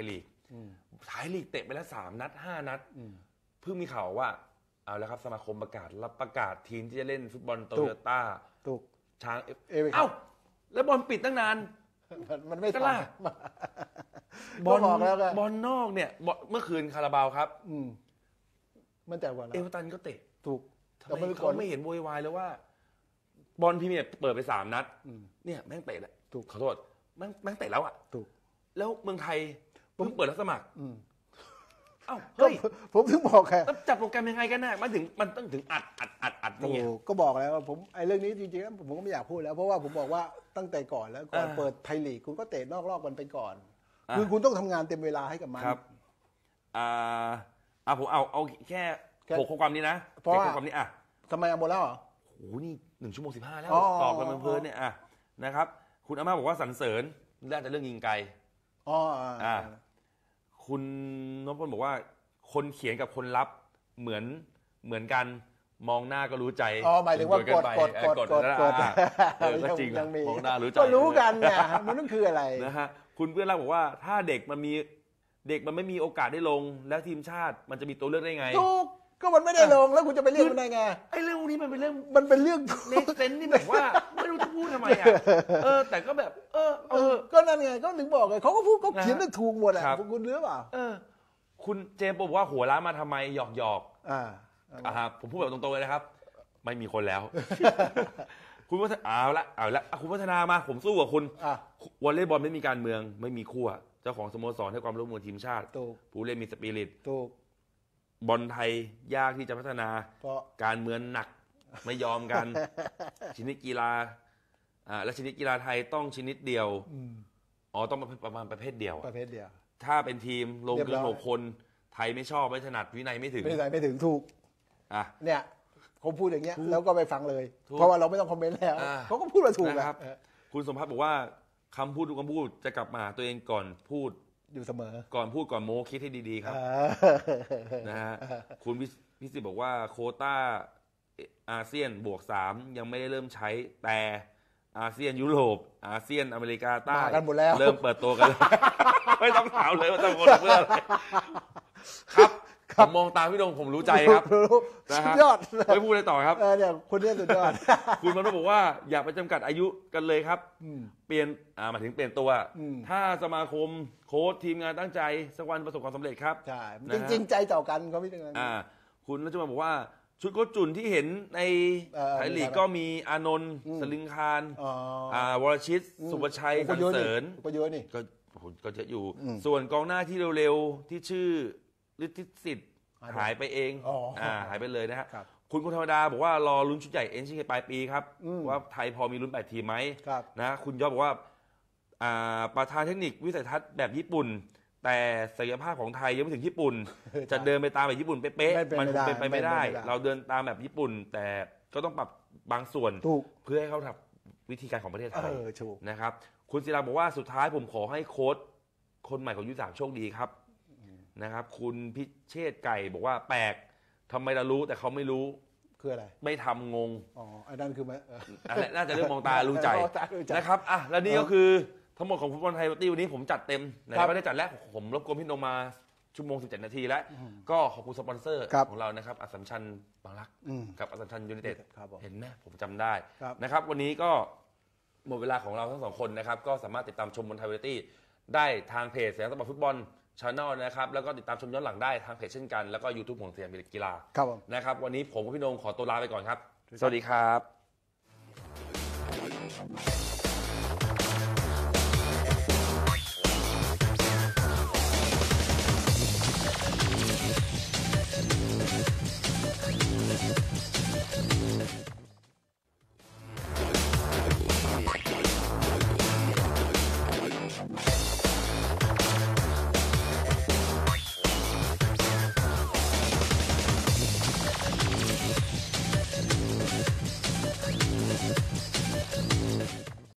ท้ายลีกเตะไปแล้วสามนัดห้านัดเพิ่งมีข่าวว่าเอาแล้วครับสมาคมประกาศรับประกาศทีมที่จะเล่นฟุตบอลโตโยต้าถูกช้างเเอ้าแล้วบอลปิดตั้งนานมันไม่ก็ล่ะบอลบอลนอกเนี่ยเมื่อคืนคาราบาวครับมันแต่ว่าเอเวอร์ตันก็เตะถูกทำไมเขาไม่เห็นโวยวายเลยว่าบอลพรีเมียร์เปิดไปสามนัดเนี่ยแม่งเตะแหละถูกขอโทษแม่งแม่งเตะแล้วอ่ะถูกแล้วเมืองไทยเพิ่งเปิดรับสมัครเอ้าเฮ้ยผมถึงบอกแค่จัดโปรแกรมยังไงกันแน่มันถึงมันต้องถึงอัดอัดอัดอัดนี่ก็บอกแล้วว่าผมไอ้เรื่องนี้จริงๆผมก็ไม่อยากพูดแล้วเพราะว่าผมบอกว่าตั้งแต่ก่อนแล้วก่อนเปิดไทยลีกคุณก็เตะนอกรอบกันไปก่อนคือคุณต้องทำงานเต็มเวลาให้กับมันครับอ่าอ่าผมเอาเอาแค่หกข้อความนี้นะเพราะข้อความนี้อ่ะทำไมเอาหมดแล้วเหรอโอ้โหนี่หนึ่งชั่วโมงสิบห้าแล้วตอบกันเพลินเนี่ยอ่ะนะครับคุณอาม่าบอกว่าสรรเสริญน่าจะเรื่องยิงไกลอ๋ออ่าคุณนพพลบอกว่าคนเขียนกับคนรับเหมือนเหมือนกันมองหน้าก็รู้ใจอ๋อหมายถึงว่ากดกดกดกดกดเออก็จริงมองหน้ารู้ใจก็รู้กันเนี่ยมันนั่นคืออะไรนะฮะคุณเพื่อนเล่าบอกว่าถ้าเด็กมันมีเด็กมันไม่มีโอกาสได้ลงแล้วทีมชาติมันจะมีตัวเลือกได้ไงถูกก็มันไม่ได้ลงแล้วคุณจะไปเรียกมันได้ไงไอ้เรื่องนี้มันเป็นเรื่องมันเป็นเรื่องเมคเซนส์ที่แบบว่าไม่รู้จะพูดทำไมอ่ะเออแต่ก็แบบเออเออก็นั่นไงก็ถึงบอกไงเขาก็พูดเขาเขียนได้ถูกหมดแหละคุณรู้เปล่าเออคุณเจมส์บอกว่าหัวล้ามาทำไมหยอกหยอกอ่าอ่าผมพูดแบบตรงๆเลยนะครับไม่มีคนแล้วคุณวัฒนาเอาละเอาละคุณวัฒนามาผมสู้กับคุณวอลเลย์บอลไม่มีการเมืองไม่มีขั้วเจ้าของสโมสรให้ความร่วมมือทีมชาติผู้เล่นมีสปิริตบอลไทยยากที่จะพัฒนาการเมืองหนักไม่ยอมกันชนิดกีฬาอ่าและชนิดกีฬาไทยต้องชนิดเดียวอ๋อต้องประมาณประเภทเดียวประเภทเดียวถ้าเป็นทีมลงเกินหกคนไทยไม่ชอบไม่ถนัดวินัยไม่ถึงวินัยไม่ถึงถูกอ่ะเนี่ยเขาพูดอย่างเงี้ยแล้วก็ไปฟังเลยเพราะว่าเราไม่ต้องคอมเมนต์แล้วเขาก็พูดมาถูกนะครับคุณสมภัทรบอกว่าคำพูดทุกคำพูดจะกลับมาตัวเองก่อนพูดอยู่เสมอก่อนพูดก่อนโม้คิดให้ดีๆครับนะฮะคุณพิสิทธิ์บอกว่าโควต้าอาเซียนบวกสามยังไม่ได้เริ่มใช้แต่อาเซียนยุโรปอาเซียนอเมริกาใต้เริ่มเปิดตัวกันไม่ต้องถามเลยว่าต้องคนเพื่ออะไรครับผมมองตาพี่ดงผมรู้ใจครับสุดยอดไม่พูดอะไรต่อครับเนี่ยคนนี้สุดยอดคุณมันบอกว่าอย่าไปจำกัดอายุกันเลยครับเปลี่ยนอ่าหมายถึงเปลี่ยนตัวถ้าสมาคมโค้ชทีมงานตั้งใจสักวันประสบความสำเร็จครับใช่จริงๆใจต่อกันเขาไม่ถึงอ่าคุณรัชมาบอกว่าชุดโค้ชจุนที่เห็นในไทยลีกก็มีอานนท์สลิงคารอ่าวรชิตสุภชัยสรรเสริญก็เยอะนี่ก็ก็จะอยู่ส่วนกองหน้าที่เร็วๆที่ชื่อฤทธิสิทธิ์หายไปเองอ่าหายไปเลยนะฮะคุณคนธรรมดาบอกว่ารอลุ้นชุดใหญ่เอ็นซีเคปลายปีครับว่าไทยพอมีลุ้นแปดทีมไหมนะคุณยอดบอกว่าประธานเทคนิควิสัยทัศน์แบบญี่ปุ่นแต่ศักยภาพของไทยยังไม่ถึงญี่ปุ่นจะเดินไปตามแบบญี่ปุ่นเป๊ะๆมันเป็นไปไม่ได้เราเดินตามแบบญี่ปุ่นแต่ก็ต้องปรับบางส่วนเพื่อให้เขาทำวิธีการของประเทศไทยนะครับคุณศิลาบอกว่าสุดท้ายผมขอให้โค้ชคนใหม่ของยุทธศาสตร์โชคดีครับนะครับคุณพิเชษไก่บอกว่าแปลกทำไมเรารู้แต่เขาไม่รู้คืออะไรไม่ทำงงอ๋อไอ้นั่นคือไหมน่าจะเรื่องมองตารู้ใจนะครับอ่ะแล้วนี่ก็คือทั้งหมดของฟุตบอลไทยตี้วันนี้ผมจัดเต็มนะครับไม่ได้จัดแล้วผมรบกวนพี่นงมาชั่วโมงสิบเจ็ดนาทีแล้วก็ขอบคุณสปอนเซอร์ของเรานะครับอัสสัมชัญบางรักกับอัสสัมชัญยูไนเต็ดเห็นไหมผมจำได้นะครับวันนี้ก็หมดเวลาของเราทั้งสองคนนะครับก็สามารถติดตามชมบอลไทยตี้ได้ทางเพจสยามสปอร์ตฟุตบอลชาแนลนะครับแล้วก็ติดตามชมย้อนหลังได้ทางเพจเช่นกันแล้วก็ YouTube ของสยามกีฬานะครับวันนี้ผมกับพี่นงขอตัวลาไปก่อนครับสวัสดีครับ